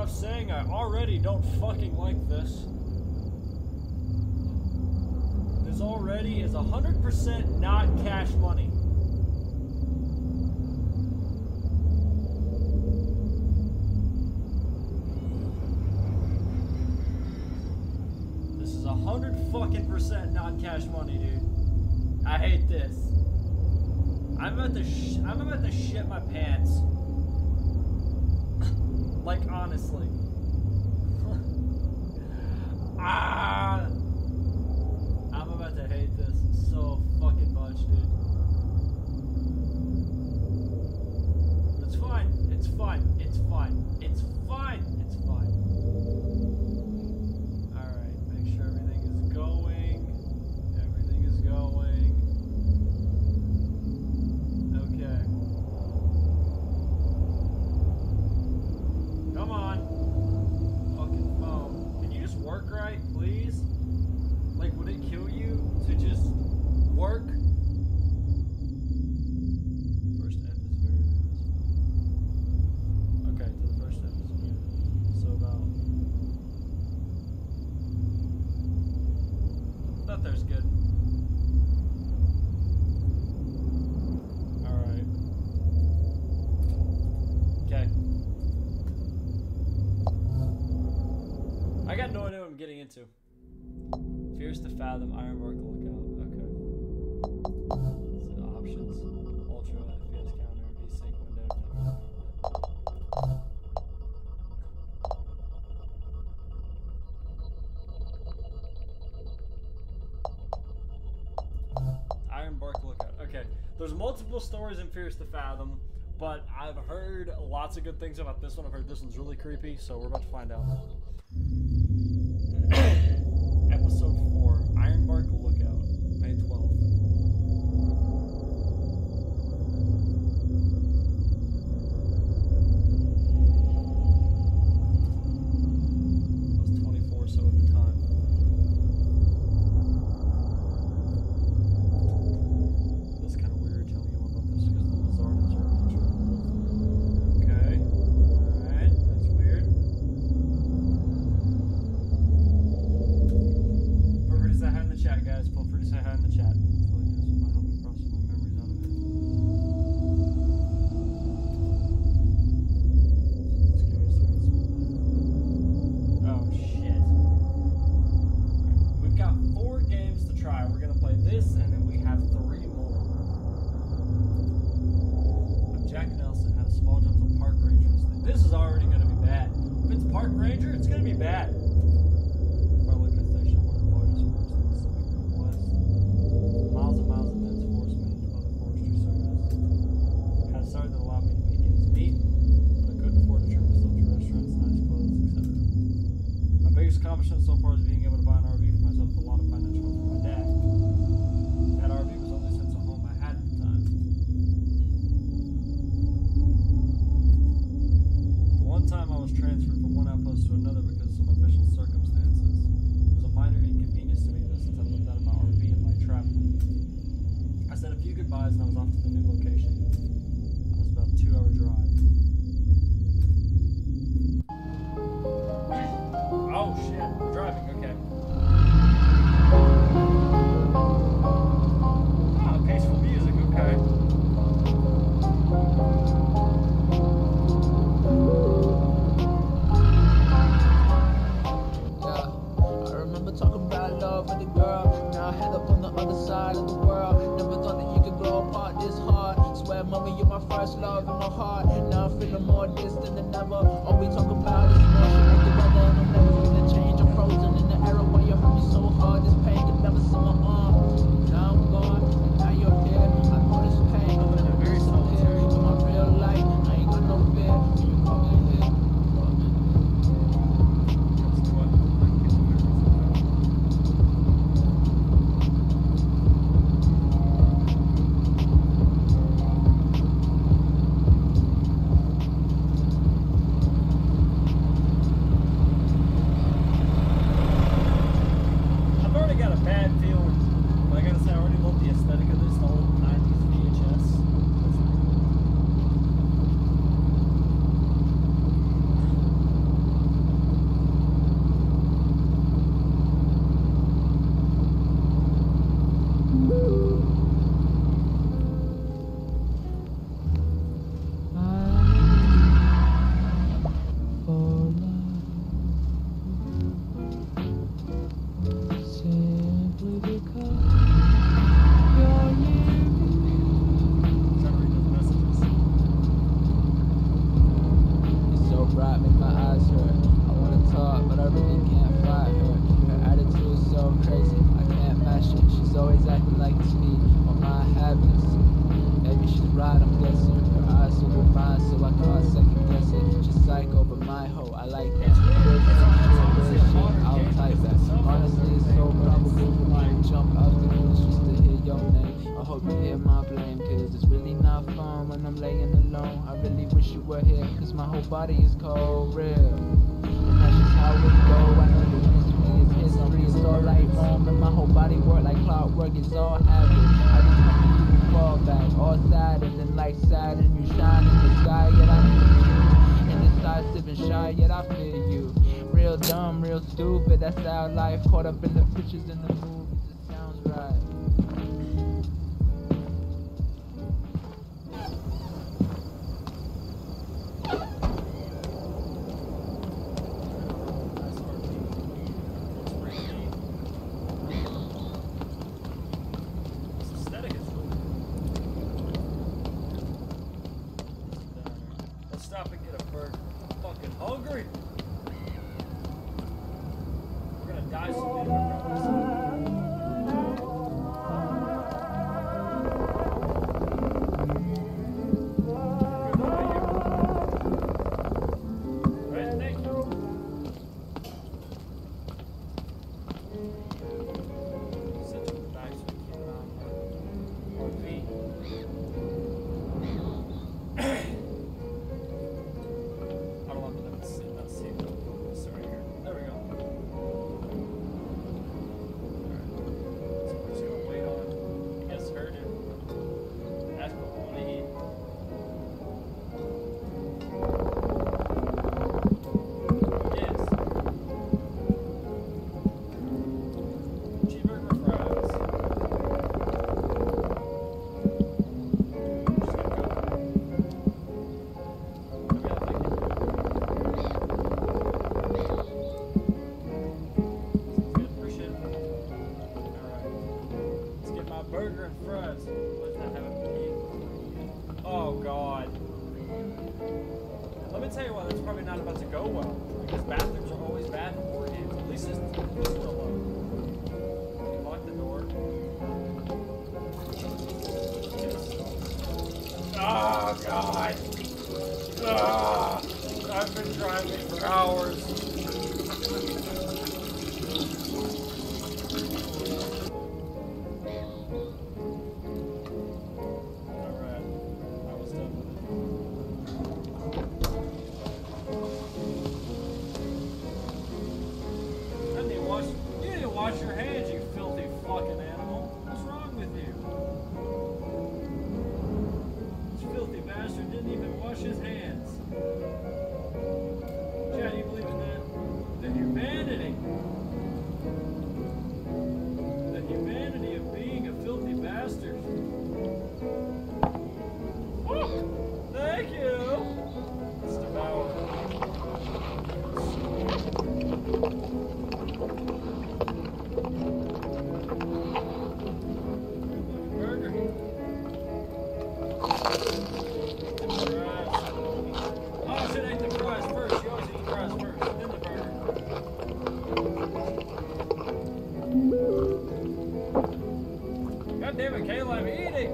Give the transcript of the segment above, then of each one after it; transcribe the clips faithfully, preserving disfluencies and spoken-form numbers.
off saying I already don't fucking like this. This already is one hundred percent not cash money. This is one hundred fucking percent not cash money, dude. I hate this. I'm about to sh I'm about to shit my pants. Like, honestly. Ah! I'm about to hate this so fucking much, dude. It's fine. It's fine. It's fine. It's fine. It's fine. Alright, make sure everything is going. Everything is going. Okay. Come on. Fucking phone. Can you just work right, please? Like, would it kill you to just work? First F is very visible. Okay, to the first F is very. So about. Thought there's good. Alright. Okay. I got no idea what I'm getting into. Fears to fathom, Ironbark lookout. Okay. So options. Ultra, F P S counter, V-Sync window. Ironbark lookout. Okay. There's multiple stories in Fears to Fathom, but I've heard lots of good things about this one. I've heard this one's really creepy, so we're about to find out. Episode four, Ironbark Lookout, May twelfth. I was twenty-four, so at the time. That's kind of weird telling you all about this because the Bizarre intro. Okay. Alright, that's weird. Say hi in the chat, guys. Feel free to say hi in the chat. That's what I do. This might help me process my memories out of it. Oh shit! Right. We've got four games to try. We're gonna play this, and then we have three more. I'm Jack Nelson. Had a small job as a park ranger. This is already gonna be bad. If it's park ranger, it's gonna be bad. Miles and miles of dense forest managed by the Forestry Service. Had a start that allowed me to make ends meet, but I couldn't afford to treat myself to restaurants, nice clothes, et cetera. My biggest accomplishment so far is being able to buy an R V for myself with a lot of financial help from my dad. That R V was only since a home I had at the time. The one time I was transferred from one outpost to another because of some official circumstances. It was a minor inconvenience to me though, since I lived out of my R V and like traveling. I said a few goodbyes and I was off to the new location. It was about a two hour drive. Oh shit, we're driving, okay. Oh, peaceful music, okay. Yeah, I remember talking about love with a girl. Now I head up on the other side of the world. Never thought that you could go apart this hard. Swear, mommy, you're my first love in my heart. Now I'm feeling more distant than ever. All we talk about is emotion like the weather. And I'm never feeling change. I'm frozen in the era where you hurt me so hard. This pain could never see my arm. Now I'm gone, and now you're here. I know this pain, but I'm very solitary. In my real life, I ain't got no fear. When you come in here, Body is cold, real. And that's just how it go. I know the history is history. It's all like home, and my whole body work like clockwork. It's all habit. I just want you to fall back, all sad, and then like sad, and you shine in the sky. Yet I feel you. In the side sipping shy, yet I feel you. Real dumb, real stupid. That's our life. Caught up in the pictures and the movies. It sounds right. Stop and get a bird. I'm fucking hungry. We're gonna die soon. Right, thank you. Sit to the back so we keep it on our feet. Burger and fries. What the hell? Oh god. Let me tell you what, that's probably not about to go well. Because bathrooms are always bad in war games. At least this, this one alone. Lock the door. Oh god. Ah, I've been driving for hours. Wash your hands, you filthy fucking animal. What's wrong with you? This filthy bastard didn't even wash his hands. Chad, you believe in that? The humanity. The humanity of being a filthy bastard. Woo! Thank you! Let's devour. God damn it, Kayla, I'm eating!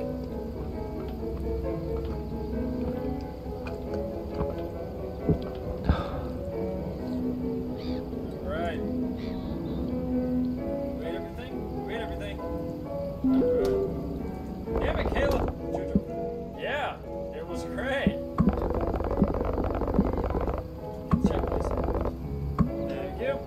Alright. We ate everything? We ate everything. Alright. Damn it, Kayla! Yeah, it was great. Check this out. Thank you.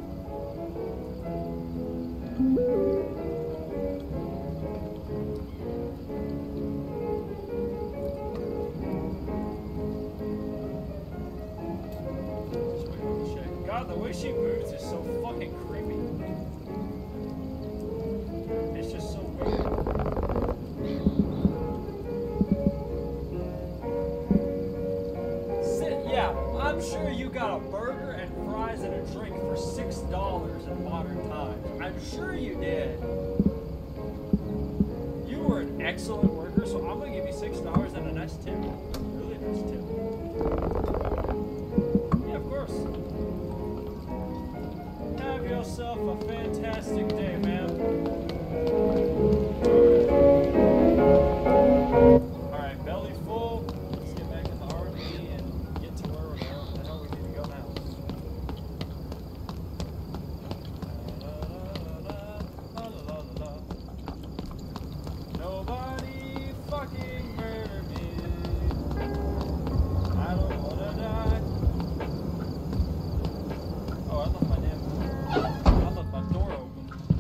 God, the way she moves is so fucking creepy. It's just so weird. Sure you did. You were an excellent worker, so I'm gonna give you six dollars and a nice tip. Really nice tip. Yeah, of course. Have yourself a fantastic day, man. Alright, belly's full. Let's get back in the R and B and get to where the hell we need to go now. Nobody fucking murder me. I don't wanna die. Oh, I left my damn I left my door open.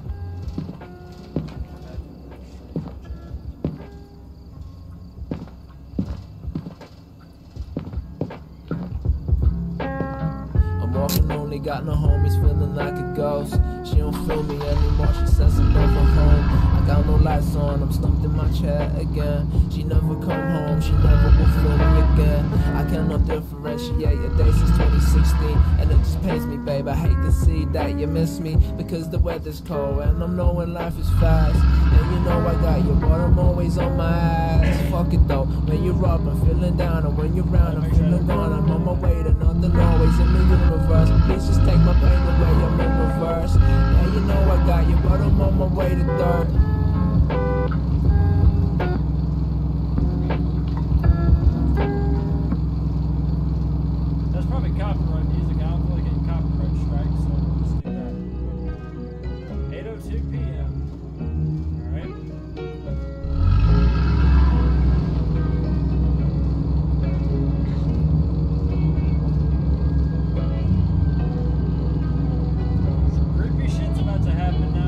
I'm walking only, got no homies, feeling like a ghost. She don't feel me anymore, she says I'm never home. I got no lights on, I'm stumped in my chair again. She never come home, she never will feel me again. I cannot differentiate a day since twenty sixteen, and it just pains me, babe. I hate to see that you miss me, because the weather's cold and I'm knowing life is fast. And you know I got you, but I'm always on my ass. Fuck it though, when you're up I'm feeling down, and when you're round I'm feeling gone. I'm on my way to nothing, always in the universe. Please just take my pain away, I'm in reverse. Yeah, you know I got you, but I'm on my way to third. That's probably copyright music. I don't feel like getting copyright strikes, so we'll just do that. eight oh two p m Alright. Some creepy shit's about to happen now.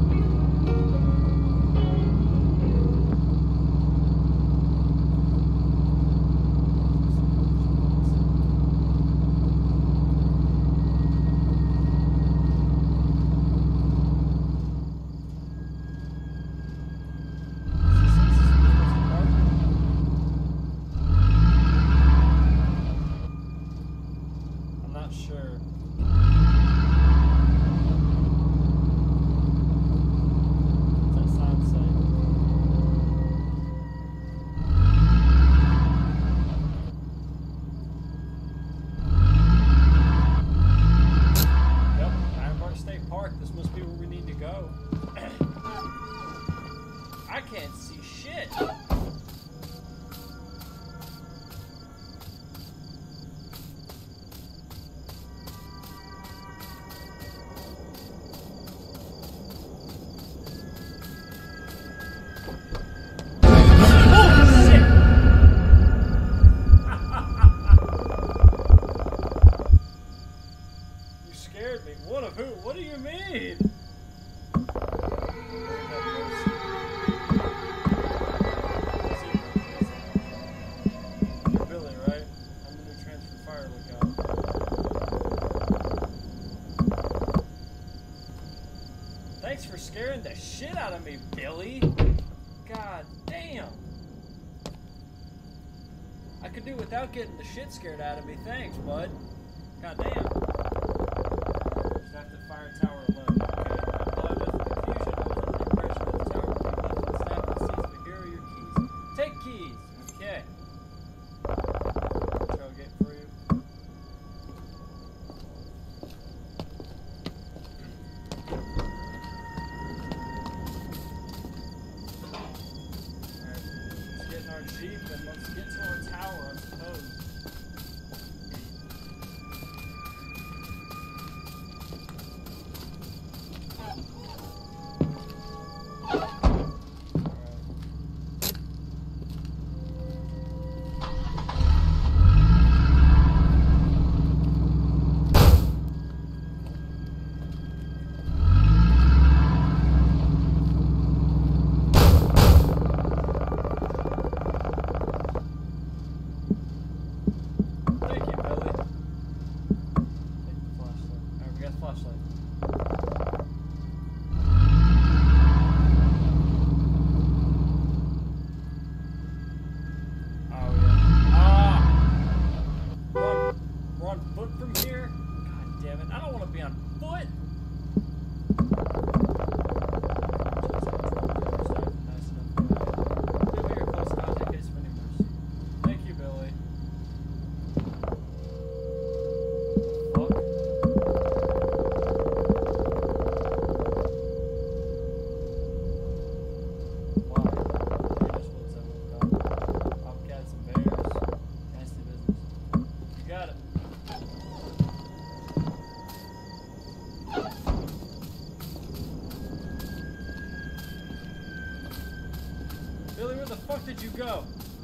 I'm not sure. What's that sign say? Yep, Ironbark State Park. This must be where we need to go. I can't see shit. You scared me. What of who? What do you mean? You're Billy, right? I'm the new transfer fire lookout. Thanks for scaring the shit out of me, Billy. God damn. I could do without getting the shit scared out of me. Thanks, bud. God damn. Just have to fire tower eleven. Okay. I apologize for the confusion. I was under the impression that the tower would be left unstaffed with seats, but here are your keys. Take keys. Okay. Tailgate for you. Alright. Let's get in our Jeep and let's get to our tower, I suppose. Where the fuck did you go?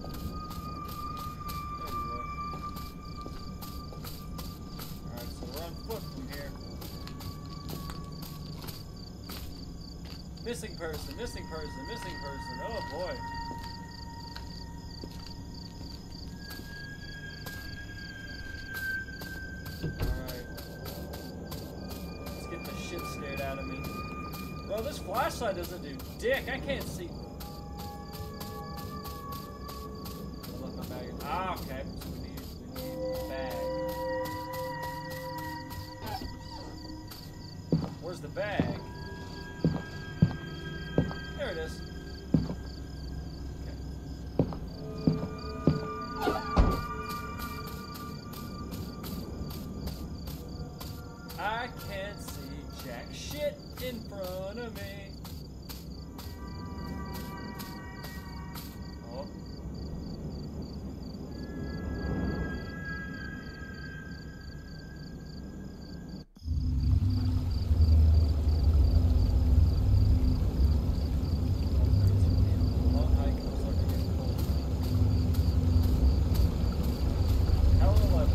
There you are. Alright, so we're on foot from here. Missing person, missing person, missing person. Oh boy. Alright. Let's get the shit scared out of me. Well, this flashlight doesn't do dick. I can't see. Look, my bag. Ah, okay. So we need, we need a bag. Where's the bag? There it is. I can't see jack shit in front of me. Oh. Long hike, looks like we're getting cold. Hell eleven.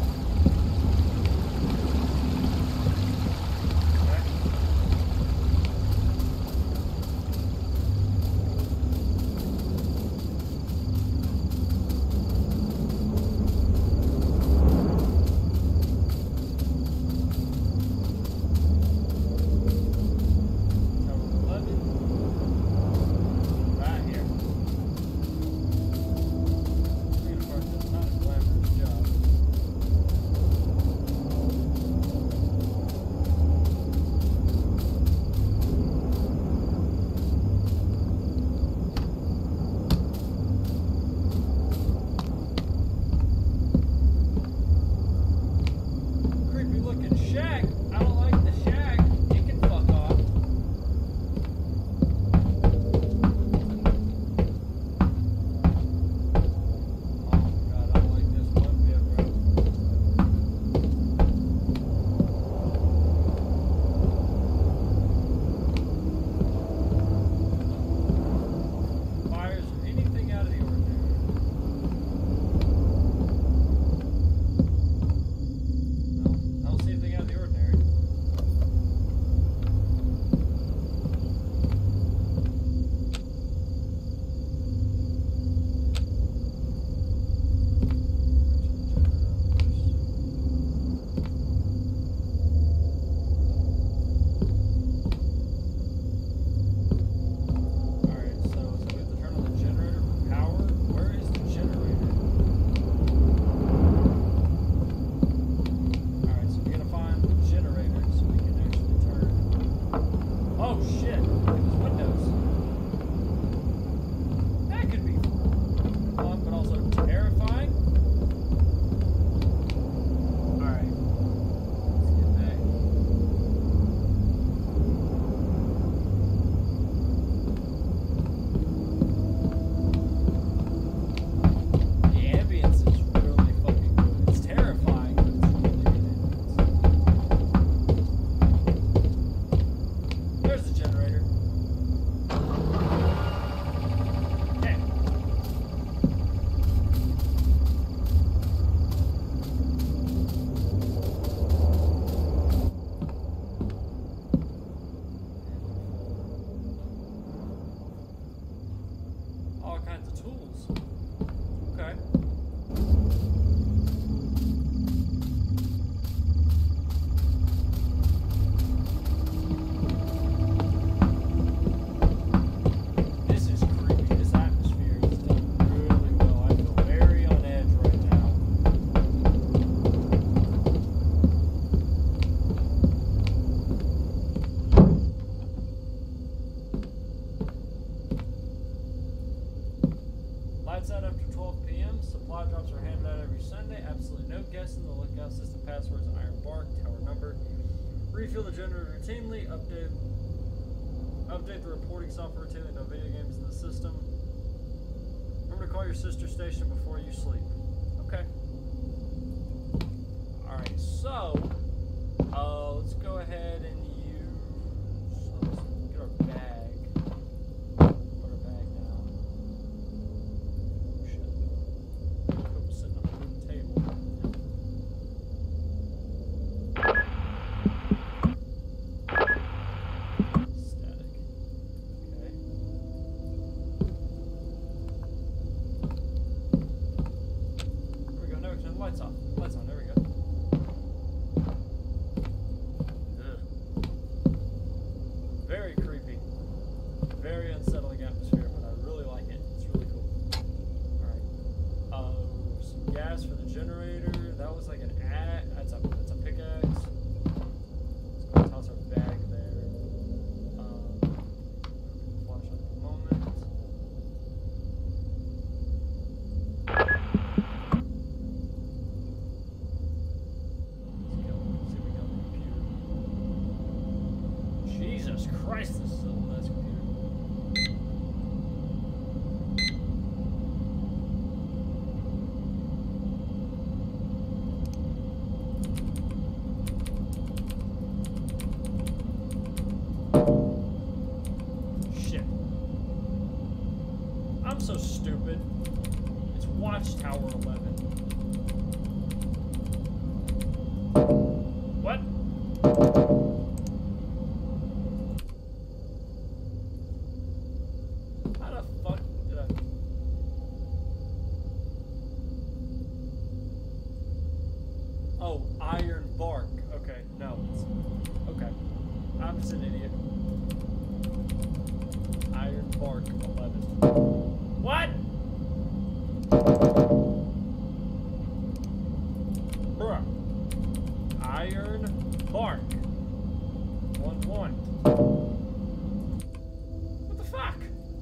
Refuel the generator routinely. Update update the reporting software routinely. No video games in the system. Remember to call your sister station before you sleep. Okay. Alright, so uh, let's go ahead and use. So let's get our bag. Put our bag down. gas for the generator. That was like an axe. That's a that's a pickaxe. Let's go toss our bag there. Um, flashlight at the moment. Let's go. See if we got the computer. Jesus Christ, this is a nice computer. Shit. I'm so stupid. It's Watchtower eleven. What? How the fuck did I... Oh, iron bark. Okay, no. It's... Okay. I'm just an idiot. Iron bark eleven. What? Bruh. Iron bark. One one. What the fuck?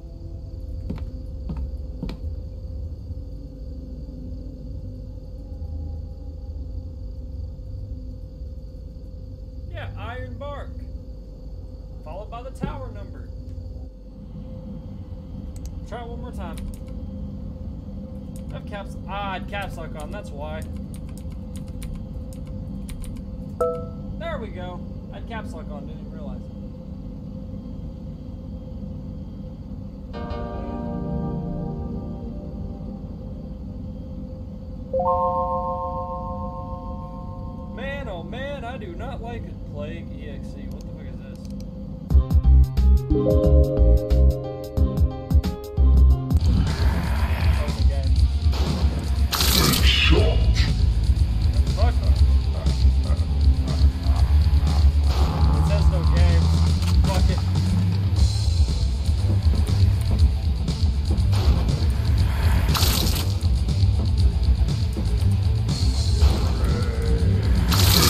Yeah, iron bark. Followed by the tower number. Try it one more time. I have caps. Ah, I had caps lock on. That's why. There we go. I had caps lock on. Didn't even realize it. Man, oh man, I do not like it. Plague E X E. What the fuck is this?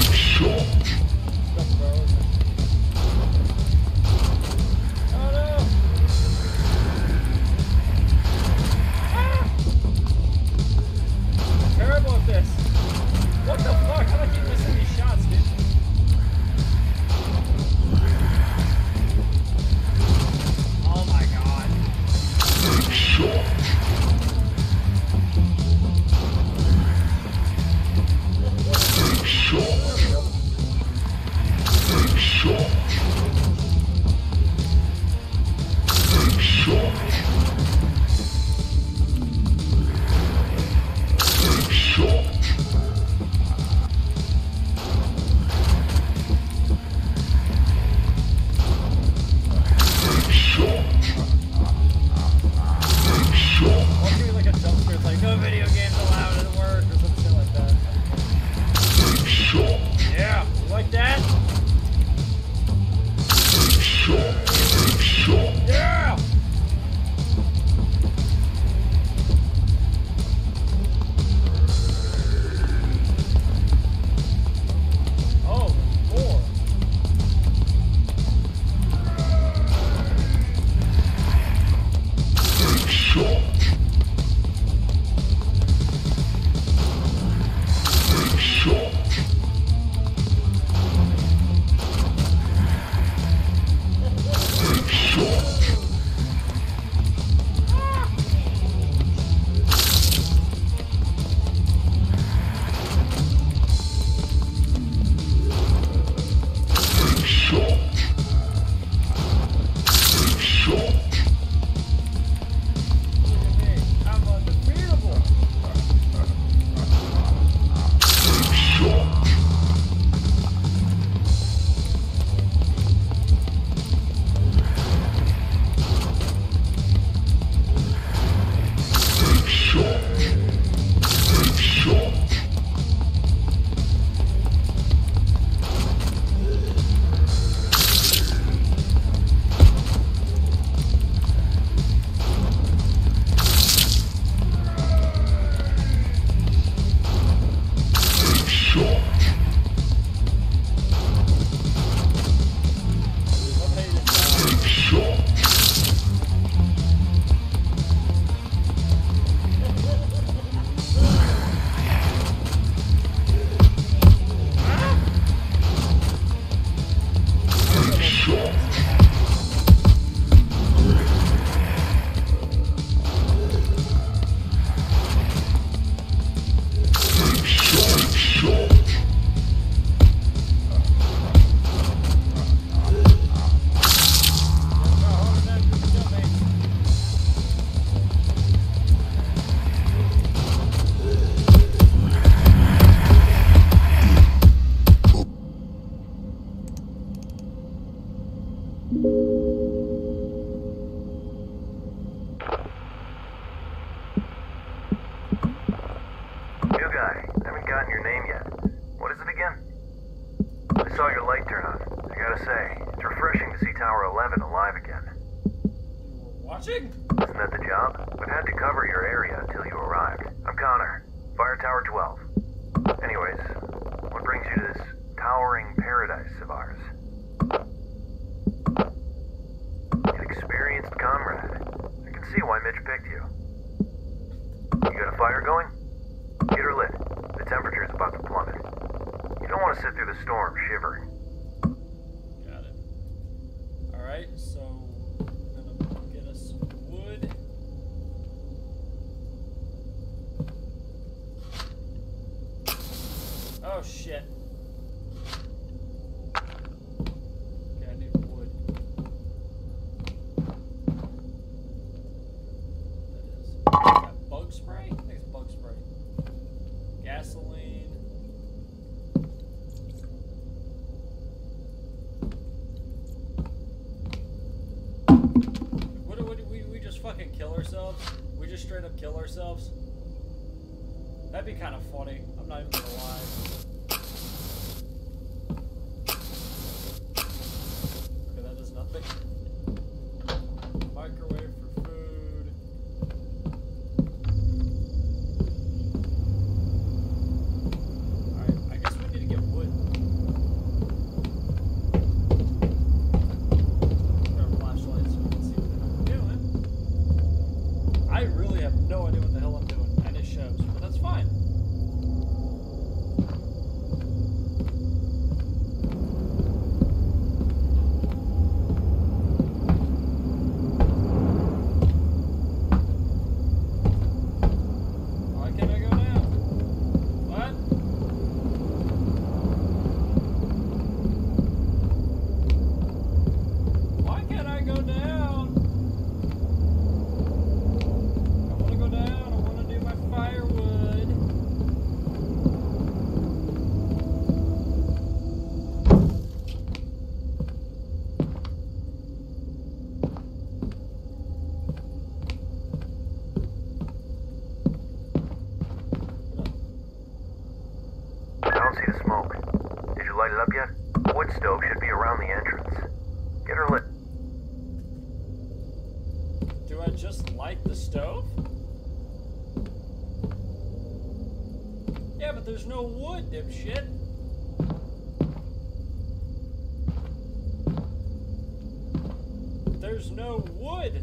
Oh no! watching? Isn't that the job? We've had to cover your area until you arrived. I'm Connor, Fire Tower twelve. Anyways, what brings you to this towering paradise of ours? An experienced comrade. I can see why Mitch picked you. You got a fire going? Get her lit. The temperature's about to plummet. You don't want to sit through the storm shivering. Got it. Alright, so I'm gonna get us some wood. Oh shit. Okay, I need wood. That is. Is that bug spray? I think it's bug spray. Gasoline. What do, what do we, we just fucking kill ourselves? We just straight up kill ourselves? That'd be kind of funny. I'm not even gonna lie. Okay, that does nothing. Microwave for food. Alright, I guess we need to get wood. Put our flashlight so we can see what the hell we're doing. I really have no idea what the hell I'm doing, and it shows, but that's fine. Why can't I go now? What? Why can't I go down? I want to go down. I want to do my firewood. I don't see the smoke. Did you light it up yet? The wood stove should be around the entrance. Get her lit. Do I just light the stove? Yeah, but there's no wood, dipshit. There's no wood.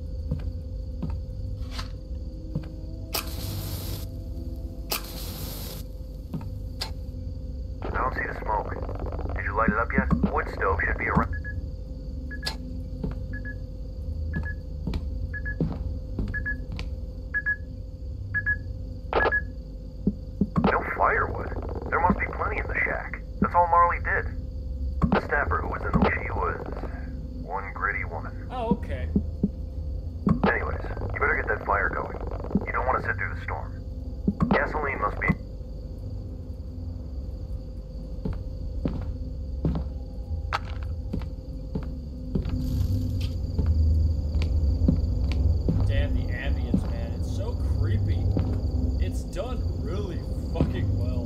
I don't see the smoke. Did you light it up yet? The wood stove should be around. No firewood. There must be plenty in the shack. That's all Marley did. The staffer who was in the... She was... one gritty woman. Oh, okay. Anyways, you better get that fire going. You don't want to sit through the storm. Gasoline must be... Damn, the ambience, man. It's so creepy. It's done really fucking well.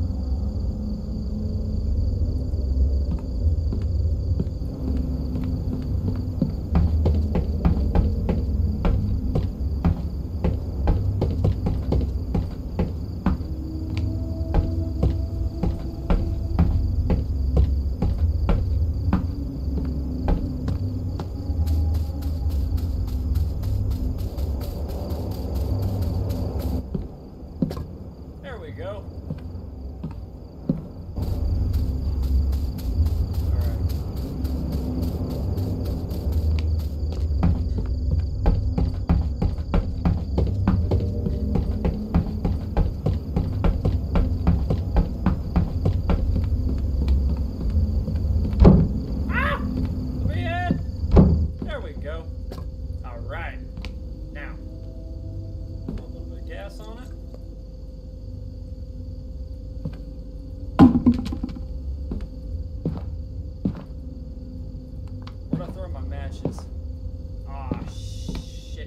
There we go. Alright. Ah! Let me in! There we go. Alright. Now, a little bit of gas on it. Where'd I throw my matches? Aw, shit.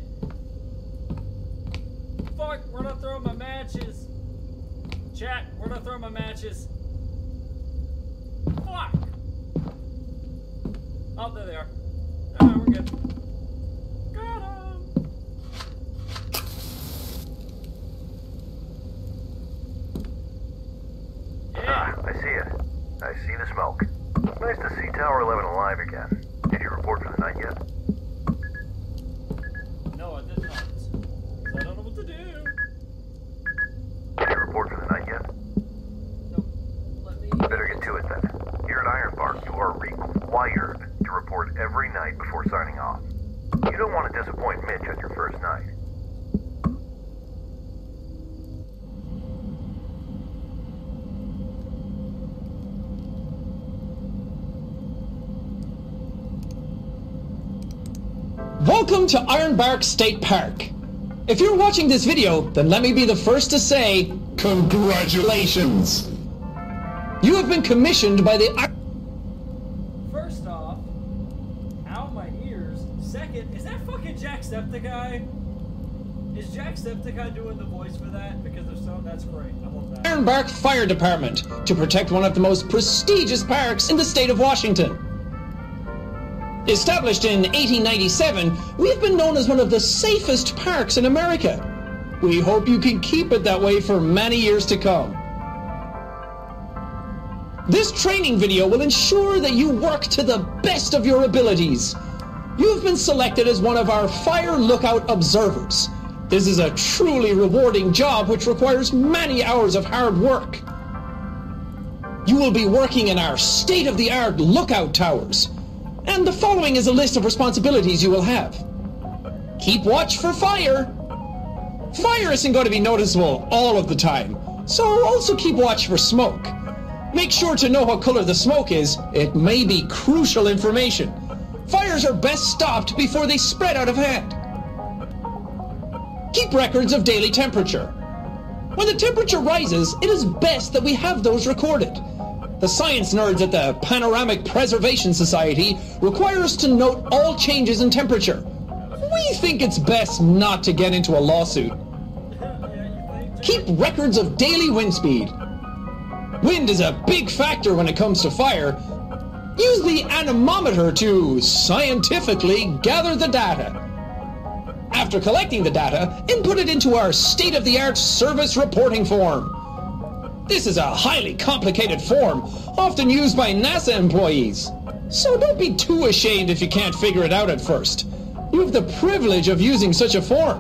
Fuck, where'd I throw my matches? Chat, where'd I throw my matches? Fuck! Oh, there they are. Alright, we're good. Got 'em. Tower eleven alive again. Did you report for the night yet? No, I did not. I don't know what to do. Did you report for the night yet? Nope. Let me... Better get to it then. Here at Ironbark, you are required to report every night before signing off. You don't want to disappoint Mitch on your first night. Welcome to Ironbark State Park. If you're watching this video, then let me be the first to say, congratulations! You have been commissioned by the... First off, ow my ears. Second, is that fucking Jacksepticeye? Is Jacksepticeye doing the voice for that? Because if so, that's great. I want that. Ironbark Fire Department to protect one of the most prestigious parks in the state of Washington. Established in eighteen ninety-seven, we've been known as one of the safest parks in America. We hope you can keep it that way for many years to come. This training video will ensure that you work to the best of your abilities. You've been selected as one of our Fire Lookout Observers. This is a truly rewarding job which requires many hours of hard work. You will be working in our state-of-the-art lookout towers. And the following is a list of responsibilities you will have. Keep watch for fire. Fire isn't going to be noticeable all of the time, so also keep watch for smoke. Make sure to know what color the smoke is. It may be crucial information. Fires are best stopped before they spread out of hand. Keep records of daily temperature. When the temperature rises, it is best that we have those recorded. The science nerds at the Panoramic Preservation Society require us to note all changes in temperature. We think it's best not to get into a lawsuit. Keep records of daily wind speed. Wind is a big factor when it comes to fire. Use the anemometer to scientifically gather the data. After collecting the data, input it into our state-of-the-art service reporting form. This is a highly complicated form, often used by NASA employees. So don't be too ashamed if you can't figure it out at first. You have the privilege of using such a form.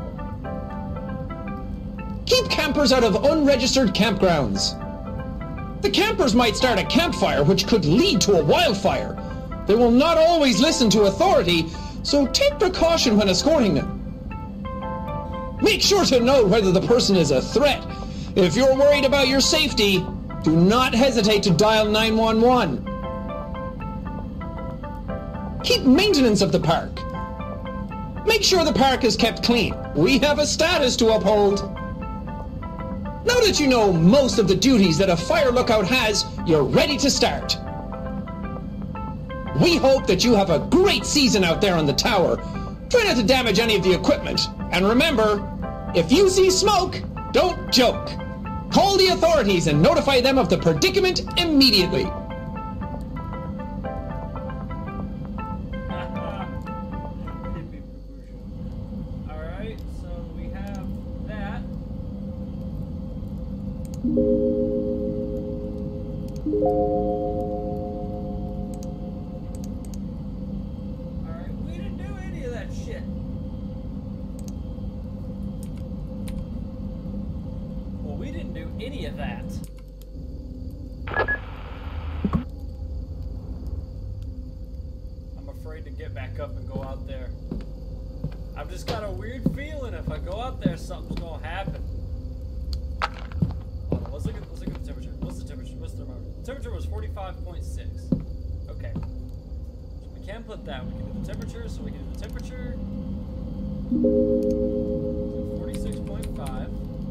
Keep campers out of unregistered campgrounds. The campers might start a campfire which could lead to a wildfire. They will not always listen to authority, so take precaution when escorting them. Make sure to note whether the person is a threat. If you're worried about your safety, do not hesitate to dial nine one one. Keep maintenance of the park. Make sure the park is kept clean. We have a status to uphold. Now that you know most of the duties that a fire lookout has, you're ready to start. We hope that you have a great season out there on the tower. Try not to damage any of the equipment. And remember, if you see smoke, don't joke. Call the authorities and notify them of the predicament immediately. Alright, so we have that. Alright, we didn't do any of that shit. We didn't do any of that. I'm afraid to get back up and go out there. I've just got a weird feeling if I go out there, something's gonna happen. Hold on, let's look at let's look at the temperature. What's the temperature? What's the thermometer? The temperature was forty-five point six. Okay. So we can put that. We can do the temperature, so we can do the temperature. So forty-six point five.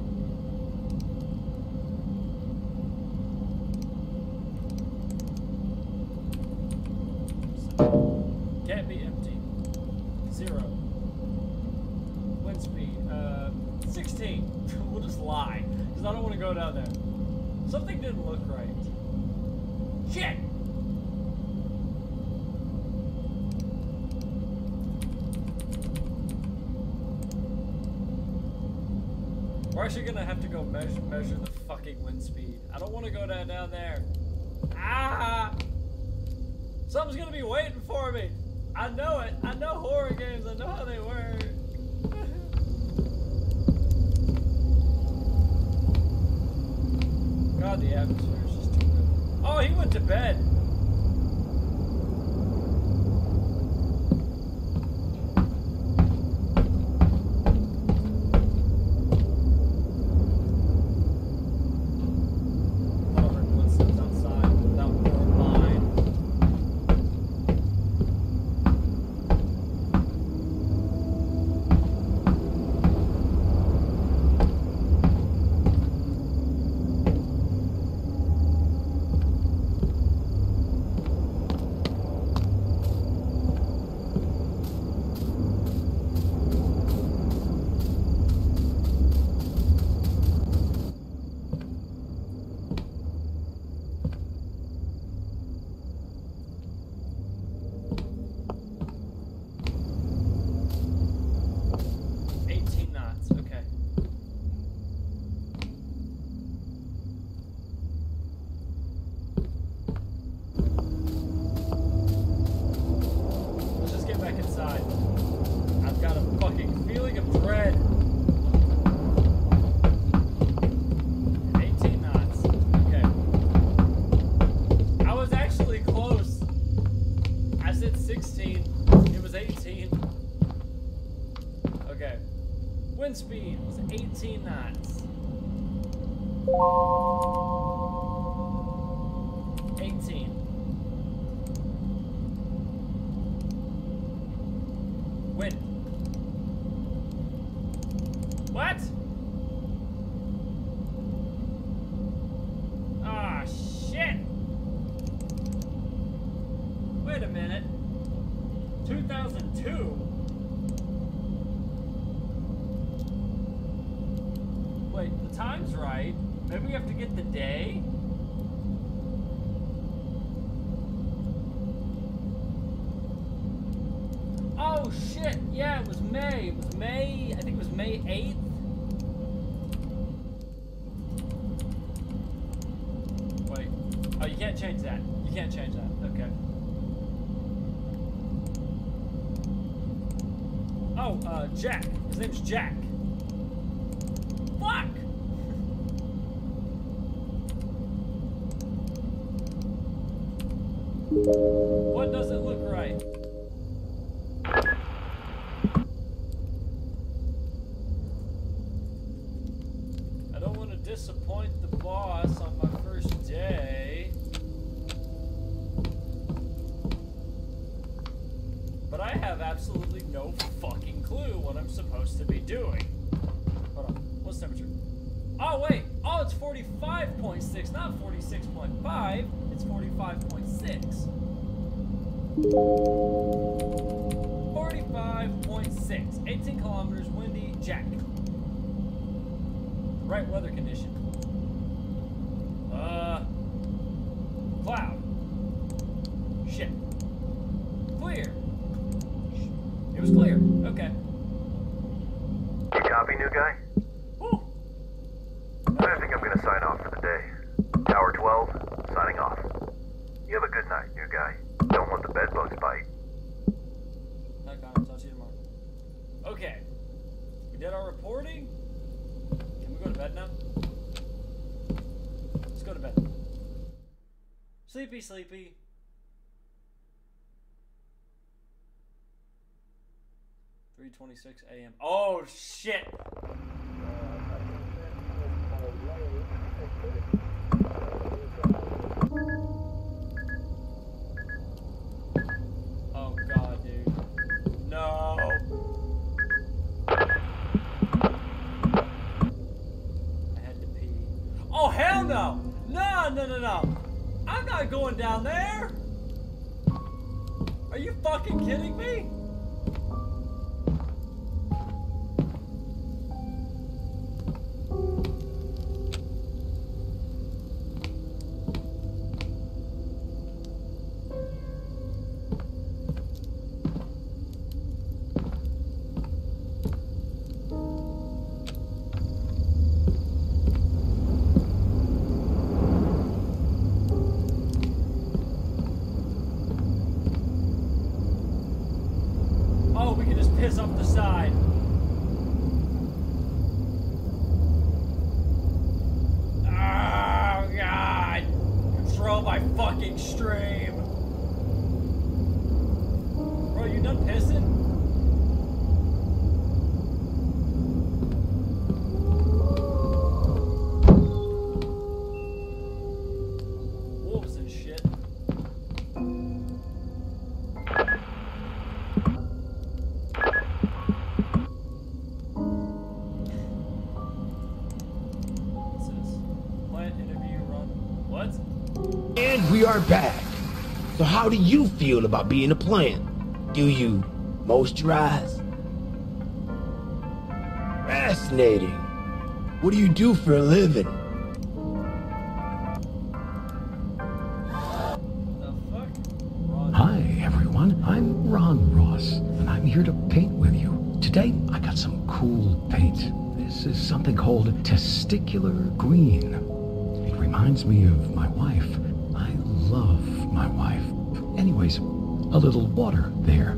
Can't be empty. Zero. Wind speed. Uh, sixteen. We'll just lie. Because I don't want to go down there. Something didn't look right. Shit! We're actually gonna have to go measure, measure the fucking wind speed. I don't want to go down, down there. Ah! Something's gonna be waiting for me. I know it. I know horror games. I know how they work. God, the atmosphere is just too good. Oh, he went to bed. Wind speed was eighteen knots. eighteen. Wind. What? Ah, shit. Wait a minute. two thousand two? Wait, the time's right. Maybe we have to get the day? Oh shit, yeah, it was May. It was May, I think it was May eighth. Wait. Oh, you can't change that. You can't change that. Okay. Oh, uh, Jack. His name's Jack. Fuck! What doesn't look right? I don't want to disappoint the boss on my first day. But I have absolutely no fucking clue what I'm supposed to be doing. Hold on. What's the temperature? Oh, wait. Oh, it's forty-five point six, not forty-six point five. It's forty-five point six. forty-five point six. eighteen kilometers, windy, Jack. Right weather condition. Uh. Cloud. Shit. Clear. It was clear. Okay. You copy, new guy? Ooh. I think I'm gonna sign off for the day. Tower twelve, signing off. You have a good night, new guy. Don't let the bed bugs bite. Night, Connor. Talk to you tomorrow. Okay. We did our reporting. Can we go to bed now? Let's go to bed. Sleepy, sleepy. three twenty-six a m Oh, shit! Oh, God, dude. No! I had to pee. Oh, hell no! No, no, no, no! I'm not going down there! Are you fucking kidding me? to the side. Oh, God. Control my fucking stream. Bro, you done pissing? Wolves and shit. What's this? Plant interview run. What? And we are back. So how do you feel about being a plant? Do you moisturize? Fascinating. What do you do for a living? The fuck? Ron. Hi, everyone. I'm Ron Ross, and I'm here to paint with you. Today, I got some cool paint. This is something called testicular green. It reminds me of my wife. I love my wife. Anyways, a little water there.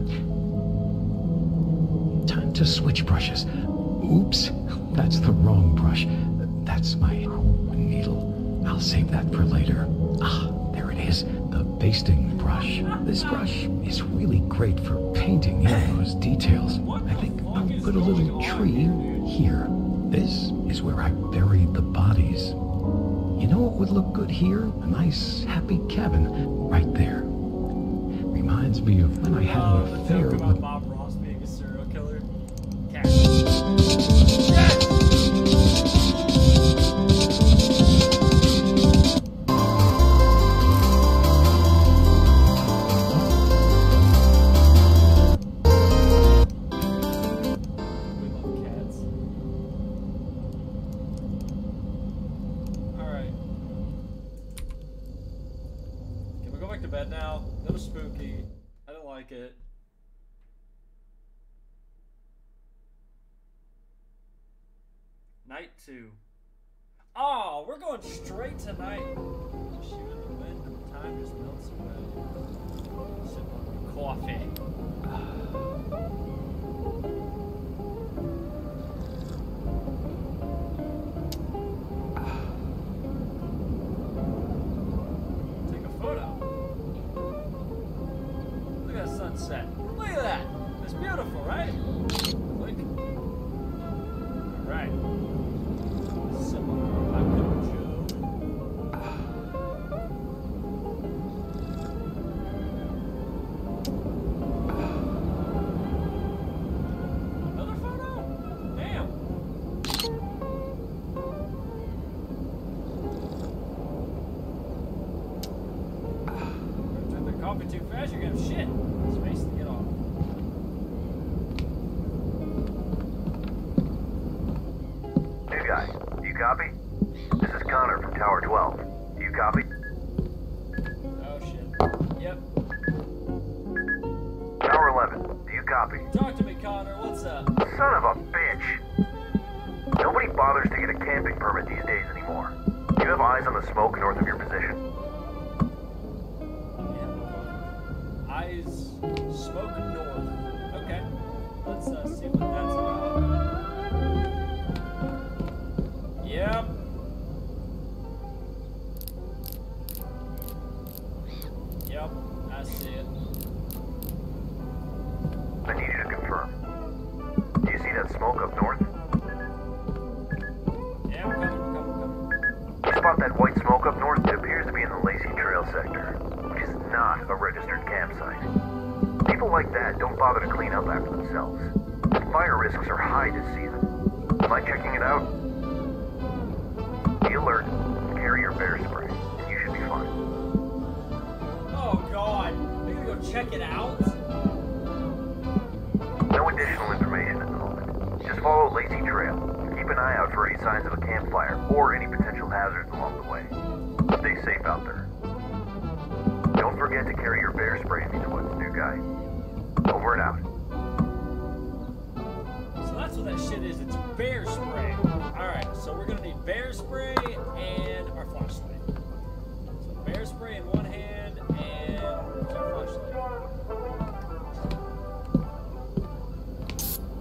Time to switch brushes. Oops, that's the wrong brush. That's my needle. I'll save that for later. Ah, there it is, the basting brush. This brush is really great for painting in those details. I think I'll put a little tree here. This is where I buried the bodies. You know what would look good here? A nice, happy cabin right there. Reminds me of when I had Oh, an the affair joke with... about Bob Ross being a serial killer. Cat. We love cats. Alright. Can we go back to bed now? That was spooky. I don't like it. Night two. Oh, we're going straight to night. Just shoot in the wind and time just melts away. Sip on my coffee. Take a photo. Look at that sunset. Look at that. It's beautiful, right? Click. Alright. Sip on my cup of joe. Another photo? Damn. Drink the coffee too fast, you're gonna have shit. Space to get off. New guy, do you copy? This is Connor from Tower twelve. Do you copy? Oh shit. Yep. Tower eleven, do you copy? Talk to me, Connor. What's up? Son of a bitch! Nobody bothers to get a camping permit these days anymore. Do you have eyes on the smoke north of your position? Yeah. Eyes smoke north. Okay. Let's uh, see what that's about. Yep. Yep. I see it. I need you to confirm. Do you see that smoke up north? Yeah, I'm coming, I'm coming, I'm coming. You spot that white smoke up north? It appears to be in the Lacey Trail sector, which is not a registered campsite. People like that don't bother to clean up after themselves. Fire risks are high this season. Mind checking it out? Be alert, carry your bear spray, and you should be fine. Oh god. Are you gonna go check it out? No additional information at the moment. Just follow Lacey Trail. Keep an eye out for any signs of a campfire or any potential hazards along the way. Stay safe out there. Don't forget to carry your bear spray in these woods, new guy. Over and out. So that's what that shit is. It's bear spray. Alright, so we're gonna need bear spray and our flashlight. So bear spray in one hand and our flashlight.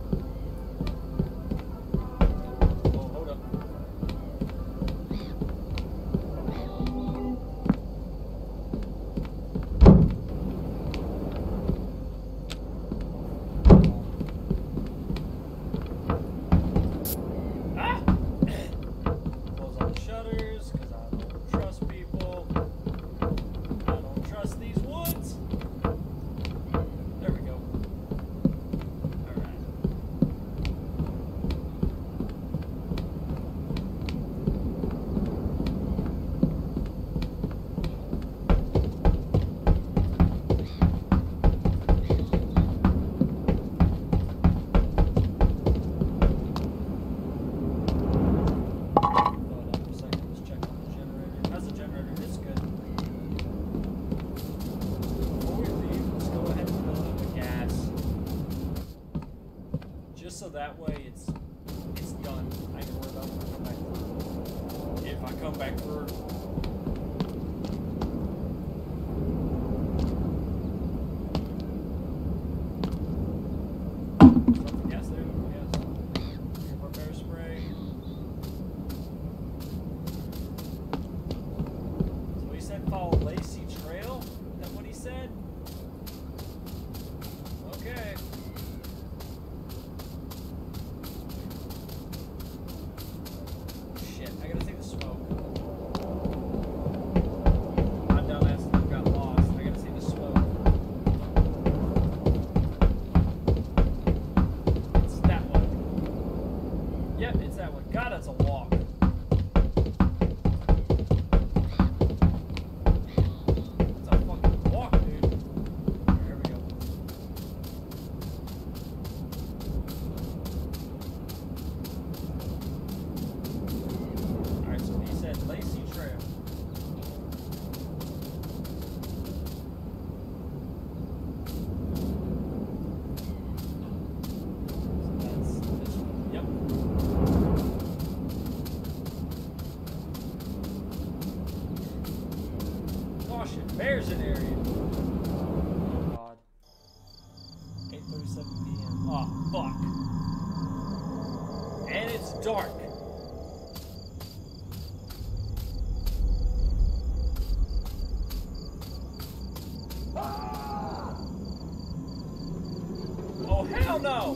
Just so that way it's it's done. I can worry about when I come back through. If I come back through. Something gas there? Yes. More bear spray. So he said follow Lacey Trail? Is that what he said? Okay. Shit, I gotta take the smoke. My dumbass got lost. I gotta see the smoke. It's that one. Yep, it's that one. God, that's a walk. It's a fucking walk, dude. Here we go. Alright, so he said Lacey Trail. So that's this one. Yep. Caution, bears in area. Oh god. eight thirty-seven p m Oh, fuck. And it's dark. Oh, hell no!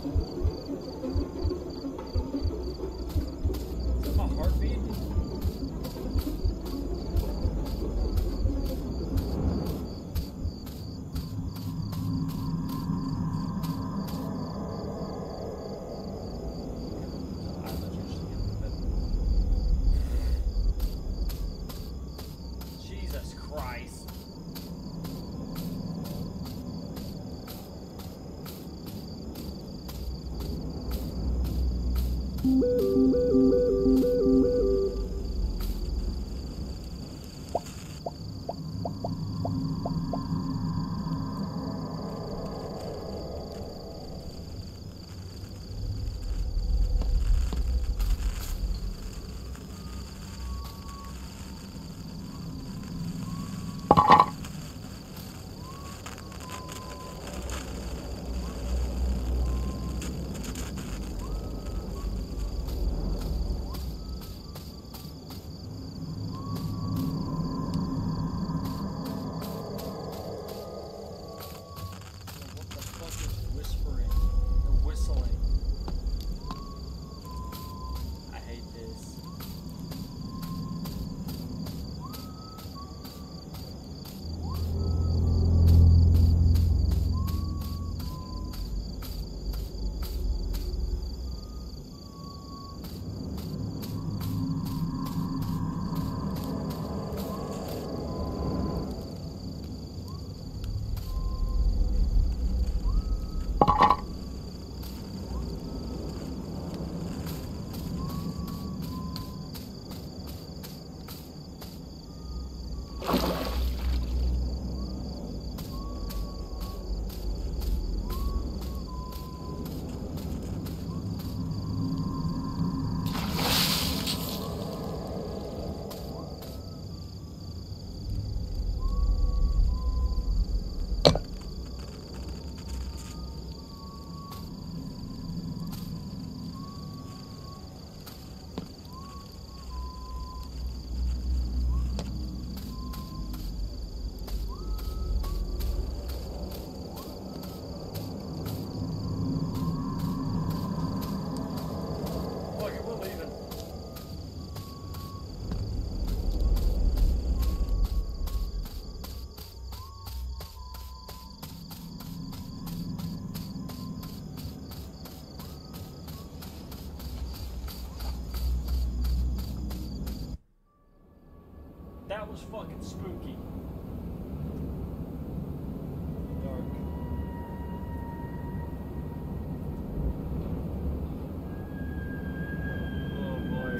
Is that my heartbeat? I thought you were just getting a bit. Jesus Christ. What the fuck is whispering or whistling? I hate this. Fuck it, we're leaving. That was fucking spooky. Dark. Oh boy.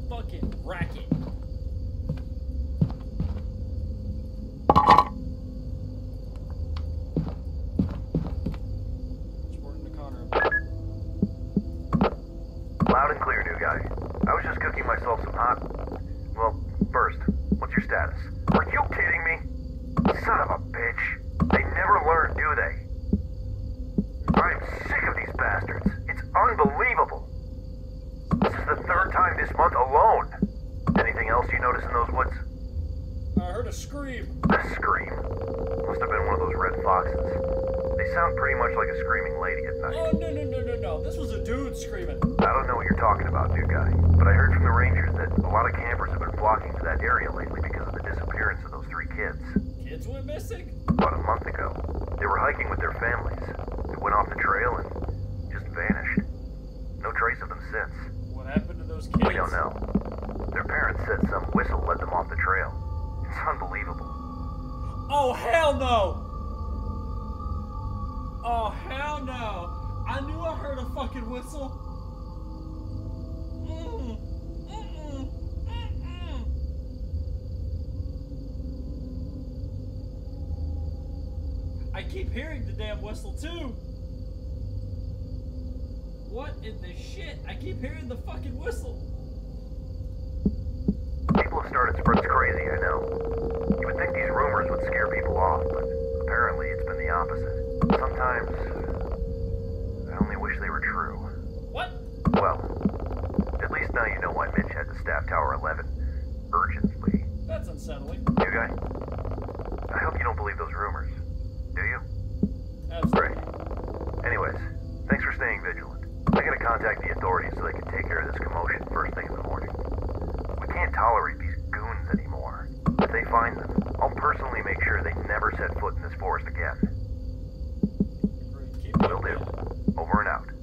fucking racket. Sporting the Connor. Loud and clear, new guy. I was just cooking myself some hot... Well, first, what's your status? Are you kidding me? Son of a bitch. They never learn, do they? I'm sick of these bastards. It's unbelievable. This is the third time this month alone. Anything else you notice in those woods? I heard a scream. A scream. Must have been one of those red foxes. They sound pretty much like a screaming lady at night. Oh, no, no, no, no, no. This was a dude screaming. I don't know what you're talking about, new guy, but I heard from the rangers that a lot of campers have been flocking to that area lately because of the disappearance of those three kids. Kids went missing? About a month ago. They were hiking with their families. They went off the trail and just vanished. No trace of them since. What happened to those kids? We don't know. Their parents said some whistle led them off the trail. It's unbelievable. Oh, hell no! Oh, hell no! I knew I heard a fucking whistle. Mm, mm-mm, mm-mm. I keep hearing the damn whistle too. What in the shit? I keep hearing the fucking whistle. People have started spreading crazy, I know. You would think these rumors would scare people off, but apparently it's been the opposite. Sometimes, I only wish they were true. What? Well, at least now you know why Mitch had to staff Tower eleven. Urgently. That's unsettling. New guy? I hope you don't believe those rumors. Do you? Absolutely. Great. Anyways, thanks for staying vigilant. I gotta contact the authorities so they can take care of this commotion first thing in the morning. We can't tolerate these goons anymore. If they find them, I'll personally make sure they never set foot in this forest again. Keep Will do. Over and out.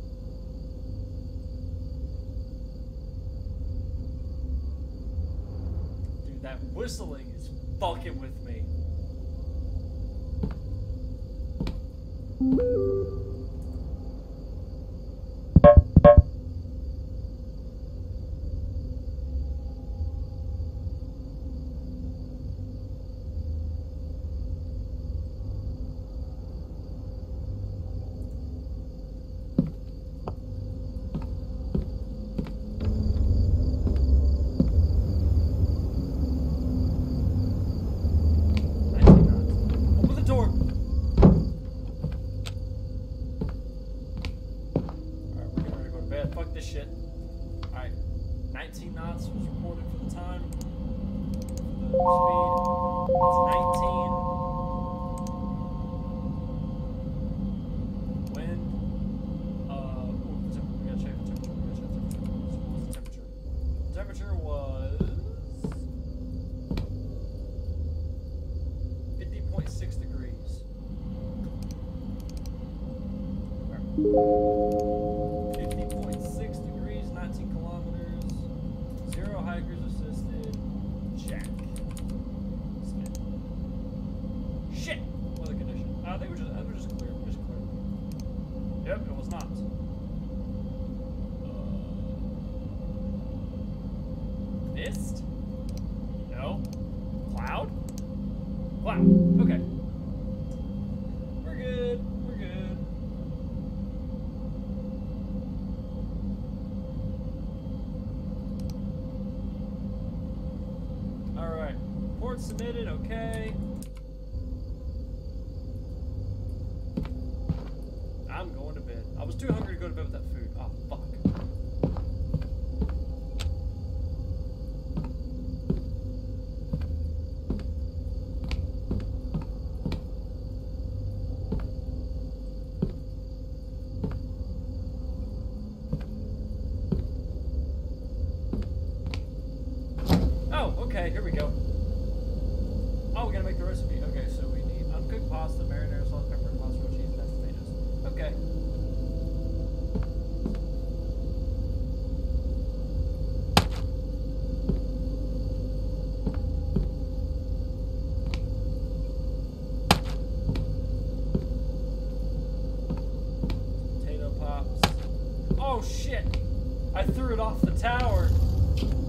Dude, that whistling is fucking with me. Open the door. Alright, we're getting ready to go to bed. Fuck this shit. Alright. nineteen knots was reported for the time. For the speed. It's nineteen. Wind. Uh, ooh, the temp- we gotta check the temperature. We gotta check the temperature. What's the temperature? The temperature was fifty point six degrees. fifty point six degrees, nineteen kilometers. Zero hikers assisted. Check. Skip. Shit! Weather condition. Uh, they were just, they were just clear. Just clear. Yep, it was not. Uh, mist? No. Cloud? Cloud. Okay. We're good. We're good. Alright. Report submitted. Okay. I'm going to bed. I was too hungry to go to bed with that food. Oh, fuck. Oh, okay, here we go. Oh, we gotta make the recipe. Okay, so we need uncooked pasta, marinara, salt, pepper, mozzarella cheese, and mashed potatoes. Okay. Potato pops. Oh shit! I threw it off the tower.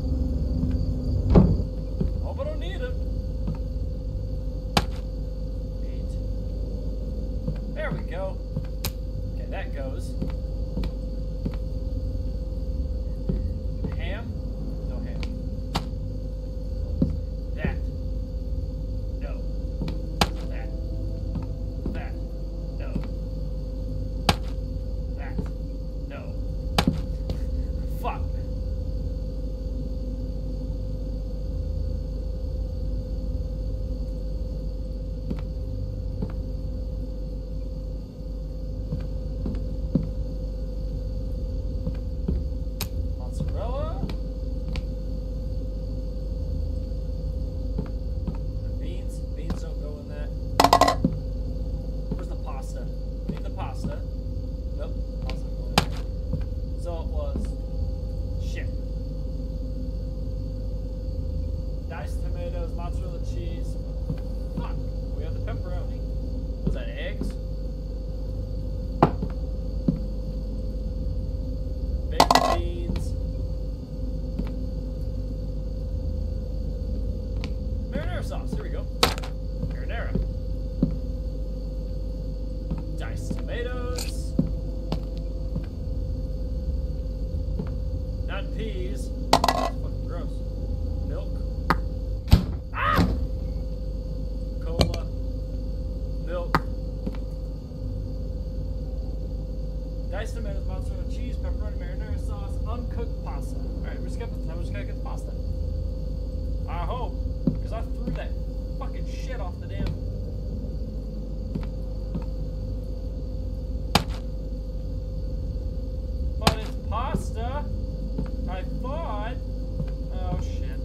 Diced tomatoes, mozzarella cheese. Fuck. We have the pepperoni. What's that, eggs? Baked beans. Marinara sauce. Here we go. Marinara. Diced tomatoes. Not peas. That's fucking gross. Milk. Ah! Cola. Milk. Diced tomatoes, mozzarella cheese, pepperoni, marinara sauce, uncooked pasta. Alright, we're just gonna, I'm just gonna get the pasta. I hope. Because I threw that fucking shit off the damn. But it's pasta. I thought. Oh shit.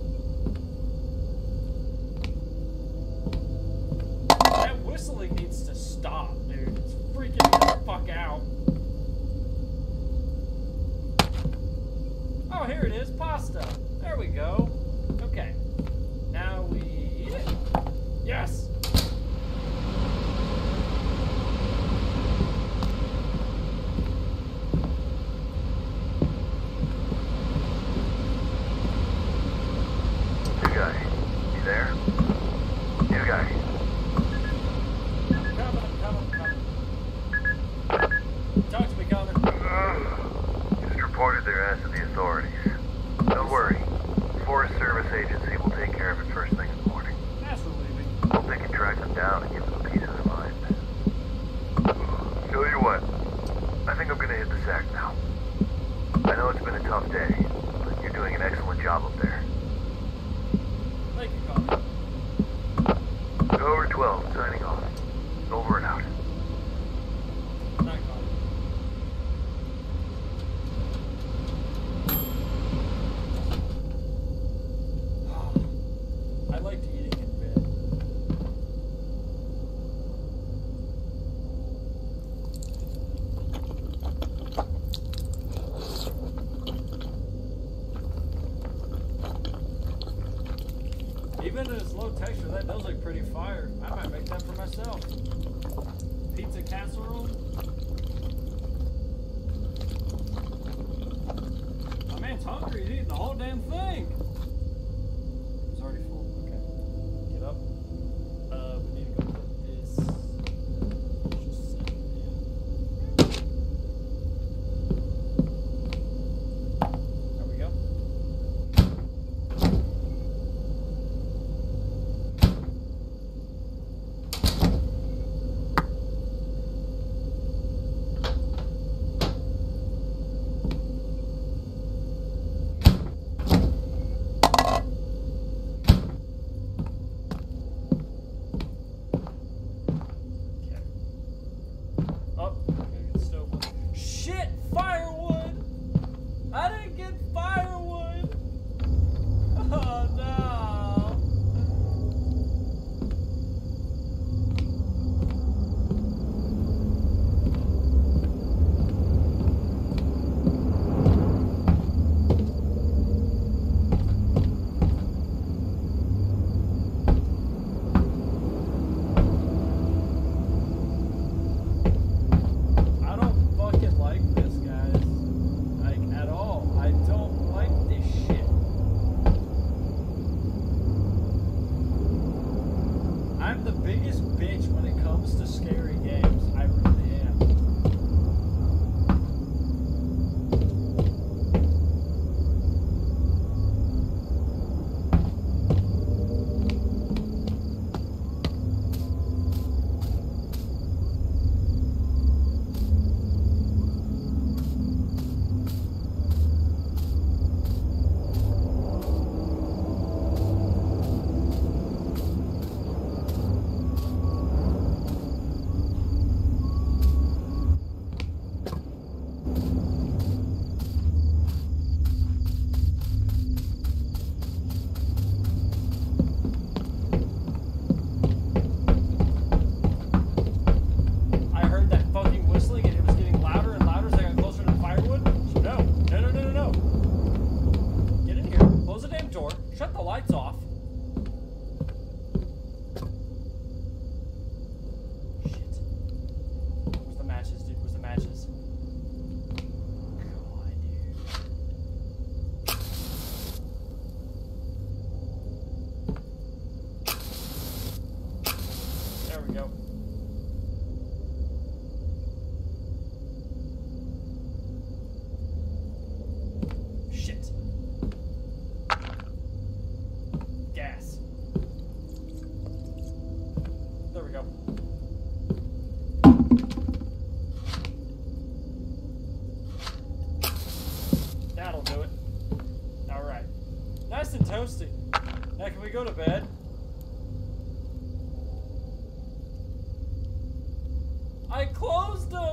That whistling needs to stop, dude. It's freaking me the fuck out. Oh, here it is. Pasta. There we go. Okay. Now we eat it. Yes! New guy. You there? New guy. I'm coming, I'm coming, I'm coming. Talk to me, Connor. Just reported their ass to the authorities. Don't worry. Forest Service agency will take care of it first thing in the morning. That's relieving. Hope they can track them down and give them a piece of their mind. Tell you what, I think I'm gonna hit the sack now. I know it's been a tough day, but you're doing an excellent job up there. Thank you, Connor. Over twelve, signing off. Over and out. Night, Connor. I liked eating in bed. Even though it's low texture, that does look pretty fire. I might make that for myself. Pizza casserole. My man's hungry. He's eating the whole damn thing. It's already full. Okay. Get up. Uh, we need to go put this. Just set it in. There we go. Up. Gotta get stove wood. Shit! Firewood! I didn't get firewood! Oh no! I don't fucking like this, guys. Like, at all. I don't like this shit. I'm the biggest bitch when it comes to scary games. I really am. I heard that fucking whistling and it was getting louder and louder as I got closer to the firewood. So no, no, no, no, no, no. Get in here, close the damn door, shut the lights off, we go. Shit. Gas. There we go. That'll do it. Alright. Nice and toasty. Now can we go to bed? I closed them!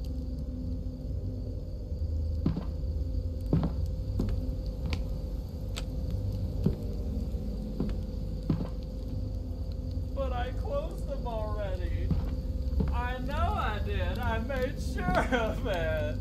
But I closed them already. I know I did. I made sure of it.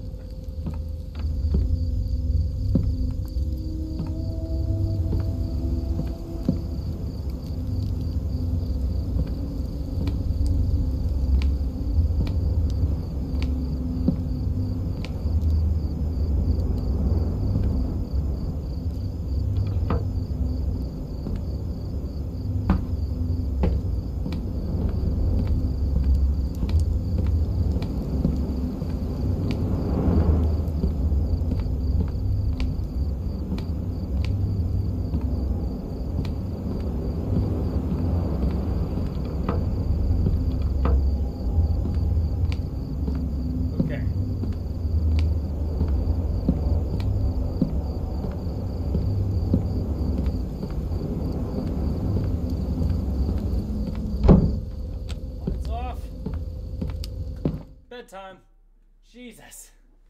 Bedtime. Jesus.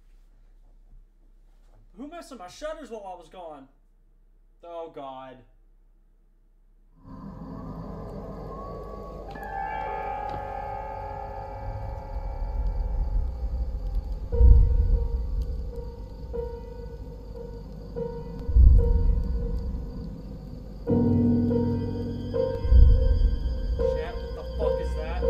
Who messed with my shutters while I was gone? Oh, God. Shit, what the fuck is that?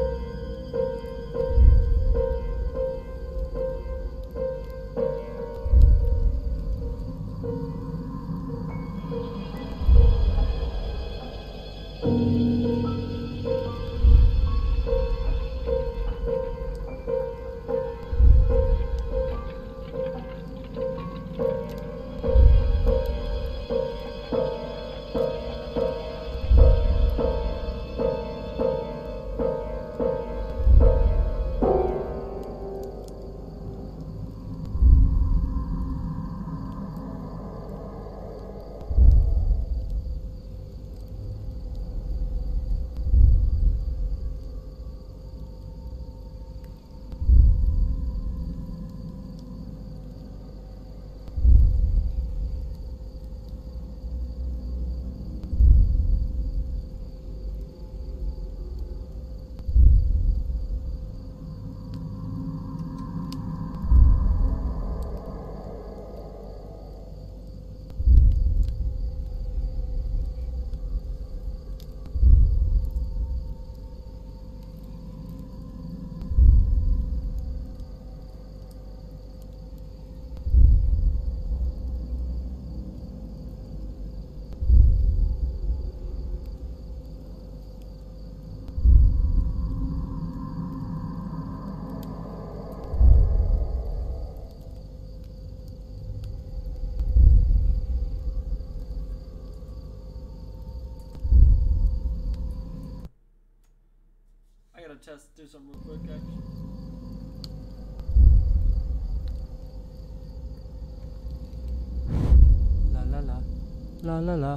I gotta test, do something real quick, actually. La la la. La la la.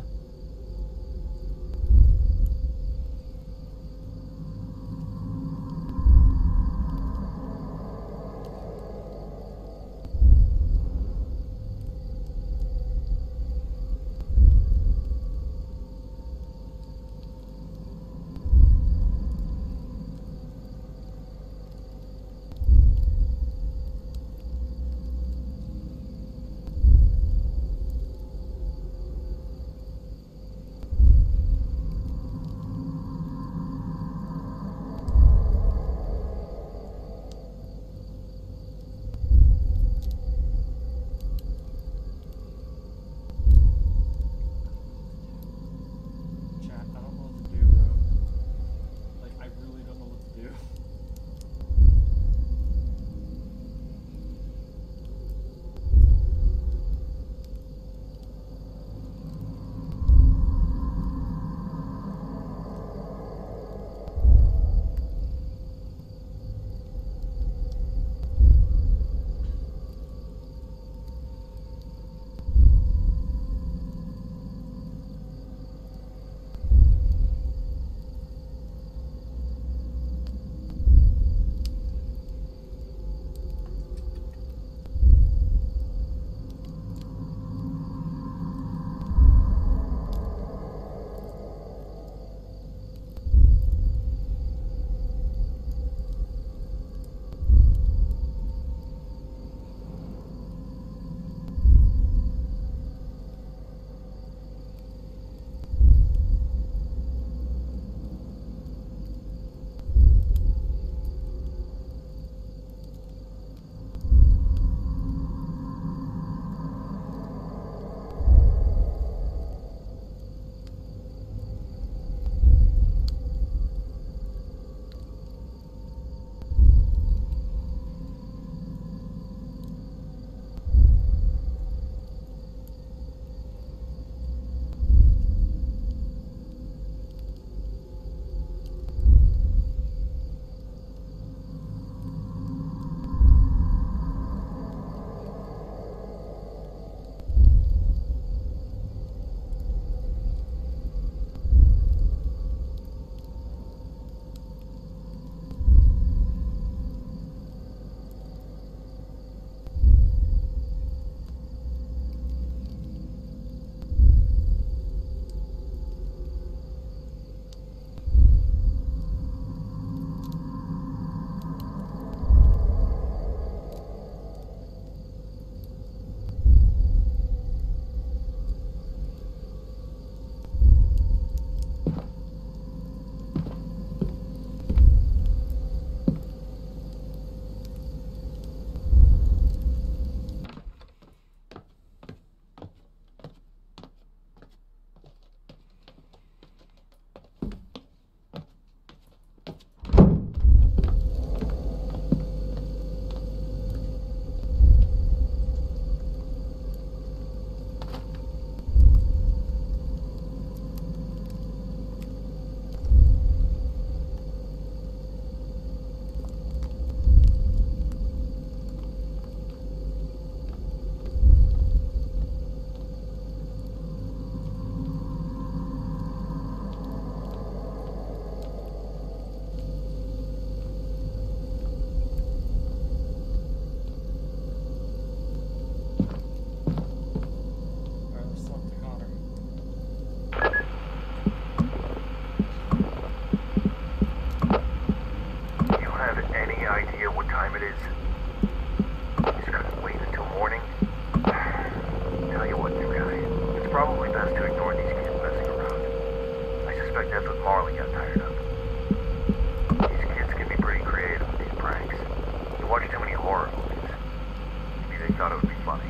have ignored these kids messing around. I suspect that's what Marley got tired of. These kids can be pretty creative with these pranks. They watch too many horror movies. Maybe they thought it would be funny.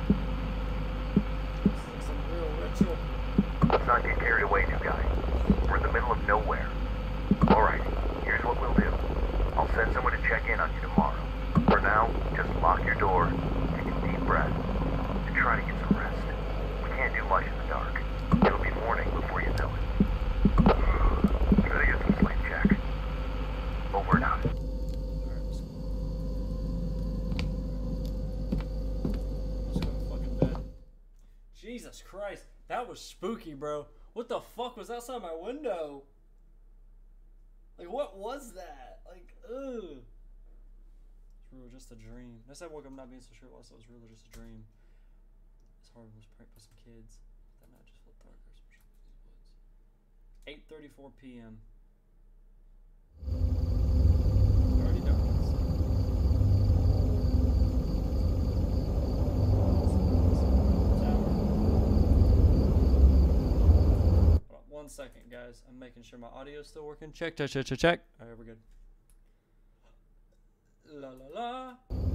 Some real ritual. Let's not get carried away, new guy. We're in the middle of nowhere. Alright, here's what we'll do. I'll send someone to check in on you tomorrow. For now, just lock your door, take a deep breath, and try to get some rest. We can't do much in the dark. It'll be morning before you know it. Try to get some sleep, Jack. Over and out. Alright, let's go. Let's go to fucking bed. Jesus Christ, that was spooky, bro. What the fuck was outside my window? Like, what was that? Like, ugh. It's really just a dream. Next time I woke up not being so sure it was, so it was really just a dream. It's hard was pranked by some kids. That night just felt darker, especially in these woods. eight thirty-four p m Already dark. One second, guys. I'm making sure my audio is still working. Check, check, check, check, check. All right, we're good. La la la.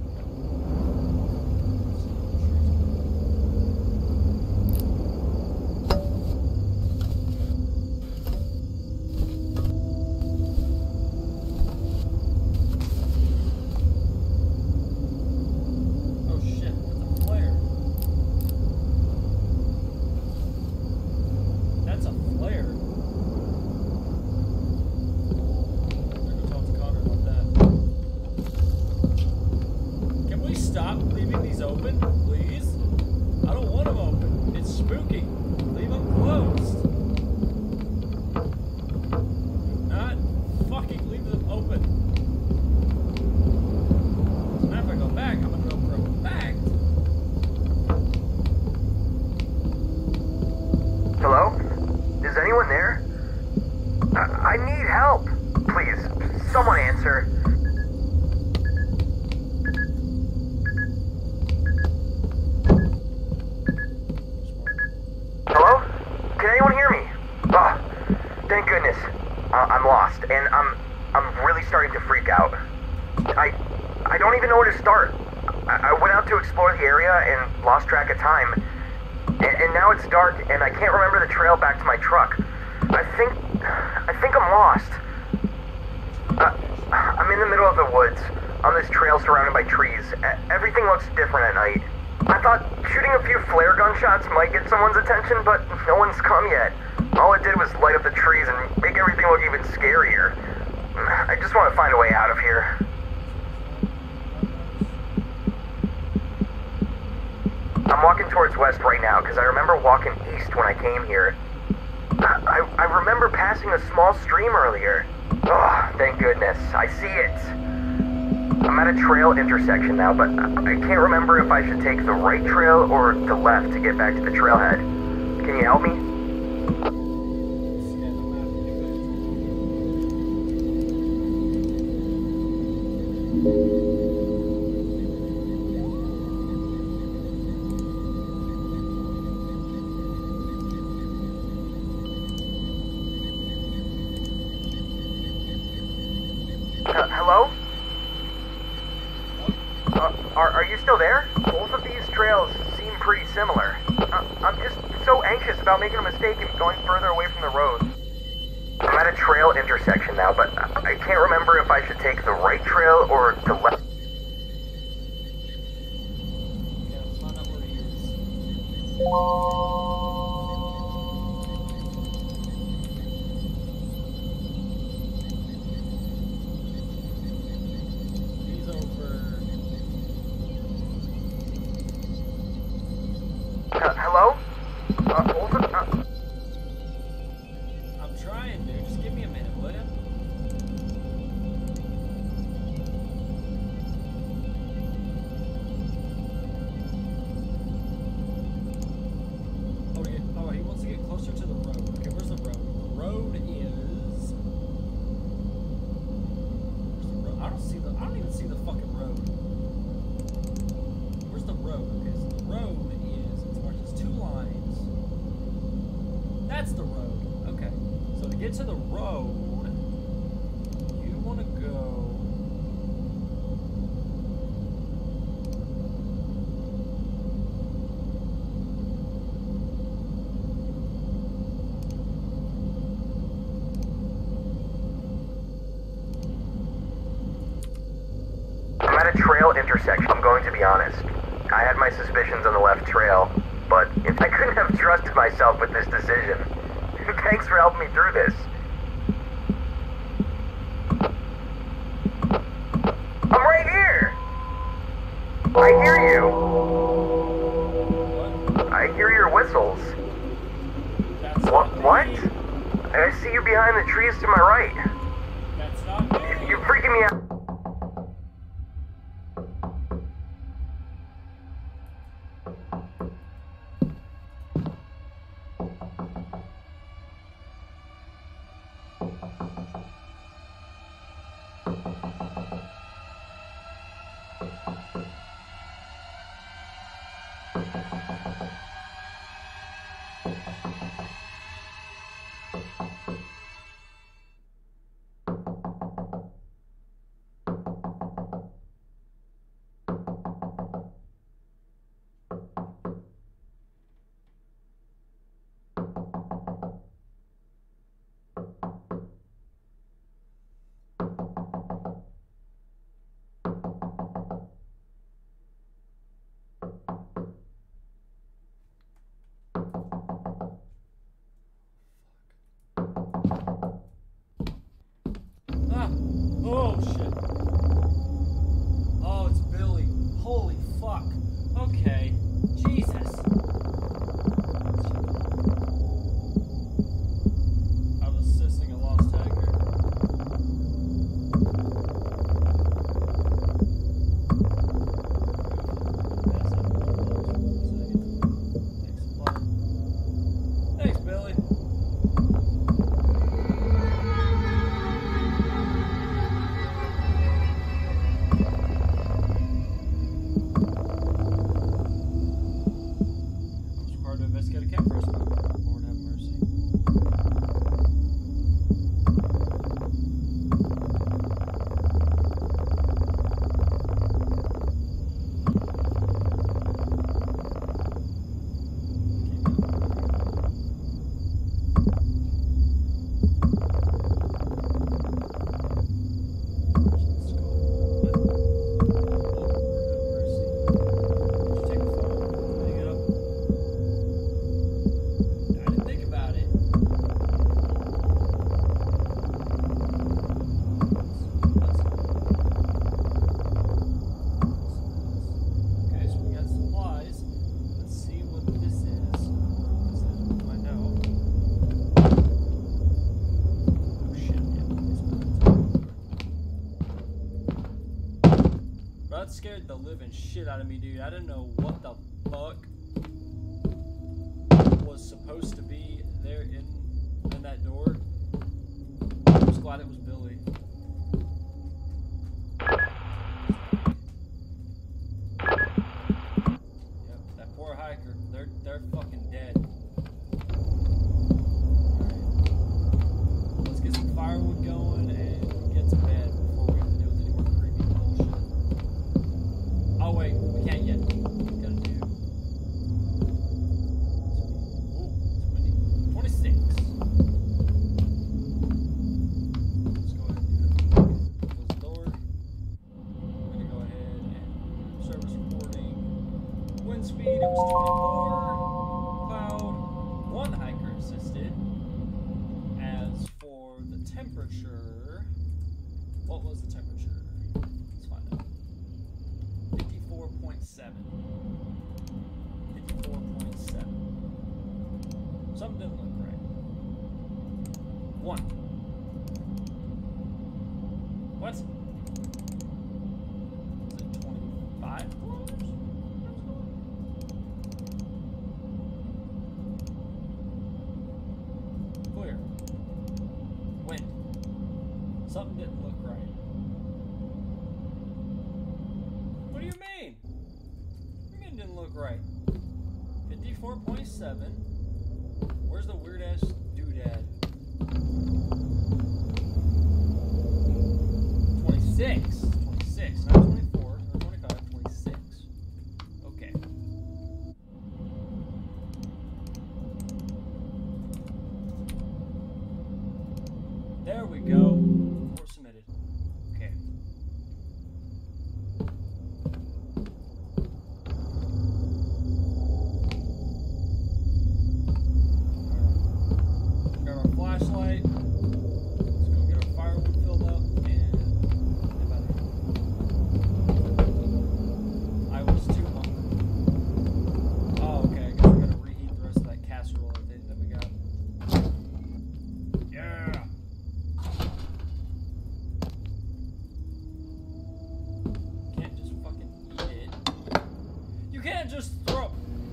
Oh shit! What's a flare? That's a flare. Stop leaving these open, please. I don't want them open. It's spooky. Leave them closed. Do not fucking leave them open. Now if I go back, I'm gonna go for a fact. Hello? Is anyone there? I, I need help. Please, someone answer. Thank goodness. Uh, I'm lost, and I'm I'm really starting to freak out. I I don't even know where to start. I, I went out to explore the area and lost track of time, and, and now it's dark, and I can't remember the trail back to my truck. I think I think I'm lost. Uh, I'm in the middle of the woods, on this trail surrounded by trees. E- everything looks different at night. I thought shooting a few flare gun shots might get someone's attention, but no one's come yet. All it did was light up the trees and make everything look even scarier. I just want to find a way out of here. I'm walking towards west right now because I remember walking east when I came here. I, I, I remember passing a small stream earlier. Oh, thank goodness. I see it. I'm at a trail intersection now, but I can't remember if I should take the right trail or the left to get back to the trailhead. Can you help me? Uh, hello? Uh, are, are you still there? Both of these trails seem pretty similar. Uh, I'm just so anxious about making a mistake and going further away from the road. I'm at a trail intersection now, but I can't remember if I should take the right trail or the left. Okay, let's find out where he is. He's over. Uh, hello? Uh, both of, uh, I'm trying, dude. Just give me a minute, will ya? Oh, yeah. Oh, he wants to get closer to the road. Okay, where's the road? The road is. Where's the road? I don't see the. I don't even see the fucking road. Where's the road? Okay, so the road is. It's marked as two lines. That's the road. Okay. So to get to the road, you want to go. I'm at a trail intersection. I'm going to be honest. I had my suspicions on the left trail, but if I couldn't have trusted myself with this decision. Thanks for helping me through this. I'm right here! I hear you! I hear your whistles. That's What? not What? me. I see you behind the trees to my right. That's not me. You're freaking me out. Ah. Oh shit. Oh, it's Billy. Holy fuck. Okay. Jesus. I was assisting a lost tiger. Thanks, Billy. That scared the living shit out of me, dude. I didn't know what the fuck was supposed to be there in in that door. I'm just glad it was Billy. Yep, that poor hiker. They're they're fucking dead. Alright. Let's get some firewood going and get to bed before we have to deal with any more creepy bullshit. Oh wait, we can't yet. We gotta do. Ooh, it's windy. twenty-six. Let's go ahead and do that. Close the door. We're gonna go ahead and service recording. Wind speed, it was twenty-four. Cloud, one hiker assisted. As for the temperature, what was the temperature? Let's find out. fifty-four point seven. fifty-four point seven. Something didn't look right. One. What? Is it twenty-five kilometers? Clear. Wind. Something didn't look right. What do you mean? What do you mean it didn't look right? fifty-four point seven. Where's the weird ass twenty-six. twenty-six, not twenty-four, or twenty-five, twenty-six. Okay. There we go. Report submitted. Okay. Alright. Grab our flashlight. Let's go get our firewood filled up and get out of here. I was too hungry. Oh, okay. I guess we're gonna reheat the rest of that casserole I think that we got. Yeah. Can't just fucking eat it. You can't just throw.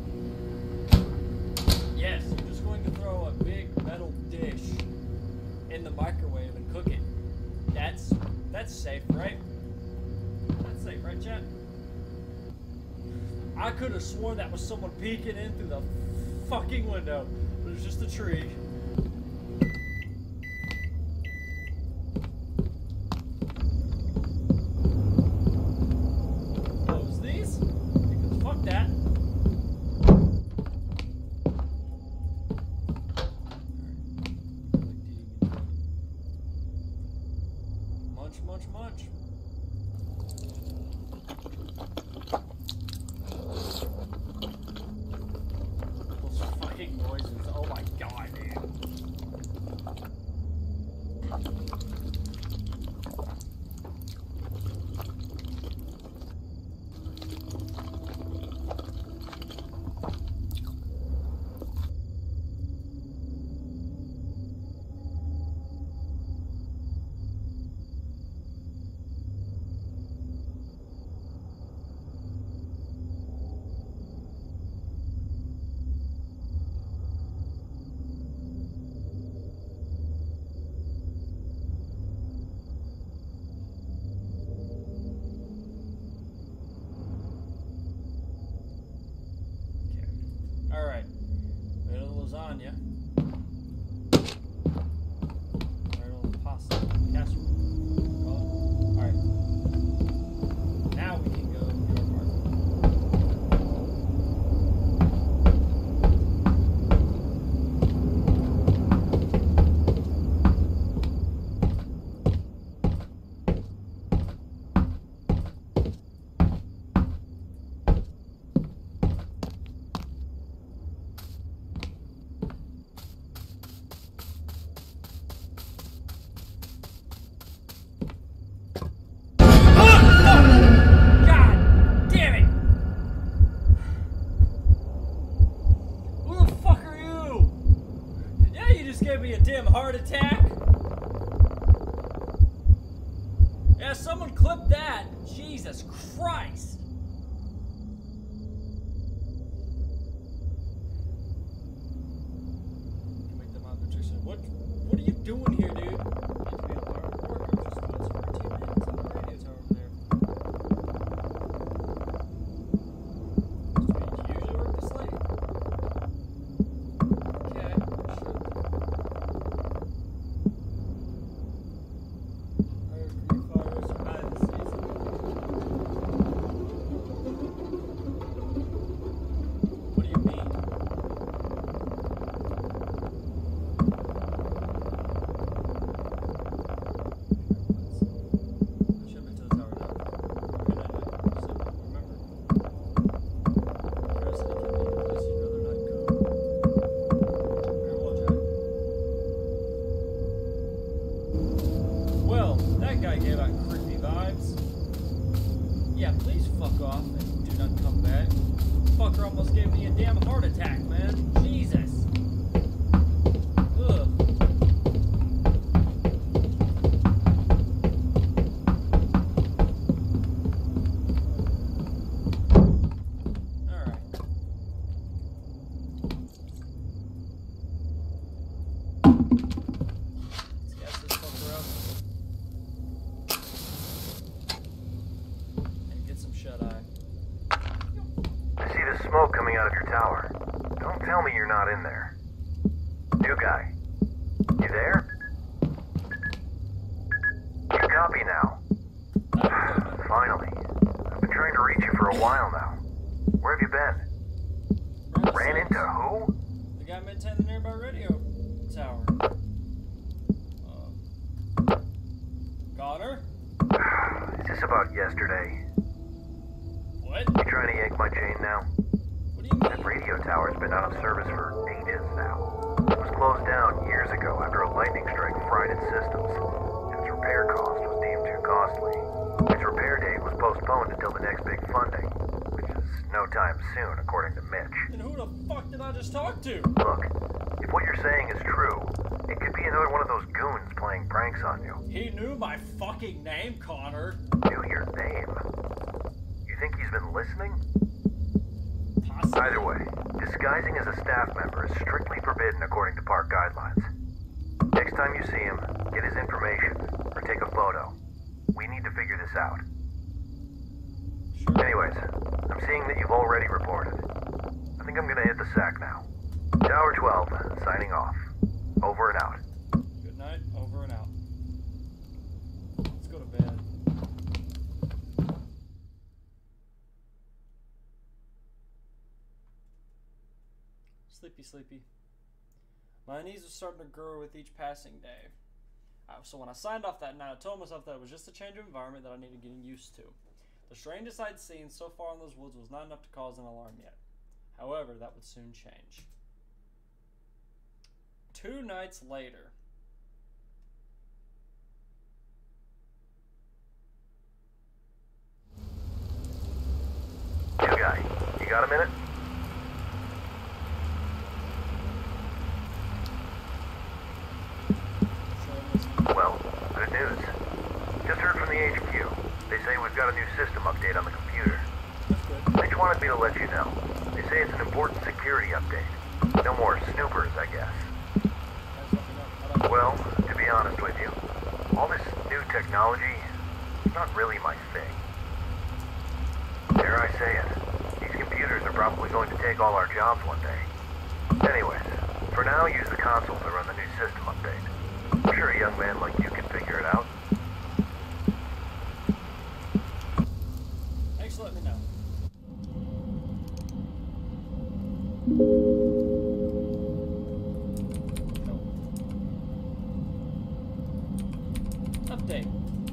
Yes, you're just going to throw a big metal dish in the microwave and cook it. That's that's safe, right? That's safe, right, chat? I could have sworn that was someone peeking in through the fucking window, but it was just a tree. Close these, because fuck that. Munch, munch, munch. Those fucking noises. Oh my god, dude. Alright. Right on the lasagna. Right on the pasta. Casserole. Alright. Now we can go to our market. God damn it! Who the fuck are you? Yeah, you just gave me a damn heart attack. Yeah, someone clip that. Jesus Christ. Can make them out of Patricia. What what are you doing here, dude? Need to be a hard worker. Just doing some routine maintenance on the radio tower over there. Do you usually work this late? Okay, sure. Hire Creek Fires behind the scenes. What do you mean? Ship it to the tower now. Good idea. Simple. Remember. Curiosity can be a place you'd rather not go. Very well, Jack. Well, that guy gave out creepy vibes. Yeah, please fuck off and do not come back. Fucker almost gave me a damn heart attack, man. Jesus. Ugh. Alright. Let's gas this fucker up. And get some shut-eye. I see the smoke coming out of your tower. Don't tell me you're not in there. New guy. You there? You copy now. Uh, trying to reach you for a while now. Where have you been? Ran into who? The guy maintaining the nearby radio tower. Uh, Connor? Is this about yesterday? What? You trying to yank my chain now? What do you mean? That radio tower's been out of service for ages now. It was closed down years ago after a lightning strike fried its systems, and its repair cost was deemed too costly. Its repair date was postponed until the next big funding, which is no time soon, according to Mitch. And who the fuck did I just talk to? Look, if what you're saying is true, it could be another one of those goons playing pranks on you. He knew my fucking name, Connor. Knew your name? You think he's been listening? Possibly. Either way, disguising as a staff member is strictly forbidden according to park guidelines. Next time you see him, get his information, or take a photo. We need to figure this out. Sure. Anyways, I'm seeing that you've already reported. I think I'm gonna hit the sack now. Tower twelve, signing off. Over and out. Good night, over and out. Let's go to bed. Sleepy, sleepy. My knees were starting to grow with each passing day. Uh, so when I signed off that night, I told myself that it was just a change of environment that I needed getting used to. The strangest I'd seen so far in those woods was not enough to cause an alarm yet. However, that would soon change. Two nights later. New guy, you got a minute? Well, good news. Just heard from the H Q. They say we've got a new system update on the computer. Mitch wanted me to let you know. They say it's an important security update. No more snoopers, I guess. Well, to be honest with you, all this new technology is not really my thing. Dare I say it, these computers are probably going to take all our jobs one day. Anyways, for now, use the console to run the new system update. I'm sure a young man like you can figure it out. Thanks for letting me know. Update.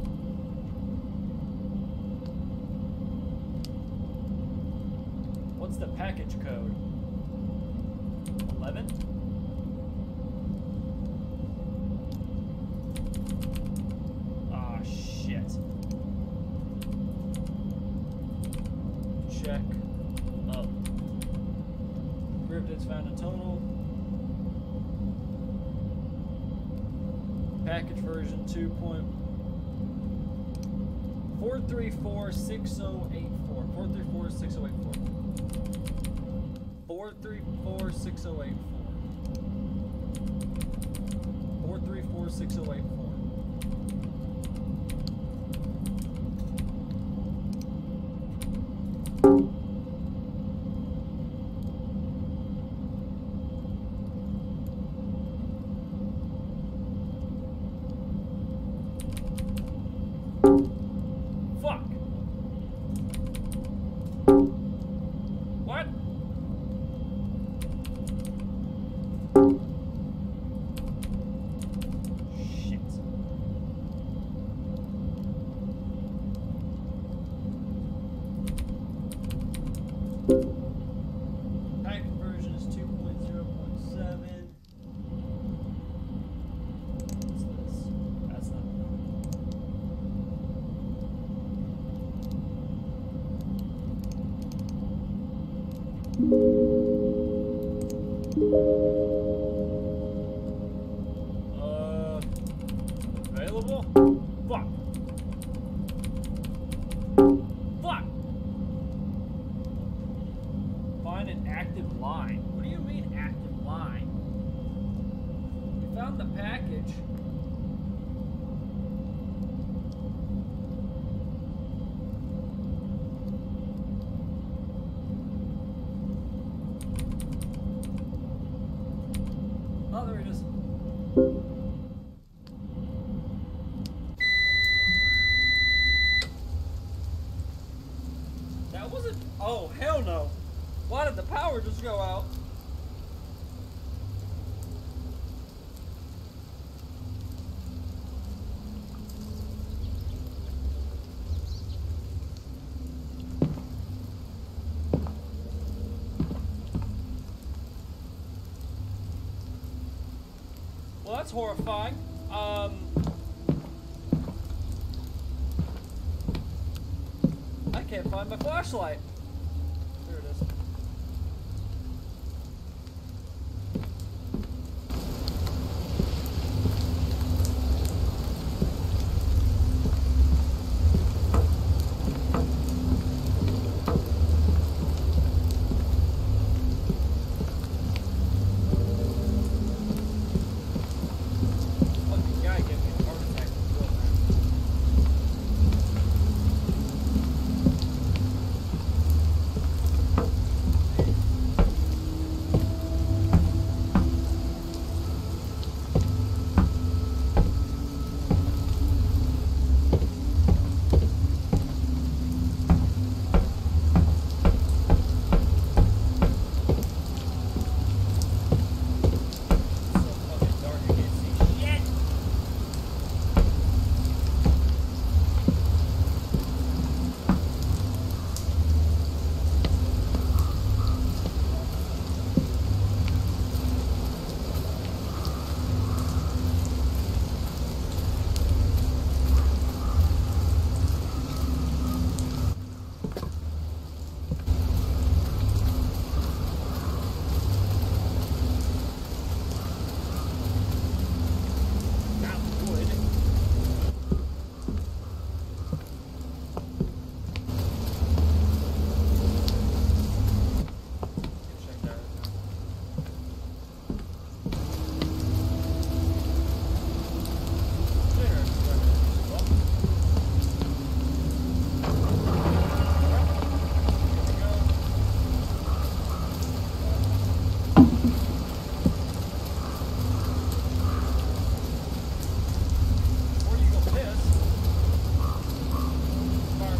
What's the package code? eleven? Ah, shit. Check up. Three updates found in total. Package version two point four three four six zero eight four. four three four six zero eight four. four three four six zero eight four. four three four six zero eight four. Fuck. What? Shit. Packet version is two point zero point seven. What's this? That's not. Uh, available? Fuck. Fuck. Find an active line. What do you mean active line? We found the package. Oh, there it is. Oh, hell no. Why did the power just go out? Well, that's horrifying. Um... I can't find my flashlight. There it is. Fucking guy gave me a heart attack. Real bad. So fucking dark, I can't see shit. That would. Check that out. There. Well. Here we go. Before you go piss, fire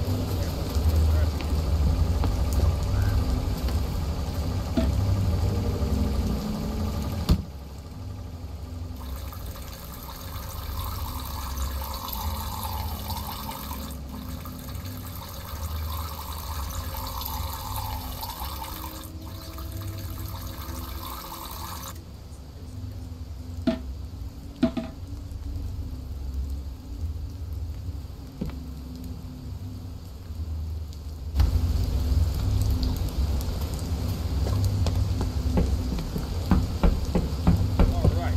All right.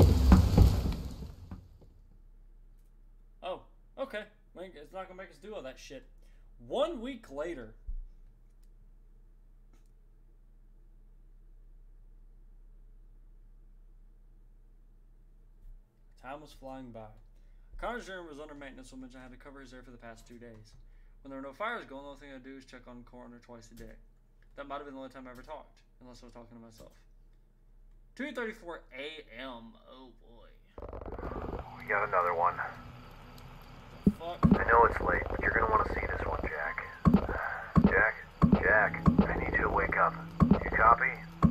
Oh, okay. Like, it's not gonna make us do all that shit. One week later. Time was flying by. Connor's room was under maintenance, so I had to cover his air for the past two days. When there were no fires going, the only thing I do is check on Coroner twice a day. That might have been the only time I ever talked, unless I was talking to myself. two thirty-four a m Oh boy. We got another one. Fuck. I know it's late, but you're gonna want to see this one, Jack. Jack? Jack, I need you to wake up. You copy?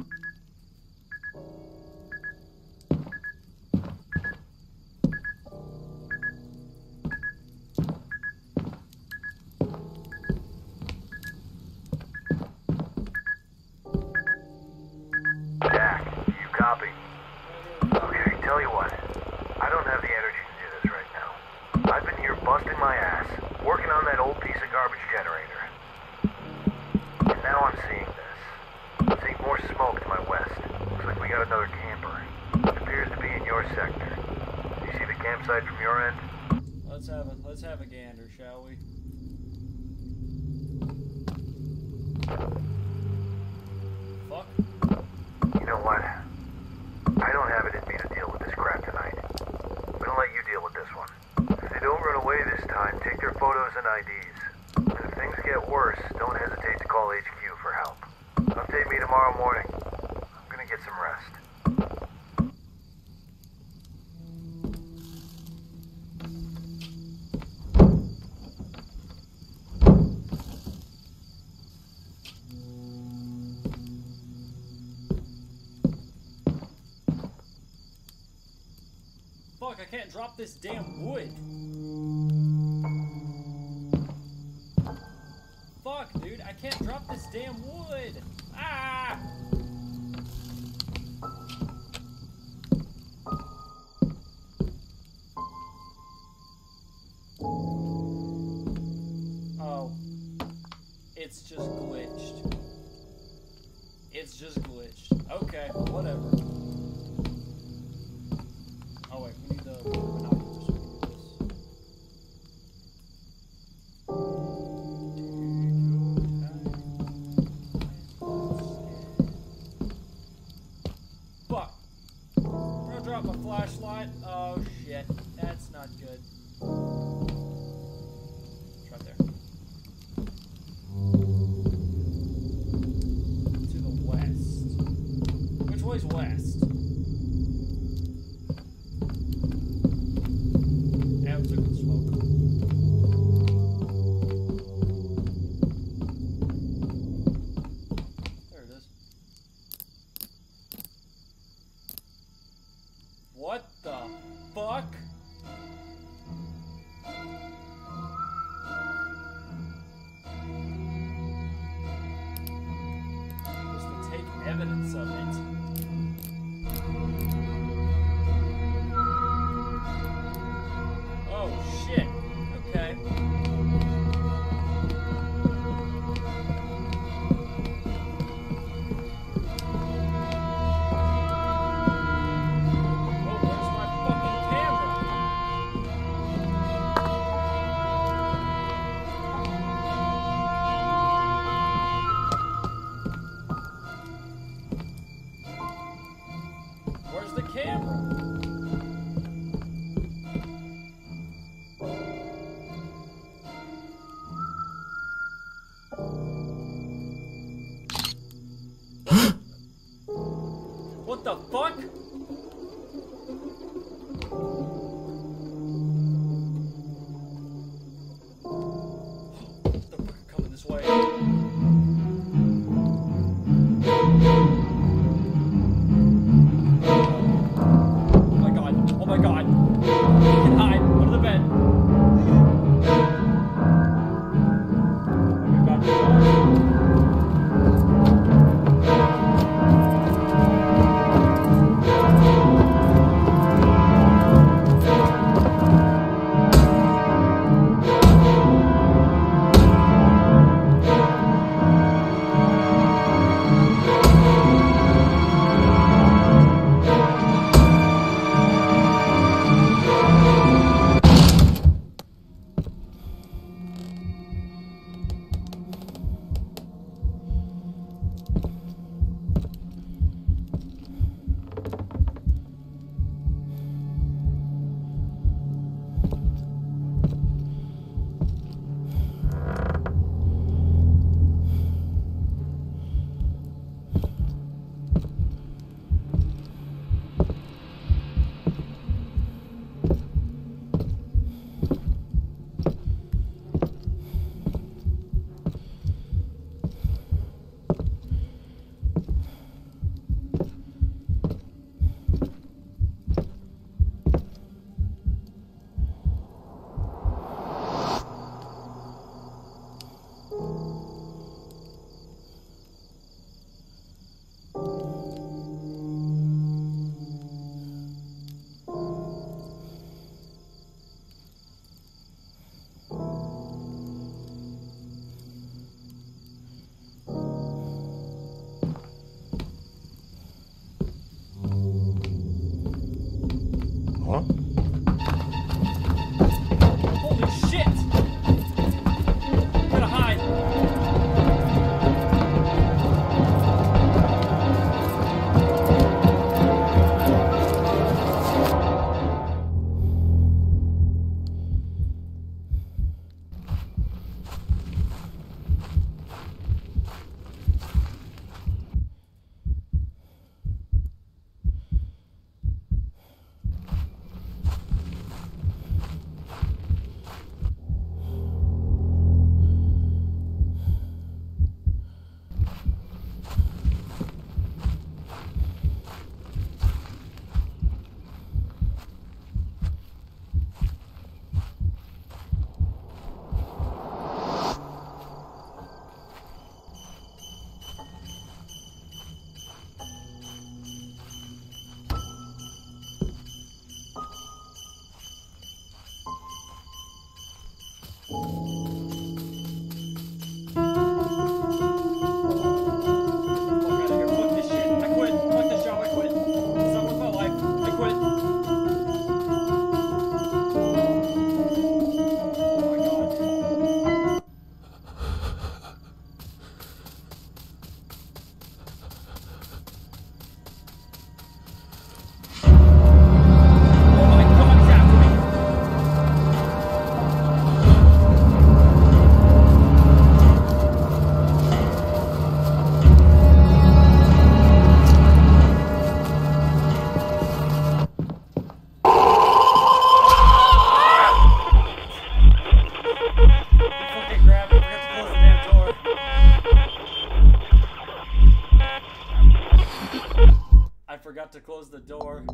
Jack, you copy? Okay, tell you what. I don't have the energy to do this right now. I've been here busting my ass, working on that old piece of garbage generator. And now I'm seeing this. I'm seeing more smoke to my west. Looks like we got another camper. It appears to be in your sector. You see the campsite from your end? Let's have a let's have a gander, shall we? Fuck. You know what? I don't have it in me to deal with this crap tonight. I'm gonna let you deal with this one. If they don't run away this time, take their photos and I Ds. And if things get worse, don't hesitate to call H Q for help. Update me tomorrow morning. I'm gonna get some rest. fuck? I can't drop this damn wood. Fuck, dude. I can't drop this damn wood. Ah! Oh. It's just glitched. It's just glitched. Okay, whatever. Oh wait, we need the binoculars so we can do this. Fuck. I'm gonna drop my flashlight. Oh shit. That's not good. It's right there. To the west. Which way's west? Yeah, we took the smoke. There it is. What the fuck? Just to take evidence of it. Oh shit. Okay. Oh, where's my fucking camera? Where's the camera? What the fuck? They're fucking coming this way. Oh my god. Oh my god. We can hide under the bed. Oh my god. close the door.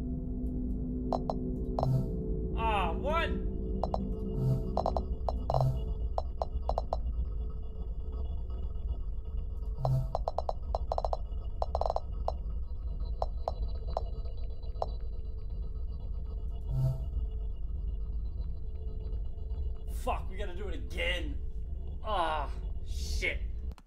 Ah, what? Fuck, we gotta do it again. Ah, shit.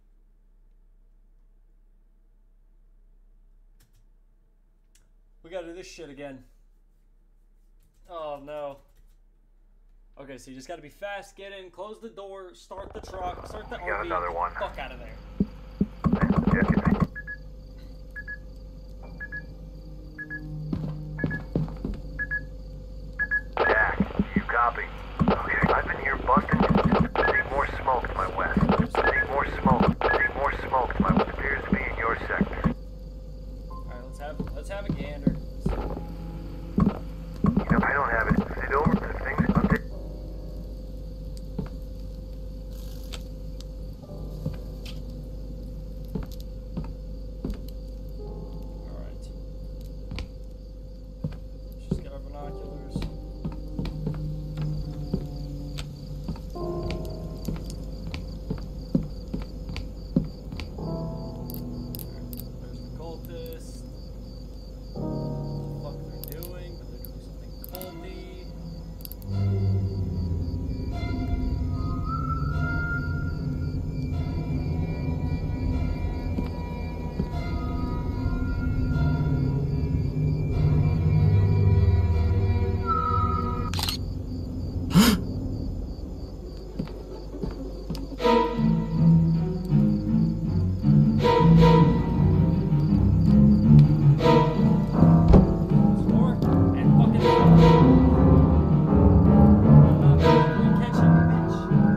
We gotta do this shit again. Oh no. Okay, so you just gotta be fast, get in, close the door, start the truck, start the You got R V, another one. fuck out of there. Jack, you copy? Okay, I've been here busting. See more smoke to my west. See more smoke. See more smoke to my west. Appears to be in your sector. Alright, let's have let's have a gander. You know, I don't have it. Sit over the things. I'll take. Alright. Let's just get our binoculars. There's the cultist. What the fuck they're doing, but they're doing something culty. Score and fucking catch him, bitch.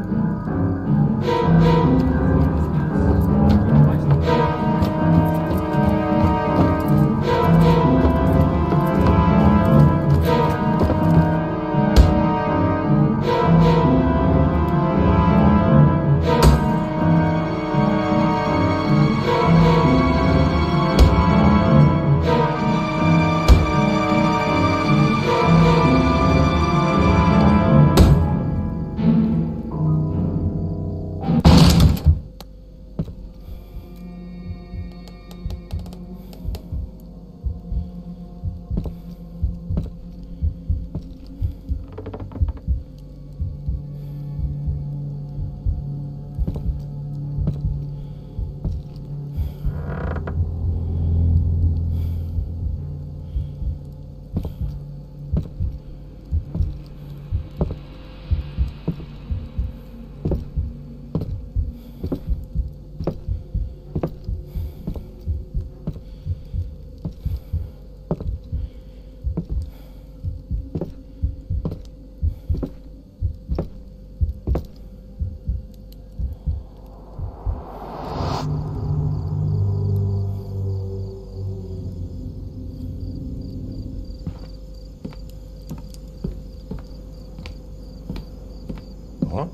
Huh?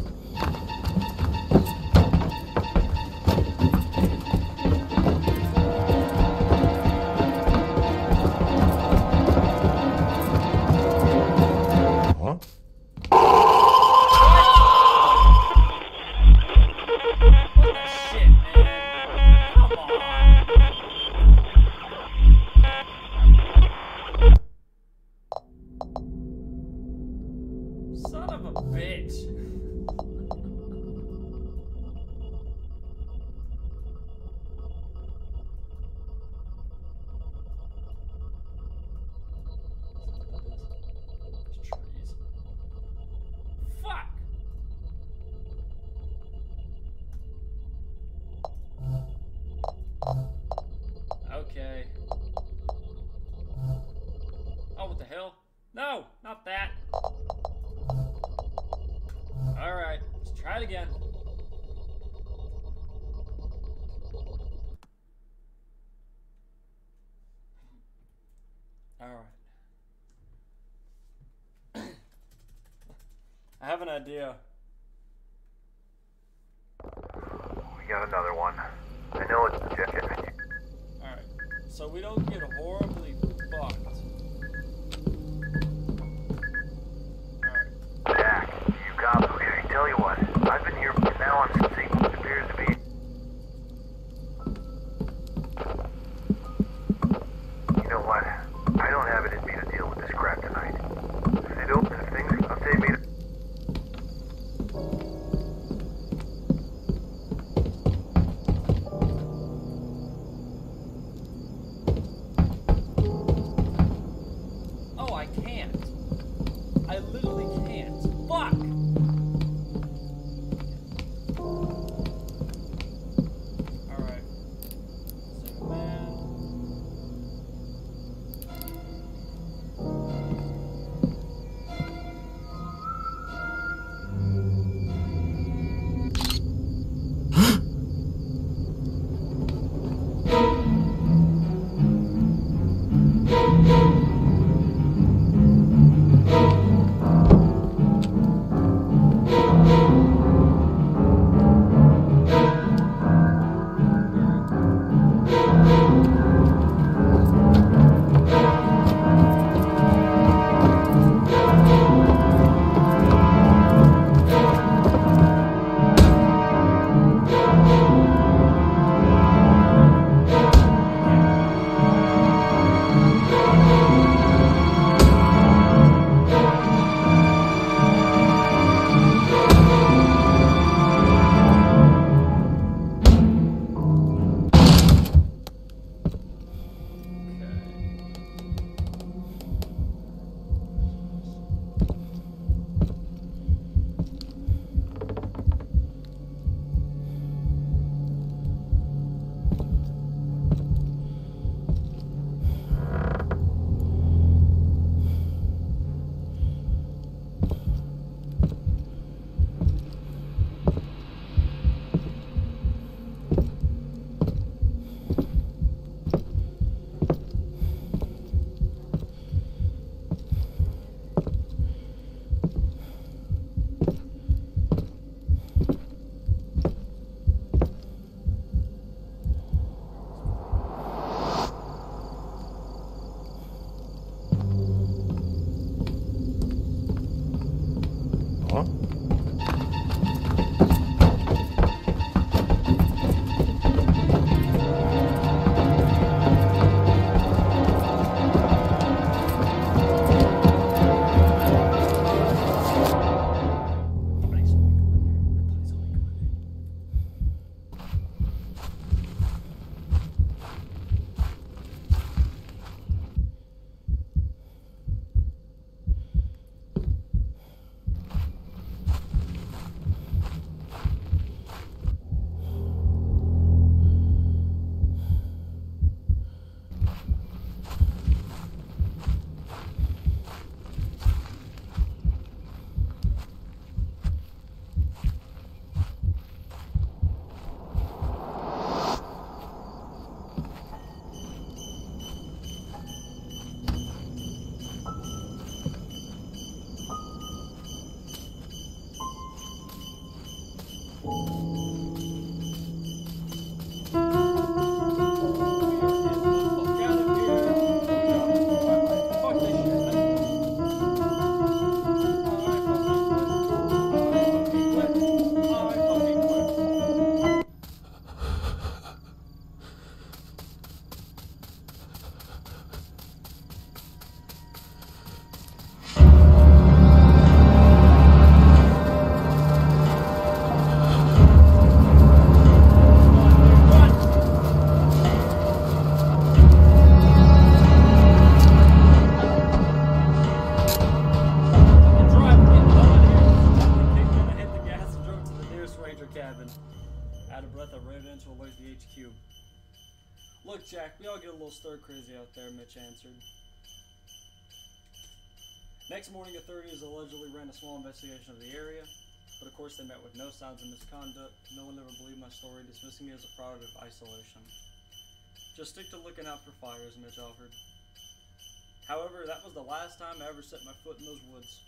Huh? What the shit, man? Come on. Son of a bitch. There's trees. Fuck. Okay. Oh, what the hell? No, not that. Alright, let's try it again. Alright. I have an idea. We got another one. I know it's. Alright. So we don't get horribly fucked. Alright. Jack, you cop, okay, tell you what. I've been here, but now I'm sensing what appears to be... You know what? I don't have it in me to deal with this crap tonight. If they don't, if things update me... Oh, I can't. I literally can't. Fuck! Alright. Zoom in. Look, Jack, we all get a little stir crazy out there, Mitch answered. Next morning, authorities allegedly ran a small investigation of the area, but of course they met with no signs of misconduct. No one ever believed my story, dismissing me as a product of isolation. Just stick to looking out for fires, Mitch offered. However, that was the last time I ever set my foot in those woods.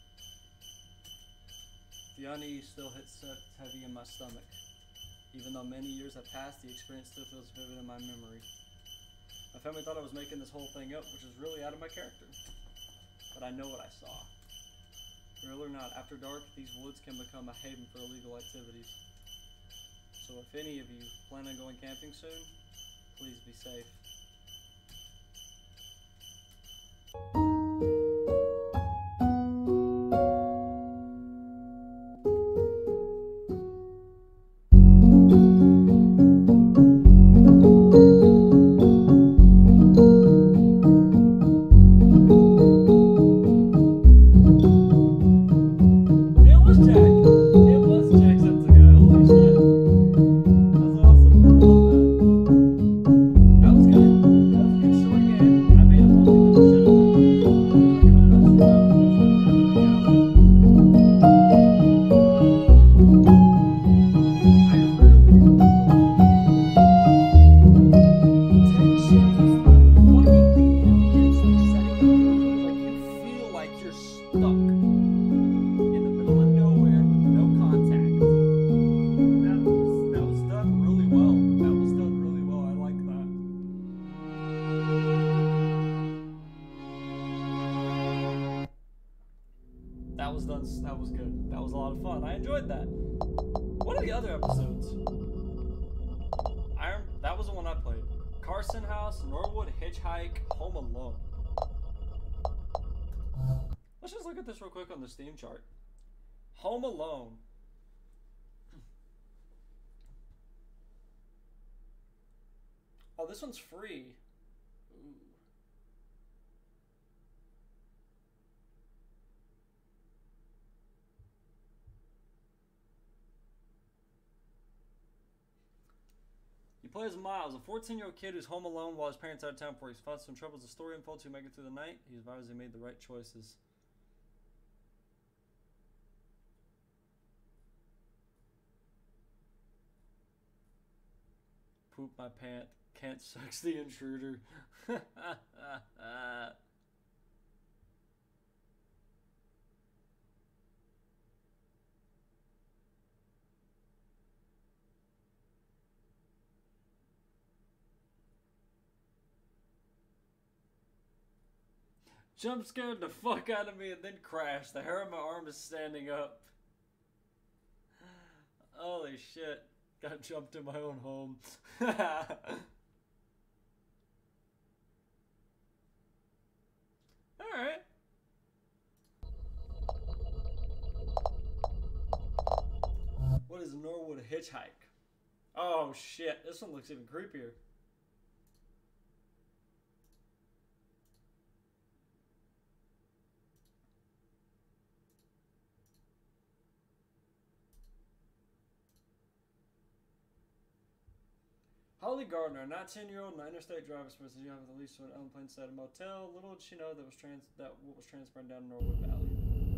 The unease still hits heavy in my stomach. Even though many years have passed, the experience still feels vivid in my memory. My family thought I was making this whole thing up, which is really out of my character. But I know what I saw. Real or not, after dark, these woods can become a haven for illegal activities. So if any of you plan on going camping soon, please be safe. That was done. That was good. That was a lot of fun. I enjoyed that. What are the other episodes? Iron. That was the one I played. Carson House, Norwood Hitchhike, Home Alone. Let's just look at this real quick on the Steam chart. Home Alone. Oh, this one's free. Ooh. You play as Miles, a fourteen-year-old kid who's home alone while his parents are out of town before he spots some troubles. The story unfolds to make it through the night. He vows he made the right choices. Poop my pant. Can't sex the intruder. Jump scared the fuck out of me and then crashed. The hair on my arm is standing up. Holy shit. Got jumped in my own home. Alright. What is Norwood Hitchhike? Oh shit, this one looks even creepier. Holly Gardner, a nineteen-year-old interstate driver, supposed to have the lease to an unplanned set of motel. Little did she know that was trans that what was transpiring down in Norwood Valley.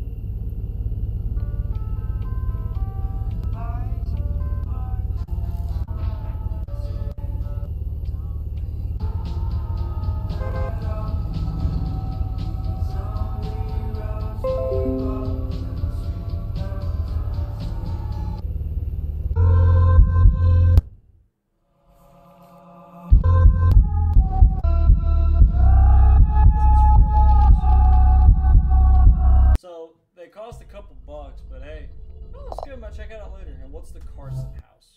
Cost a couple bucks, but hey, oh, that's good. I might check it out later. And what's the Carson House?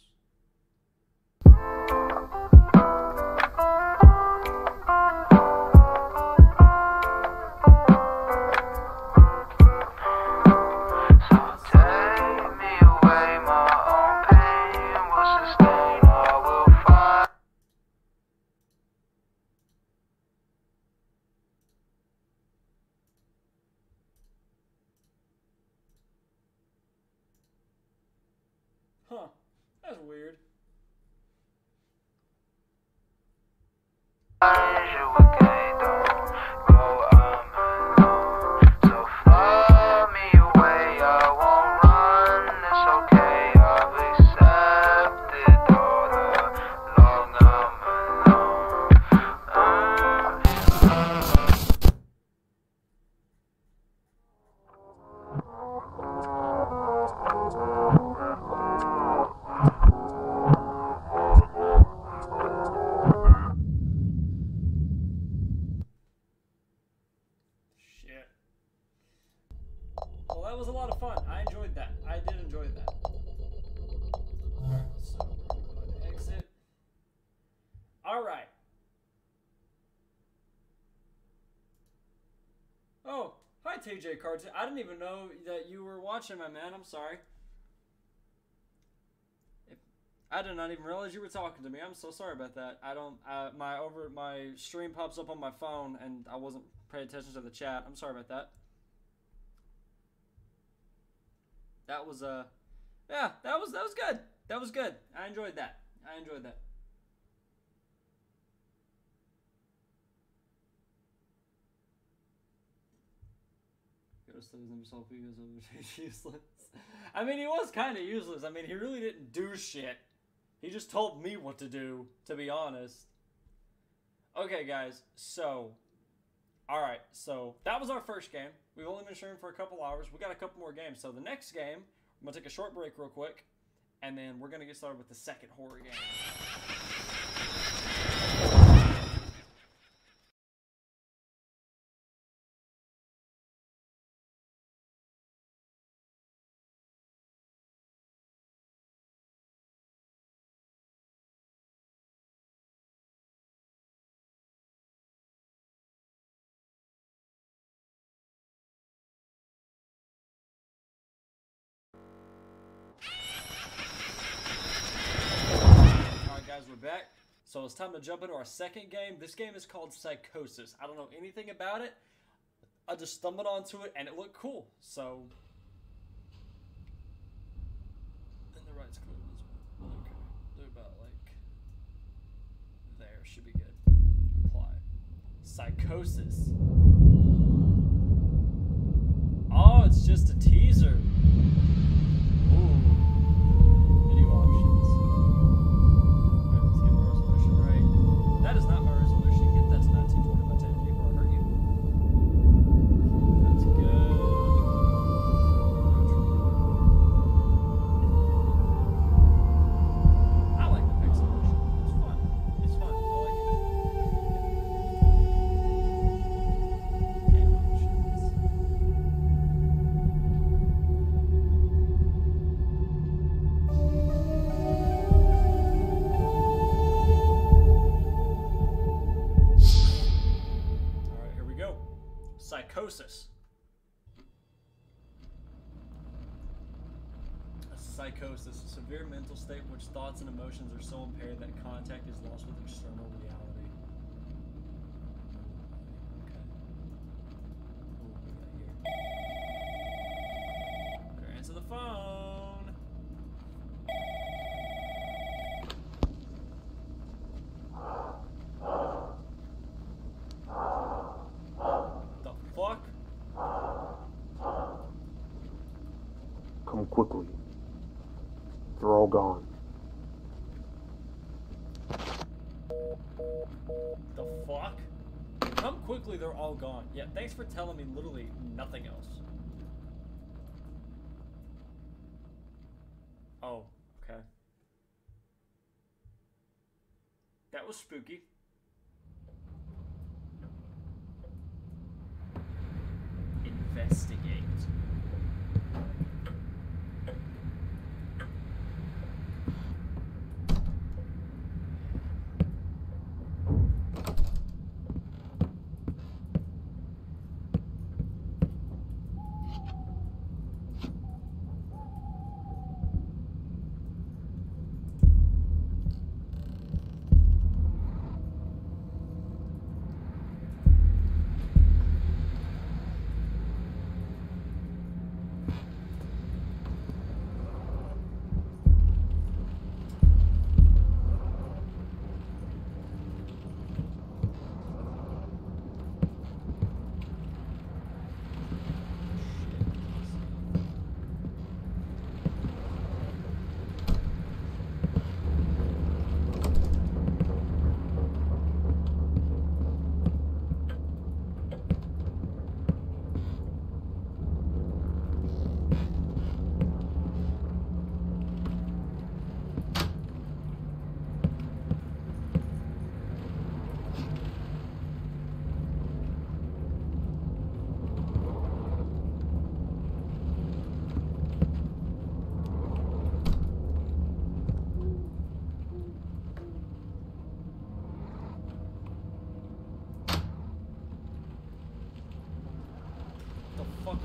Huh, that's weird. Well, that was a lot of fun. I enjoyed that. I did enjoy that. Alright, so we're going to go ahead and exit. Alright. Oh, hi T J Cartoon. I didn't even know that you were watching, my man. I'm sorry. If, I did not even realize you were talking to me. I'm so sorry about that. I don't. Uh, my over my stream pops up on my phone, and I wasn't paying attention to the chat. I'm sorry about that. That was uh, yeah, that was that was good. That was good. I enjoyed that. I enjoyed that. Ghost studies himself because of useless. I mean, he was kind of useless. I mean, he really didn't do shit. He just told me what to do, to be honest. Okay, guys. So, all right. So that was our first game. We've only been streaming for a couple hours. We got a couple more games. So the next game, I'm gonna take a short break real quick, and then we're gonna get started with the second horror game. Guys, we're back. So it's time to jump into our second game. This game is called Psychosis. I don't know anything about it. I just stumbled onto it and it looked cool. So, and the right's clear as well. Okay, do about like there. Should be good. Apply. Psychosis. Oh, it's just a teaser. Ooh. Video options. That is not my resolution. Get that to nineteen twenty by ten eighty before I hurt you. That's good. I like the pixelation. It's fun. It's fun. I like it. Game options. Psychosis. A psychosis, a severe mental state in which thoughts and emotions are so impaired that contact is lost with external reality. Okay. Ooh, what do we got here? Better answer the phone. Fuck. Come quickly. They're all gone. The fuck? Come quickly, they're all gone. Yeah, thanks for telling me literally nothing else. Oh, okay. That was spooky. Investigate.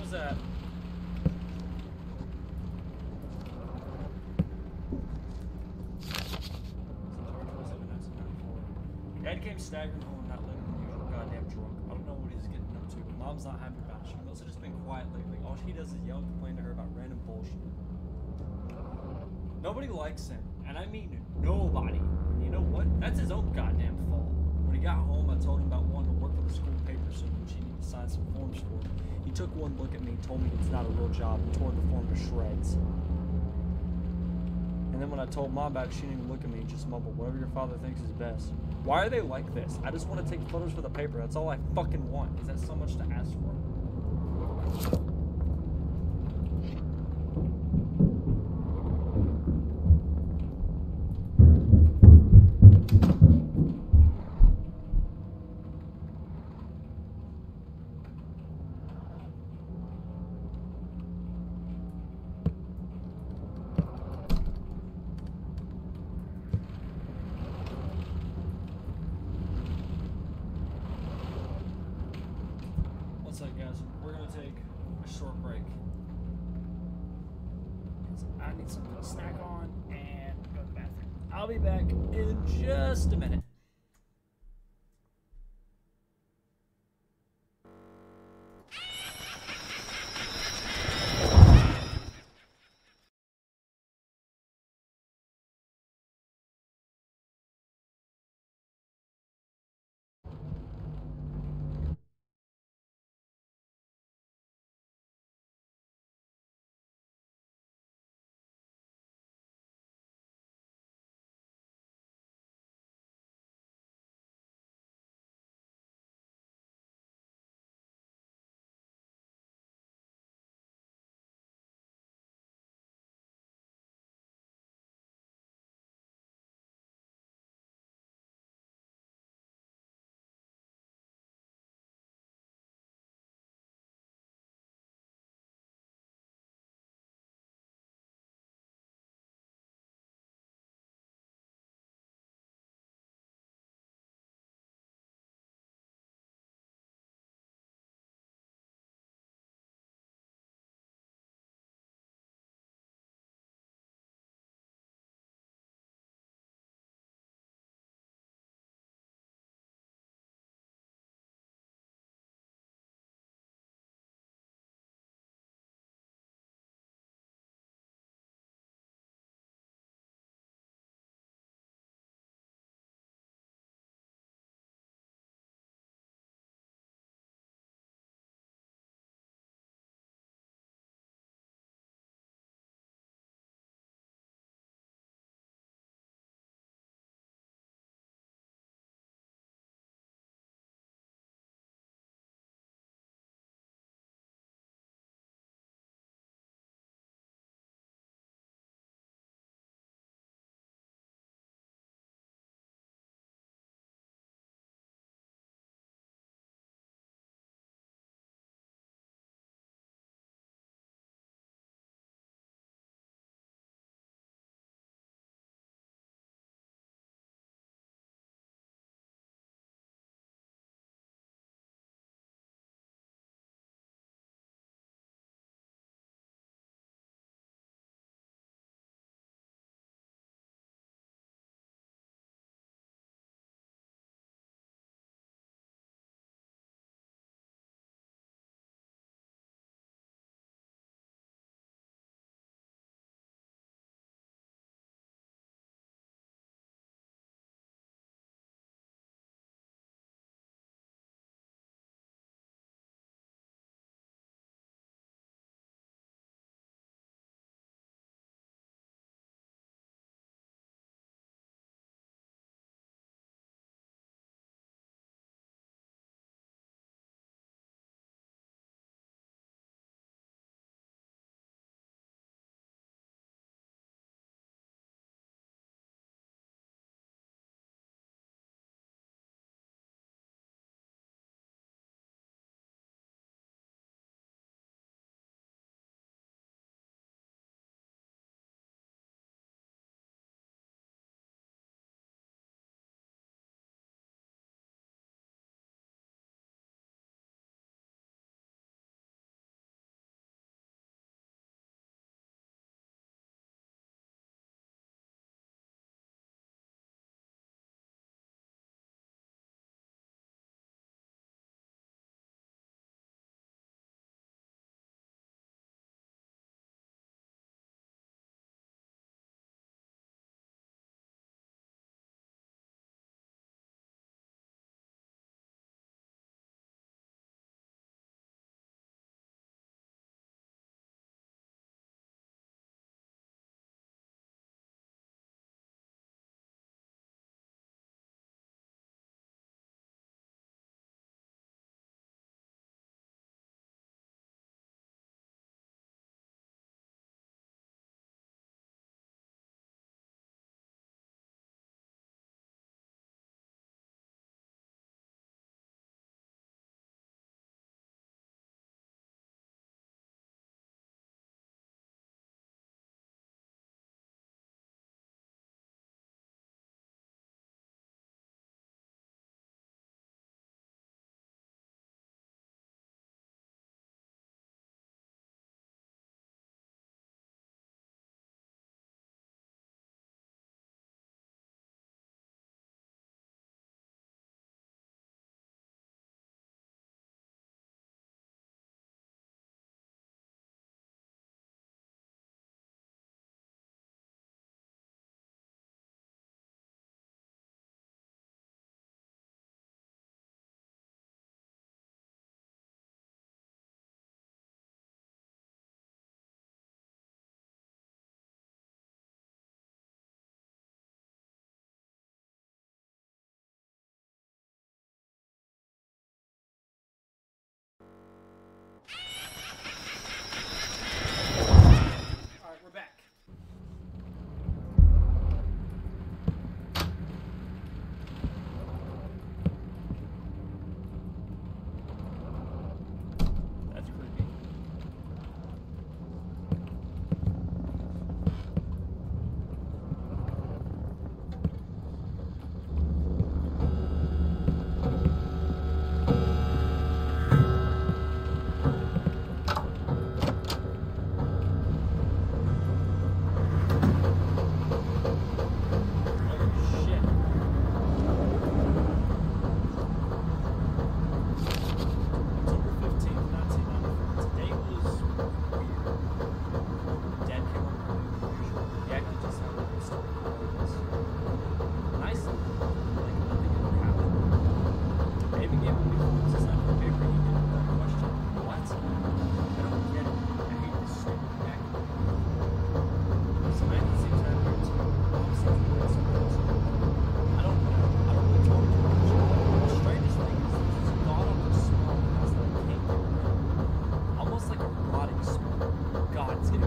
was at. Dad came staggering home that late than usual, goddamn drunk. I don't know what he's getting up to, but Mom's not happy about it. She must have just been quiet lately. All she does is yell and complain to her about random bullshit. Nobody likes him, and I mean nobody. And you know what? That's his own goddamn fault. When he got home, I told him about wanting to work for the school paper soon, which he needed to sign some forms for. He took one look at me and told me it's not a real job and tore the form to shreds. And then when I told Mom about it, she didn't even look at me and just mumbled, whatever your father thinks is best. Why are they like this? I just want to take photos for the paper. That's all I fucking want. Is that so much to ask for? Guys, we're gonna take a short break. I need something to snack on and go to the bathroom. I'll be back in just a minute.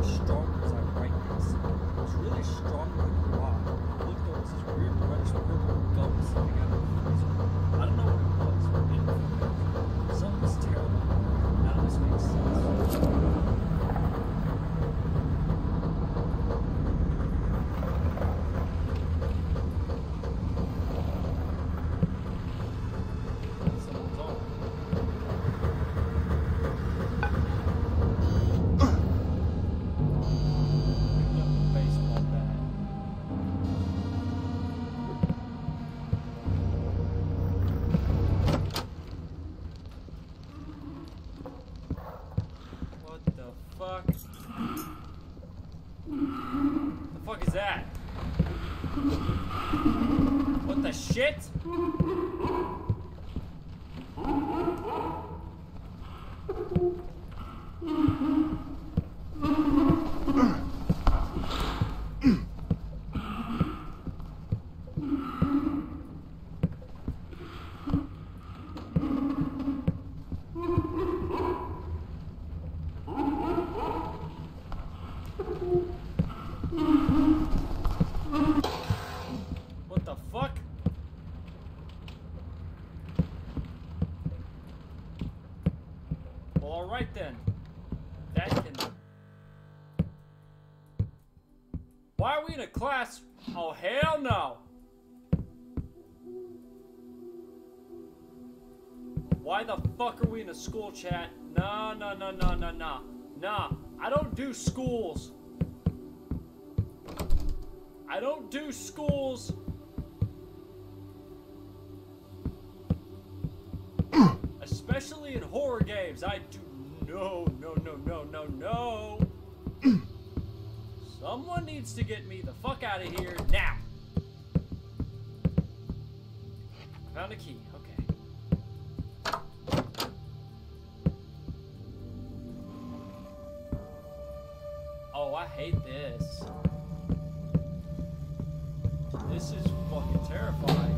as stronger as I write this. It was really strong like a rock. Look, there was this weird reddish purple gum sitting out of the freezer. I don't know what it was, but it didn't feel good. Something was terrible. None of this makes sense. Shit! What the fuck? Well, alright then. That can... Why are we in a class? Oh, hell no! Why the fuck are we in a school chat? No, no, no, no, no, no. Nah, I don't do schools. I don't do schools. Especially in horror games. I do no, no, no, no, no, no. Someone needs to get me the fuck out of here now. Found a key. Okay. Oh, I hate this. This is fucking terrifying.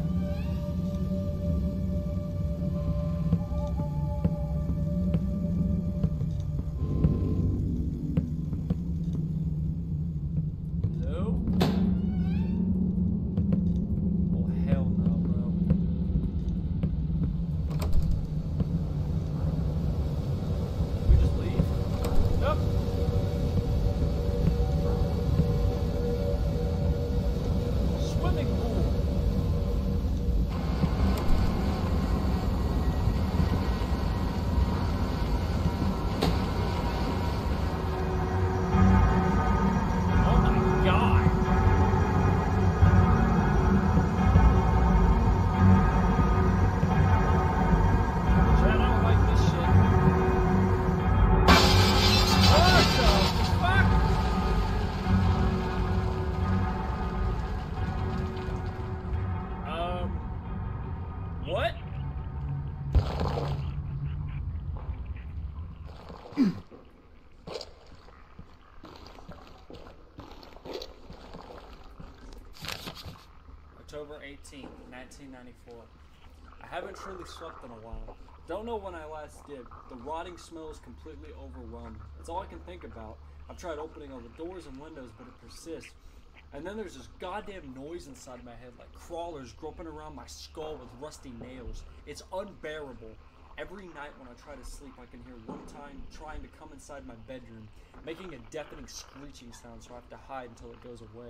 October eighteenth, nineteen ninety-four. I haven't truly slept in a while. Don't know when I last did. The rotting smell is completely overwhelming. It's all I can think about. I've tried opening all the doors and windows, but it persists. And then there's this goddamn noise inside my head, like crawlers groping around my skull with rusty nails. It's unbearable. Every night when I try to sleep, I can hear one time trying to come inside my bedroom, making a deafening screeching sound, so I have to hide until it goes away.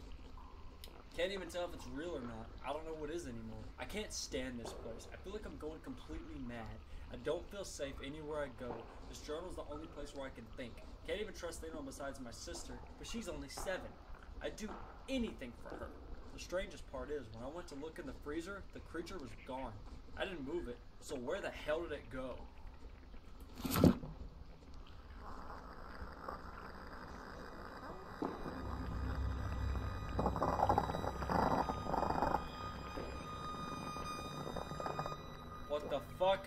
Can't even tell if it's real or not. I don't know what is anymore. I can't stand this place. I feel like I'm going completely mad. I don't feel safe anywhere I go. This journal's the only place where I can think. Can't even trust anyone besides my sister, but she's only seven. I'd do anything for her. The strangest part is, when I went to look in the freezer, the creature was gone. I didn't move it, so where the hell did it go? What the fuck?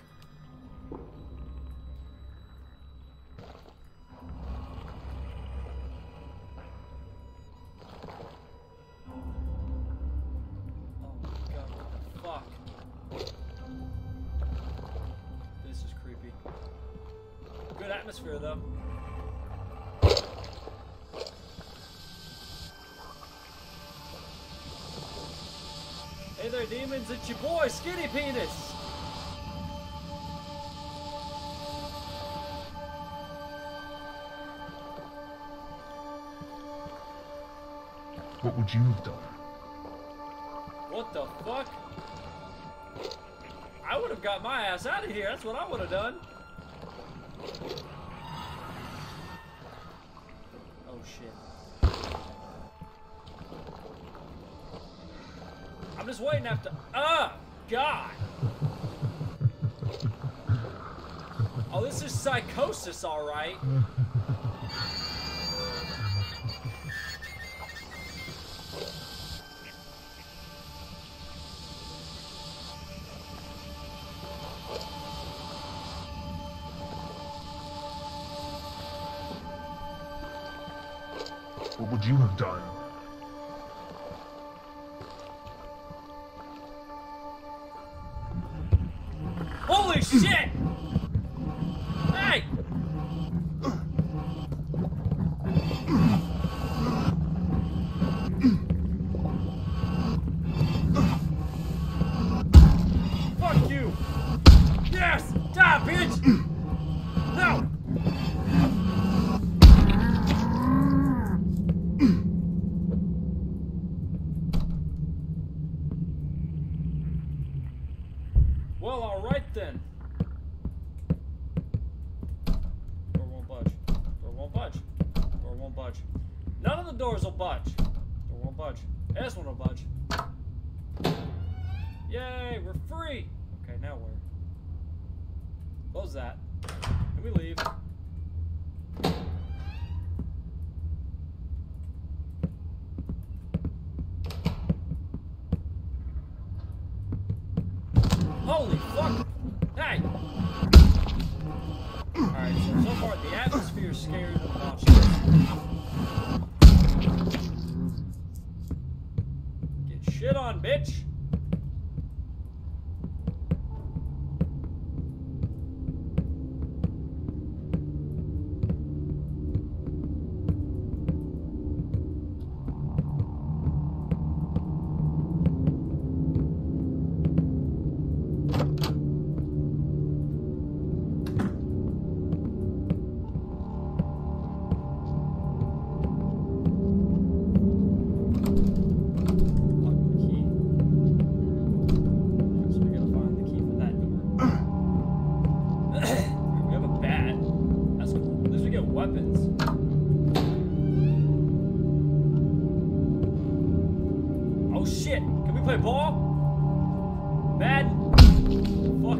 Atmosphere though. Hey there, demons, it's your boy, Skinny Penis! What would you have done? What the fuck? I would have got my ass out of here, that's what I would have done. Oh shit. I'm just waiting after. Oh, God! Oh, this is psychosis, alright. What would you have done? Holy shit! Hey! Fuck you! Yes! Die, bitch! No! Well, alright then. Door won't budge. Door won't budge. Door won't budge. None of the doors will budge. Door won't budge. This one will budge. Yay, we're free! Okay, now where? Close that. Can we leave? Holy fuck! Hey! Alright, so so far the atmosphere is scary than the monsters. Get shit on, bitch! Play ball? Bad? Fuck.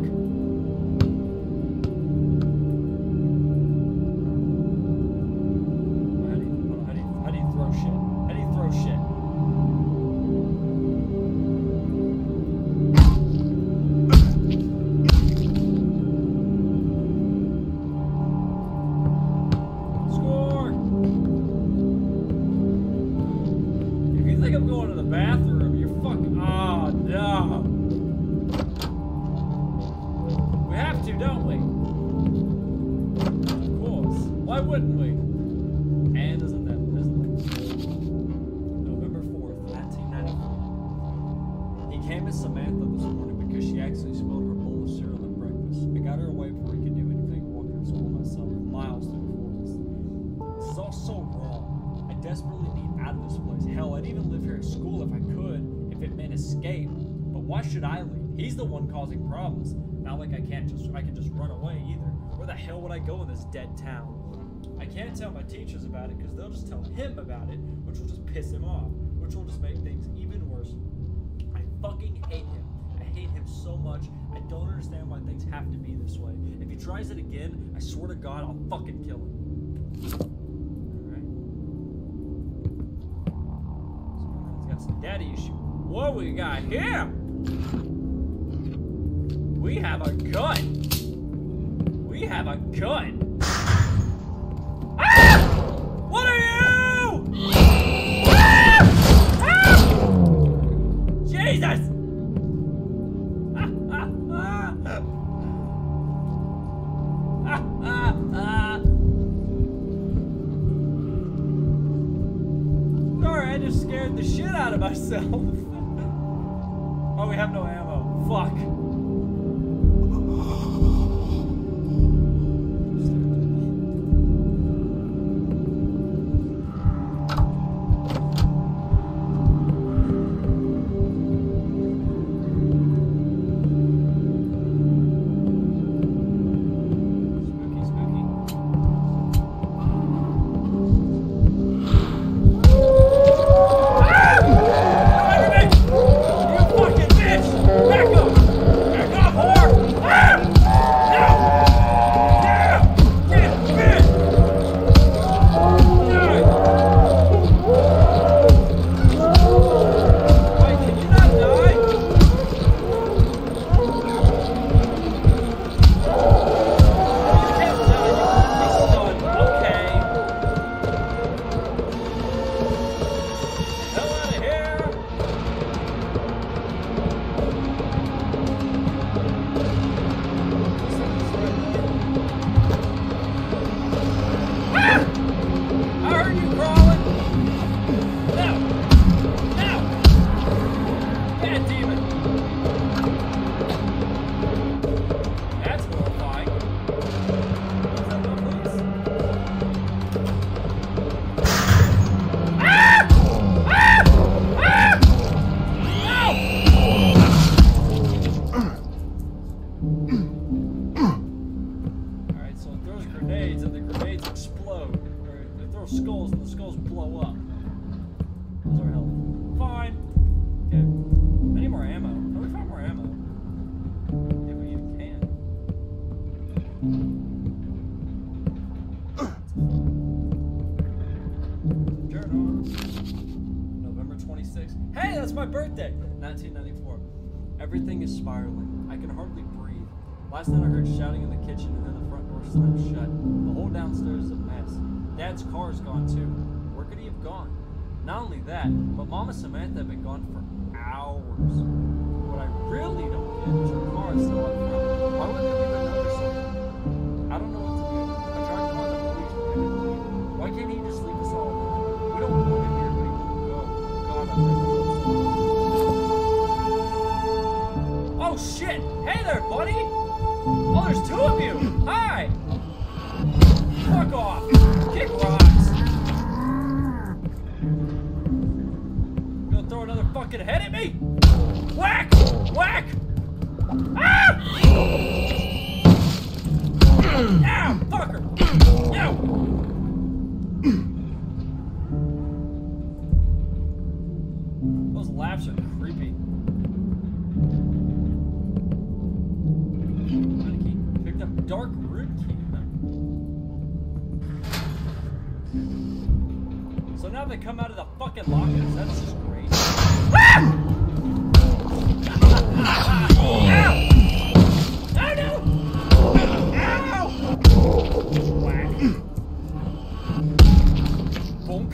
How do you, how do you, how do you throw shit? How do you throw shit? Score! If you think I'm going to the bathroom, you're fucking. Oh no! We have to, don't we? Of course. Why wouldn't we? And isn't that isn't it? November fourth, nineteen ninety-four. He came as Samantha this morning because she actually spilled her bowl of cereal at breakfast. I got her away before he could do anything, walked her to school myself, miles through the forest. This is all so wrong. I desperately need out of this place. Hell, I'd even live here at school if I could, if it meant escape. But why should I leave? He's the one causing problems. Not like I can't just I can just run away either. Where the hell would I go in this dead town? I can't tell my teachers about it because they'll just tell him about it, which will just piss him off, which will just make things even worse. I fucking hate him. I hate him so much. I don't understand why things have to be this way. If he tries it again, I swear to God, I'll fucking kill him. Got some daddy issue. What we got here? We have a gun. We have a gun. Ah! What are you? Ah! Ah! Jesus! Ah, ah, ah. Ah, ah, ah. Sorry, I just scared the shit out of myself. Oh, we have no ammo. Fuck. Everything is spiraling. I can hardly breathe. Last night I heard shouting in the kitchen and then the front door slammed shut. The whole downstairs is a mess. Dad's car's gone too. Where could he have gone? Not only that, but Mama Samantha had been gone for hours. What I really don't get is her car is still up front. Why wouldn't they leave a note or something? I don't know what to do. I tried calling the police, but they didn't leave. Why can't he just leave us all alone? We don't want him here, but he won't go. God, I'm really Oh shit! Hey there, buddy! Oh, there's two of you! Hi! Fuck off! Kick rocks! You gonna throw another fucking head at me? Whack! Whack! Ah! Ow! Fucker! Ow! Those laughs are creepy. Dark root key, huh? So now they come out of the fucking lockers. That's just great. Ah! Ow! Oh no! Ow! Whack. Bonk.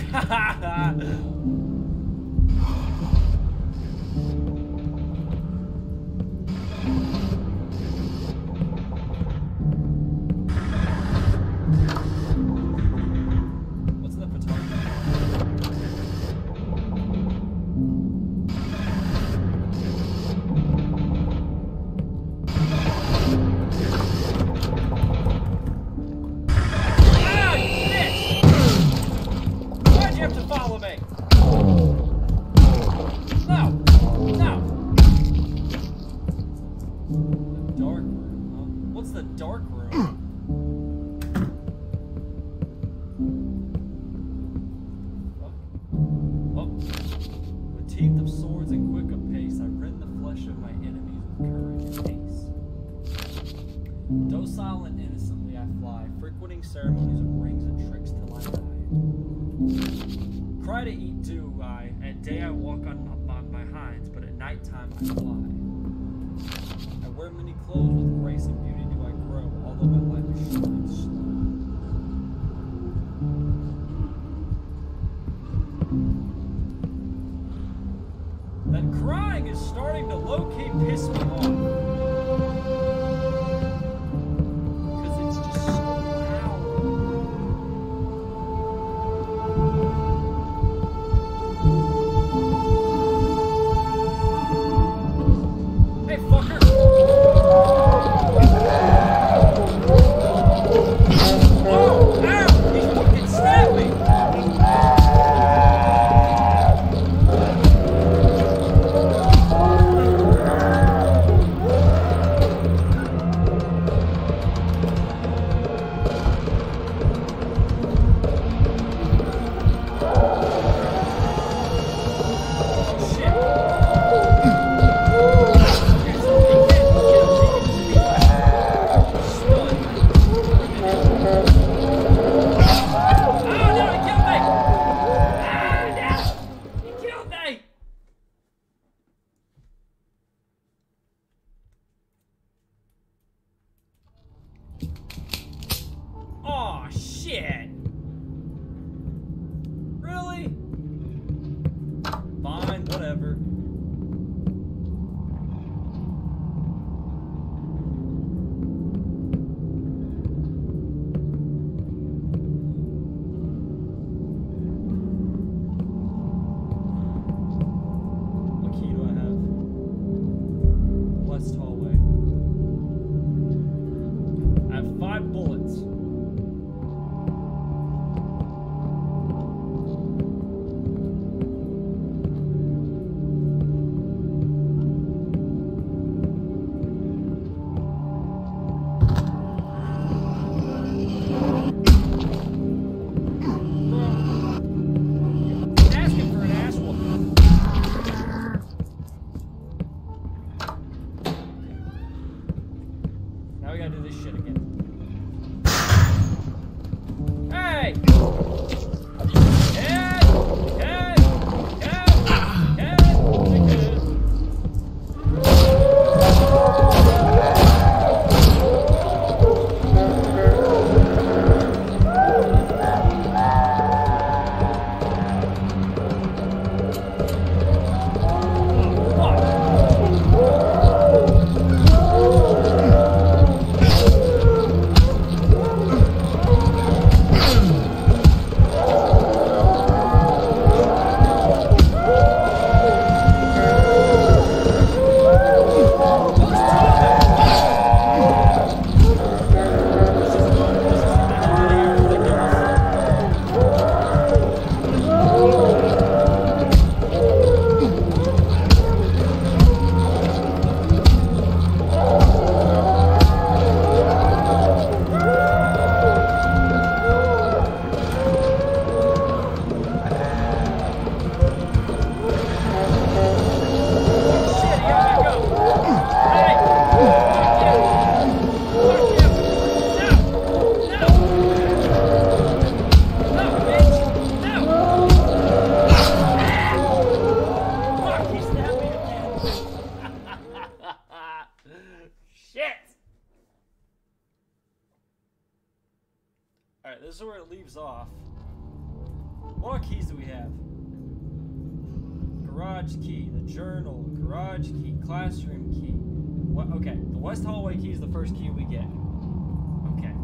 Docile and innocently I fly, frequenting ceremonies of rings and tricks till I die. Cry to eat dew I, at day I walk on, on my hinds, but at nighttime I fly. I wear many clothes, with grace and beauty do I grow, although my life is short and slow. That crying is starting to low-key piss me off. buggers off. What keys do we have? Garage key, the journal, garage key, classroom key. What? Okay, the west hallway key is the first key we get. Okay.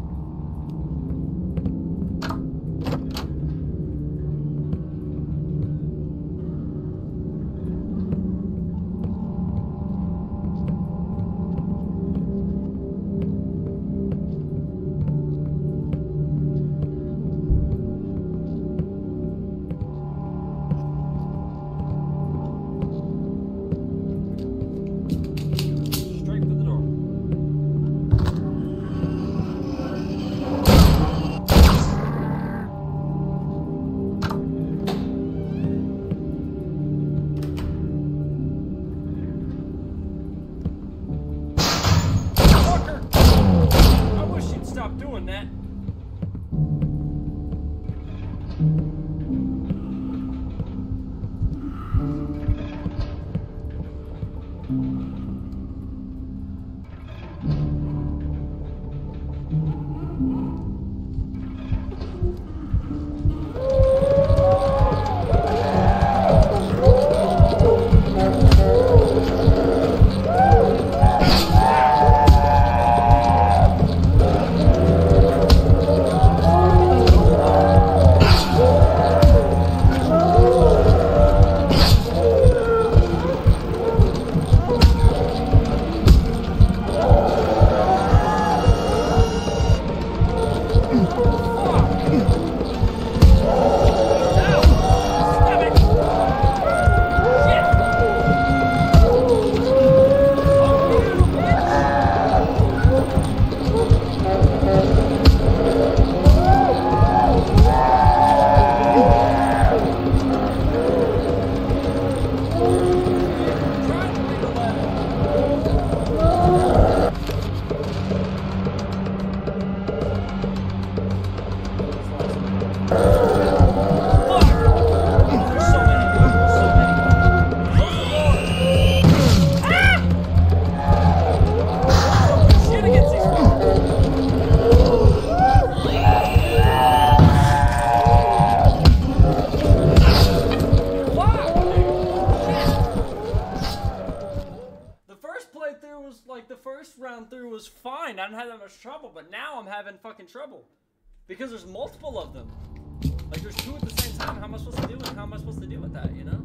Fine, I didn't have that much trouble, but now I'm having fucking trouble because there's multiple of them. Like there's two at the same time. How am I supposed to do it? How am I supposed to deal with that? You know?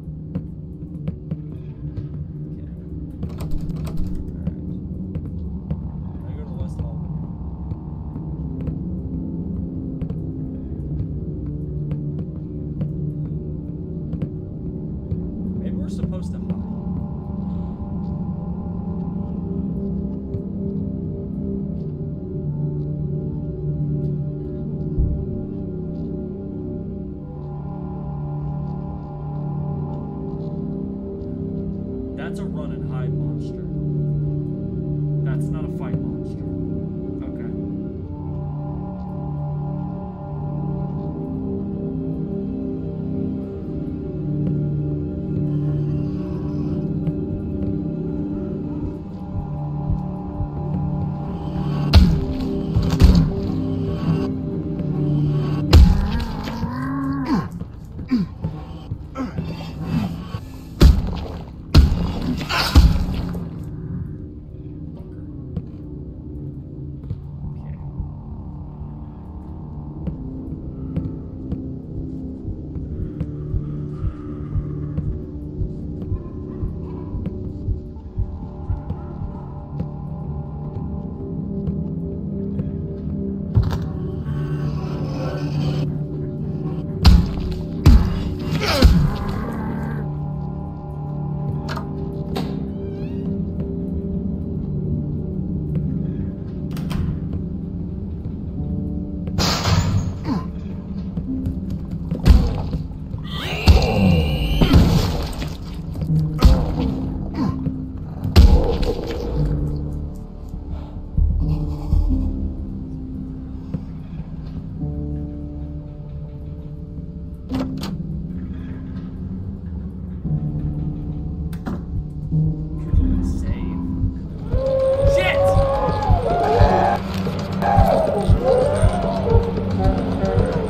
Okay. Alright. I go to the west hall. Maybe we're supposed to hide. That's a run and hide monster. That's not a fight monster. Okay. Shit!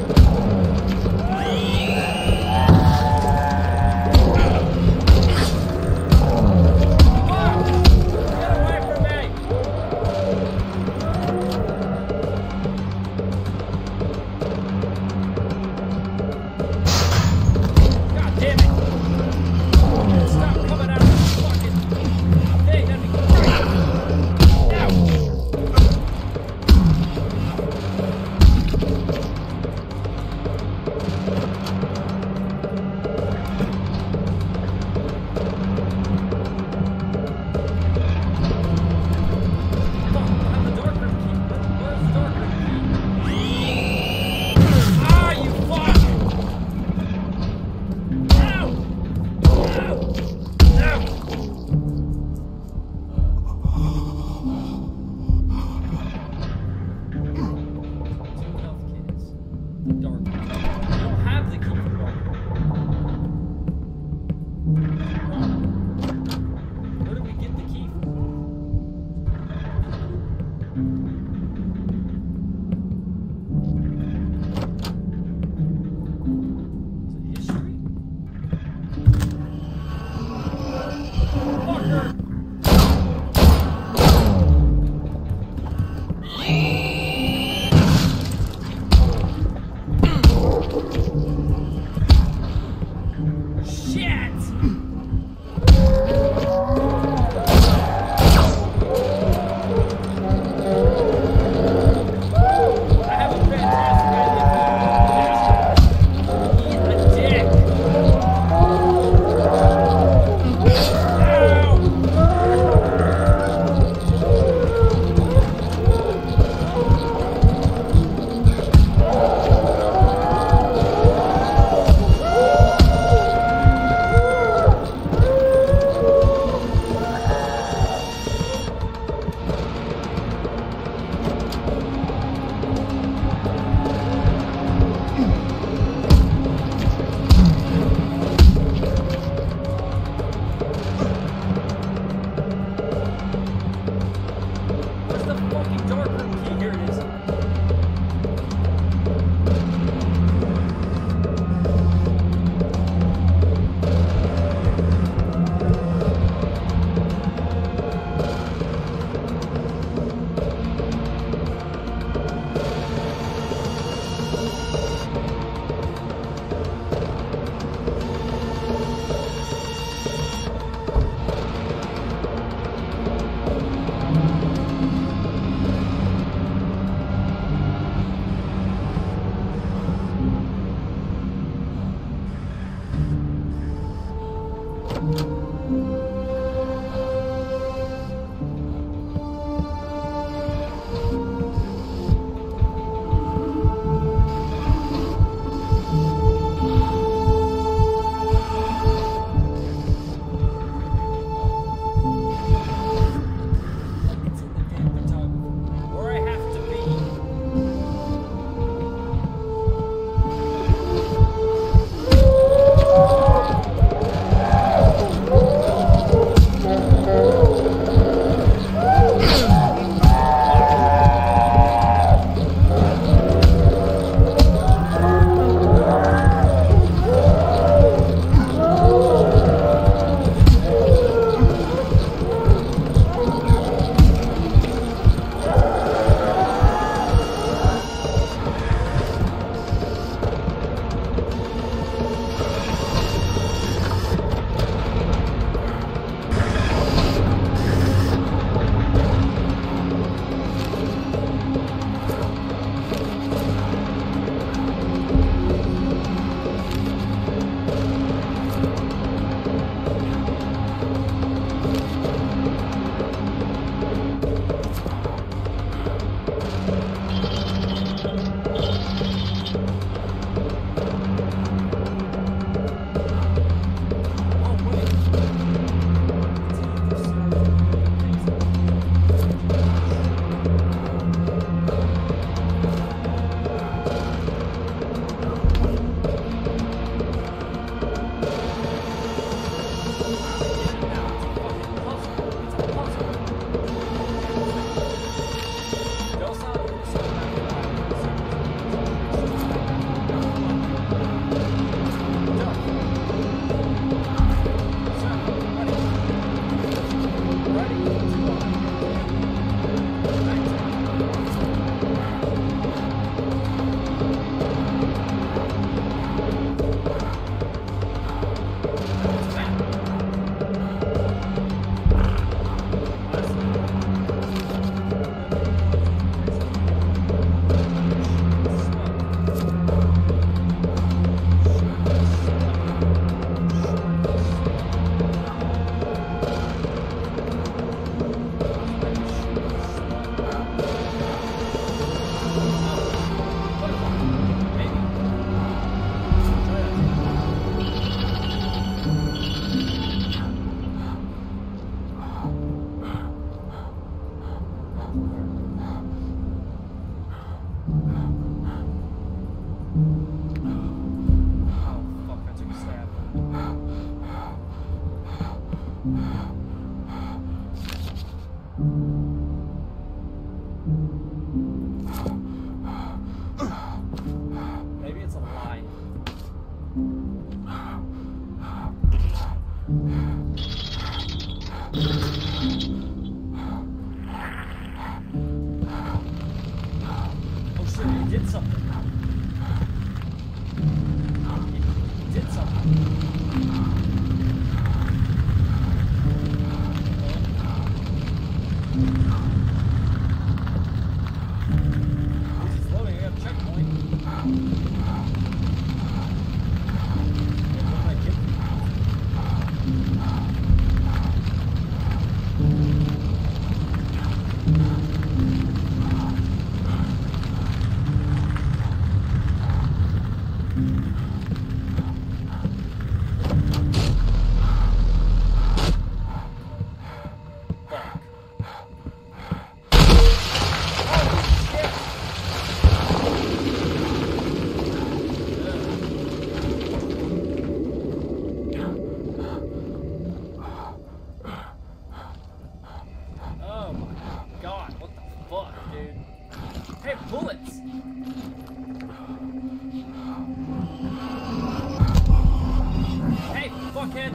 Oh shit, he did something. He did something. He's loading, I got a checkpoint. What did I get? Oh my god, what the fuck, dude? Hey, bullets! Hey, fuckhead!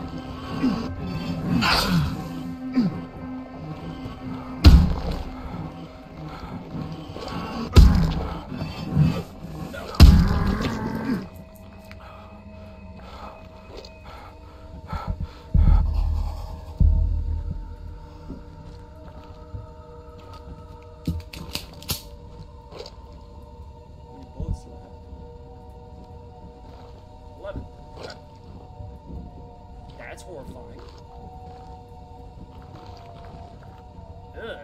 Bullets do I have? Eleven. Okay. That's horrifying. Ugh.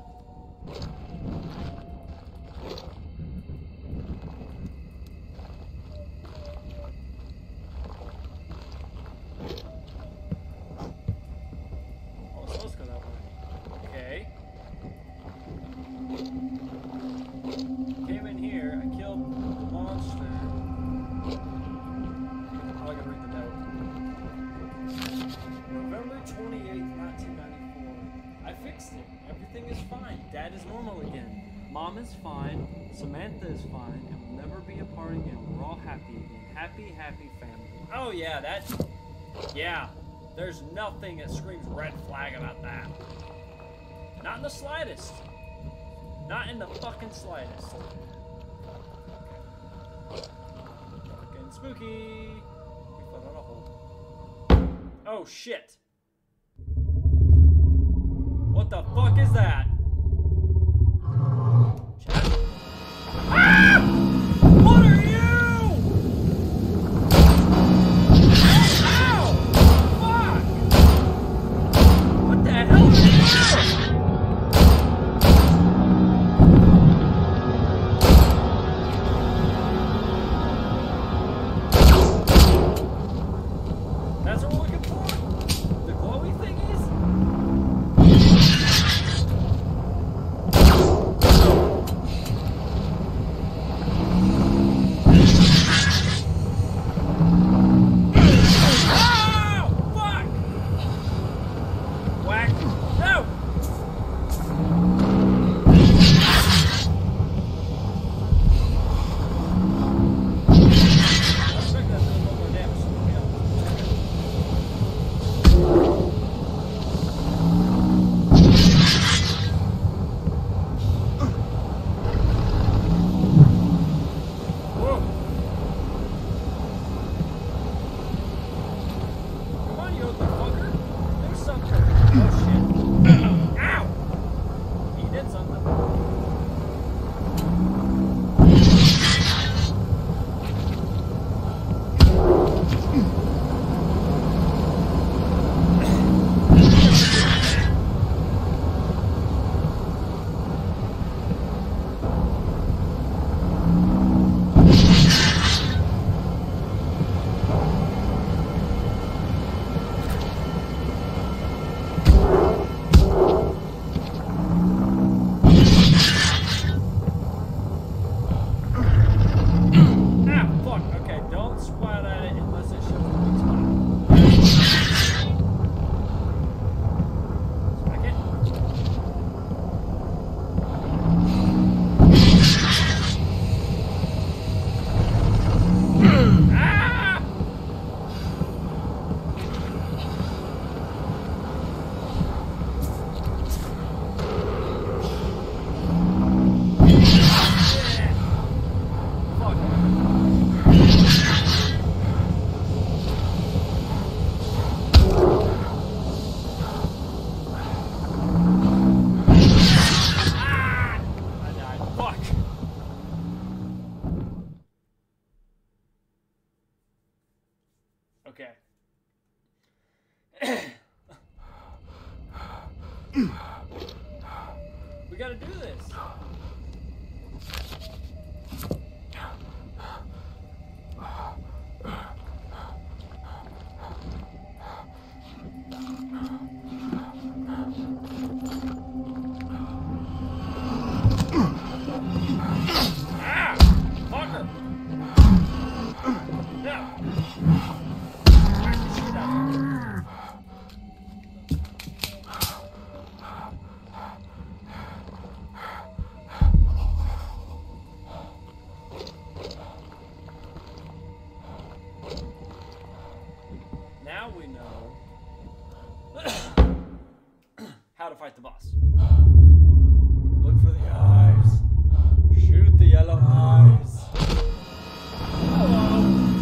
Oh, so let's go that way. Okay. Came in here, I killed the monster. Oh, I gotta read the note. November twenty-eighth, nineteen ninety-four. I fixed it. Everything is fine. Dad is normal again. Mom is fine. Samantha is fine. And we'll never be apart again. We're all happy again. Happy, happy family. Oh, yeah, that. Yeah. There's nothing that screams red flag about that. Not in the slightest. Not in the fucking slightest. Fucking spooky. We fell down a hole. Oh shit. What the fuck is that? Chat. Ah! What are you? Ow! Fuck! What the hell are you? That's what we're looking for? The glowy thingies? Okay. We gotta do this. Ah! Fucker! No! Crack the shit out of you. Now we know how to fight the boss. Look for the eyes. Shoot the yellow eyes. Hello.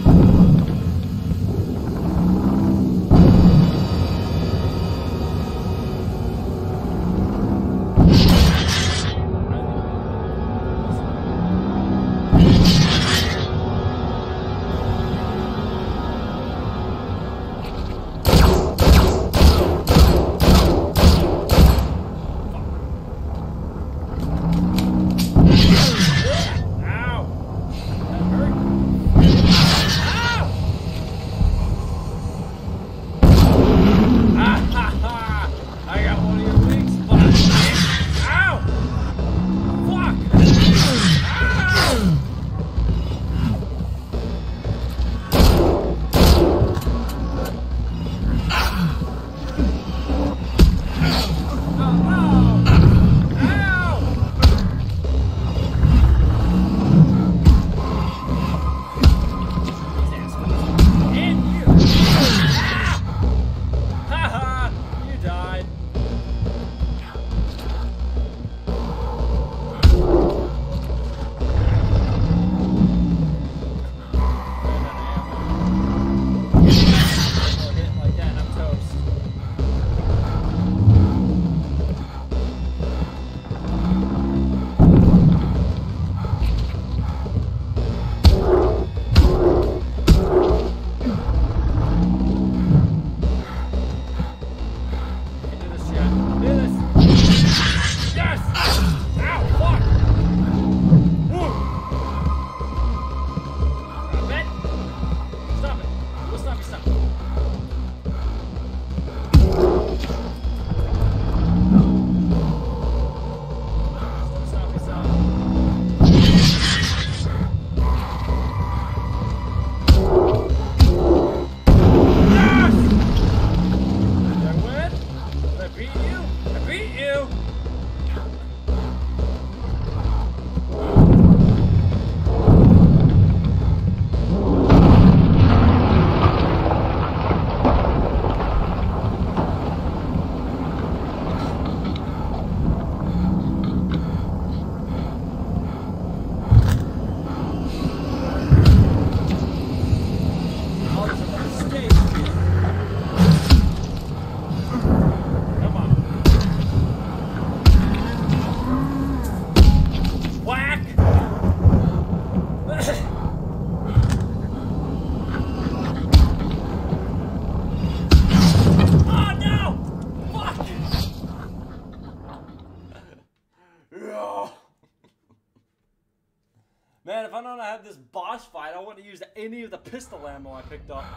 Man, if I don't have this boss fight, I wouldn't use any of the pistol ammo I picked up.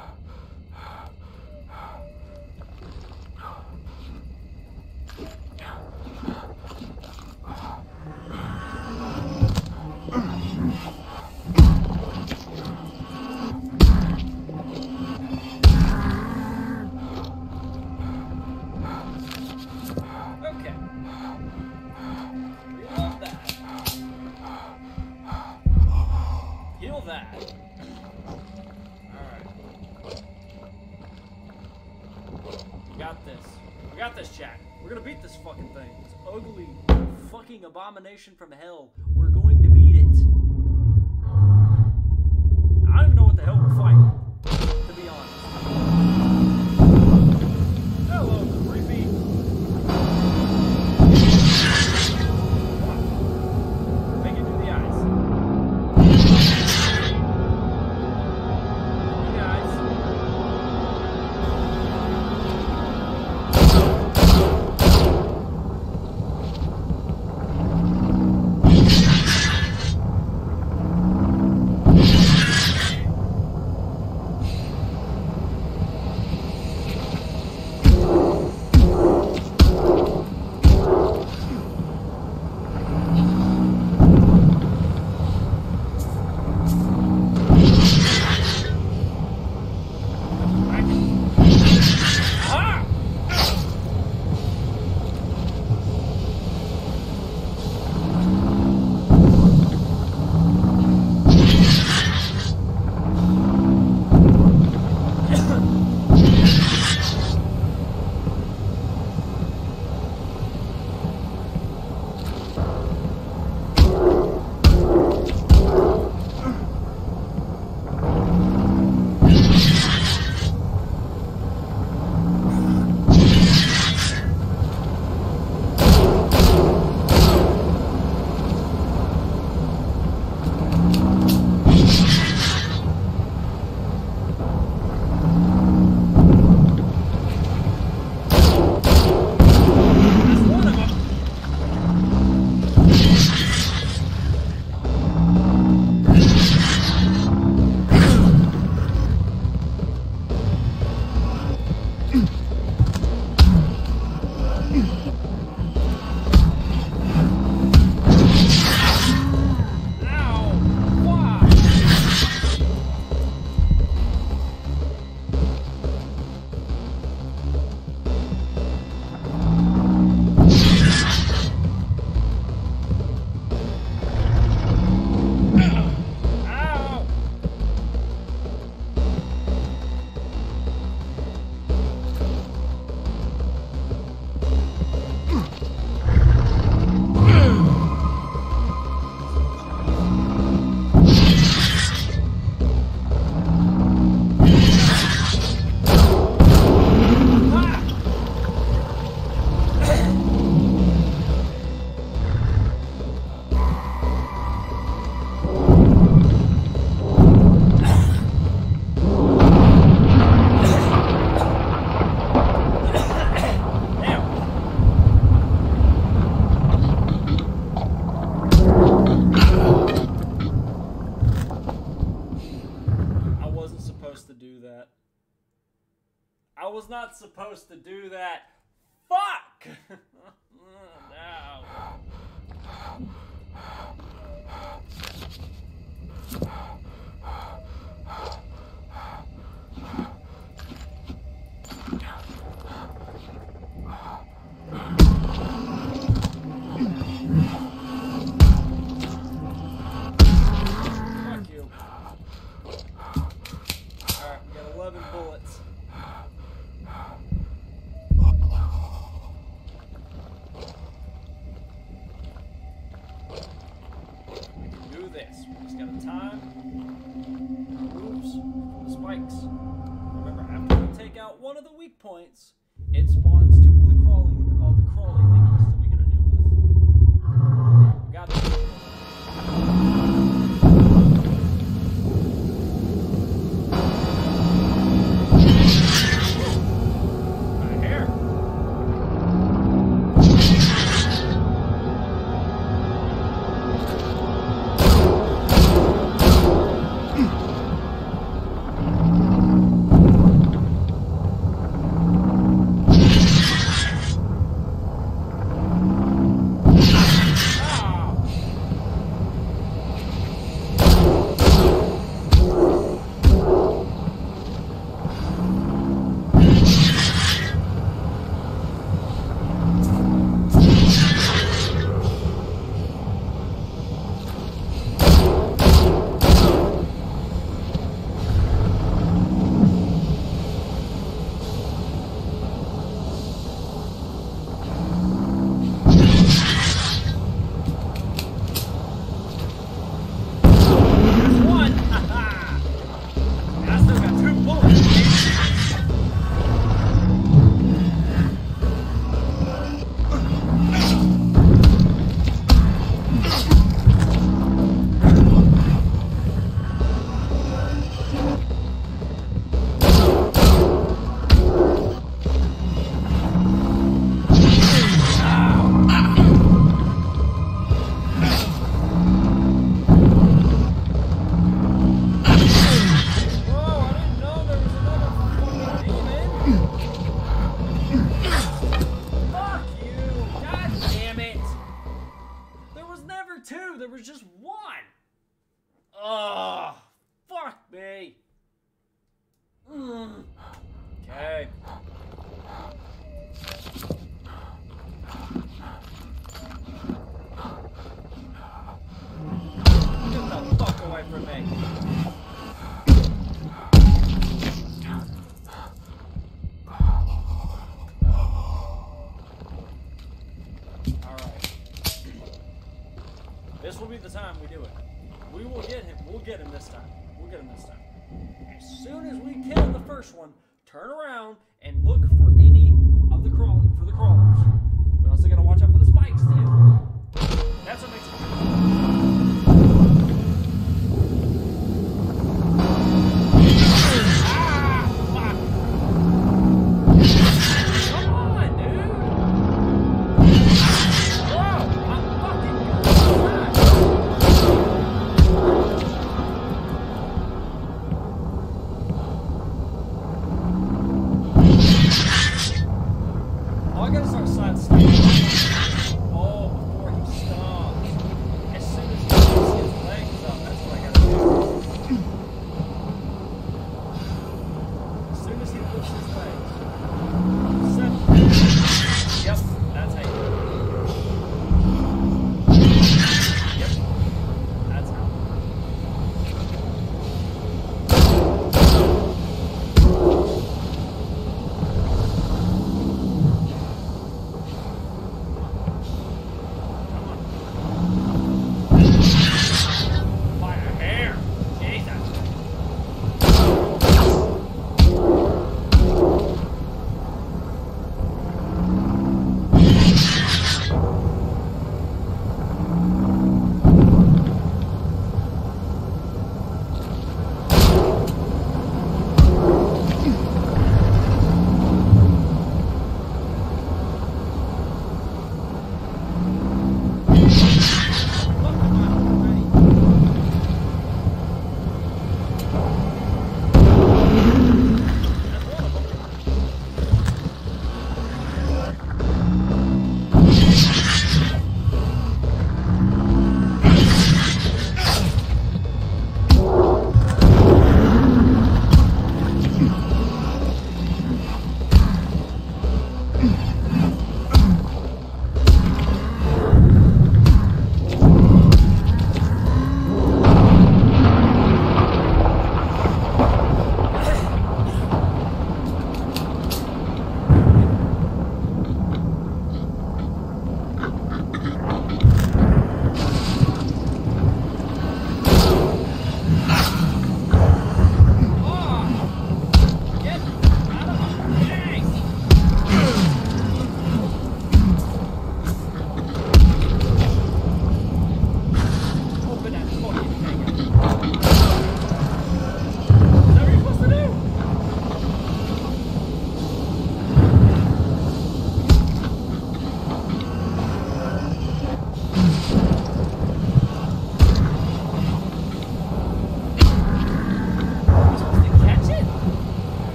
Okay. Reload that. Heal that. Alright. We got this. We got this, Jack. We're gonna beat this fucking thing. This ugly fucking abomination from hell. We're going to beat it. I don't even know what the hell we're fighting, to be honest. Hello, creepy. Make it do the eyes. Do the eyes. supposed to do that. I was not supposed to do that. Fuck! No. Fuck you. Alright, we got eleven bullets. We can do this. We just gotta time our moves from the spikes. Remember, after we take out one of the weak points, it spawns two of the crawling, all the crawly thingies that we gotta deal with. We got this. My hair. There was just one. Ugh. Fuck me. Mm. Okay. Get the fuck away from me. This will be the time we do it. We will get him. We'll get him this time. We'll get him this time. As soon as we kill the first one, turn around and look for any of the crawl for the crawlers. We also gotta watch out for the spikes too. That's what makes it ah, fuck. Come on, dude. Whoa, I'm fucking good.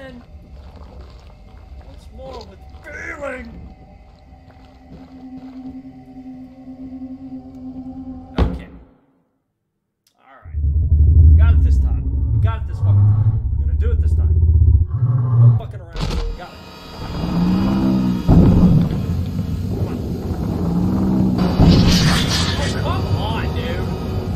in. Once more with feeling. Okay. Alright. We got it this time. We got it this fucking time. We're gonna do it this time. No fucking around. We got it. Come on. Oh, come on, dude.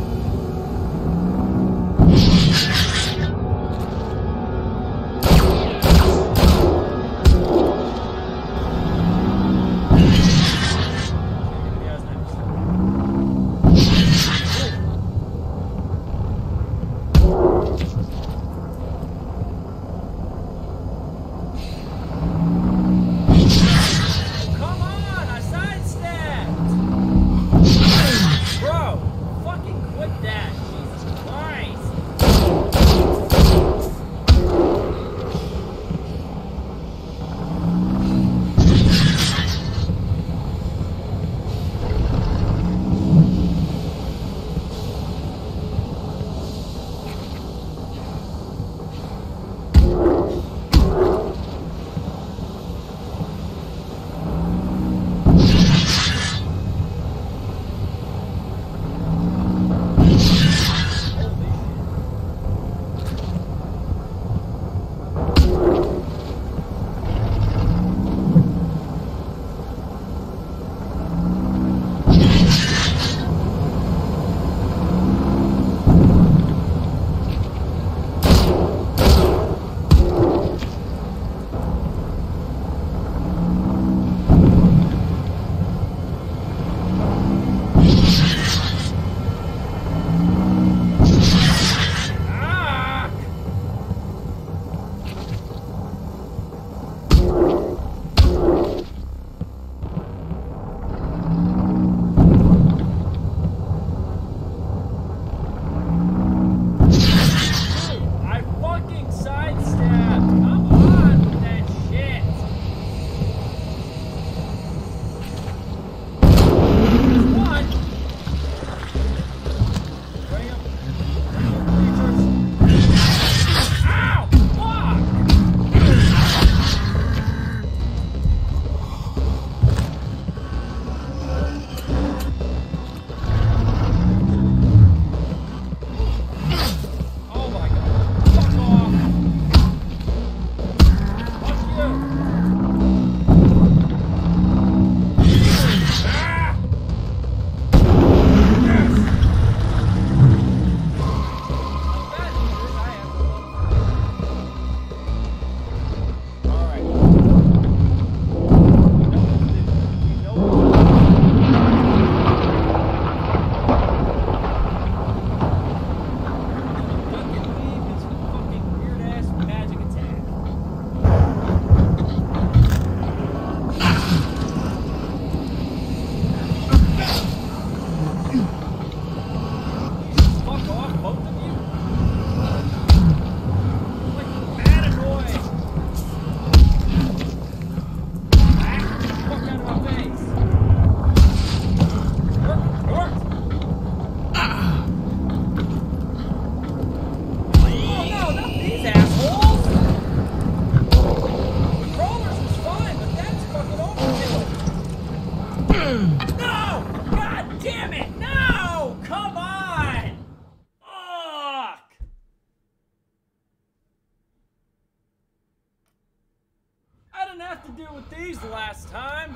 have to deal with these last time.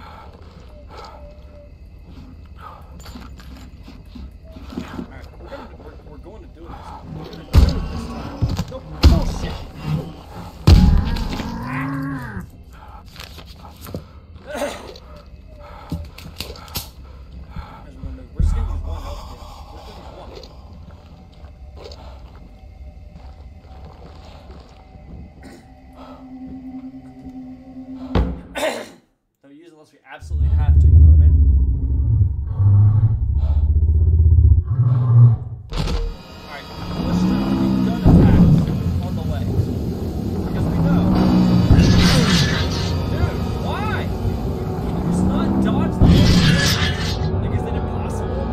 Alright, we're, gonna, we're, we're going to do this. We're going to do it this time. No bullshit. We're just going to use one health kit. We're just going to use one. Don't use it unless we absolutely have to, you know what I mean? Alright, let's try to do gun attacks on the legs. Because we know. Dude, why? Can you just not dodge the bullshit? Like, is it impossible?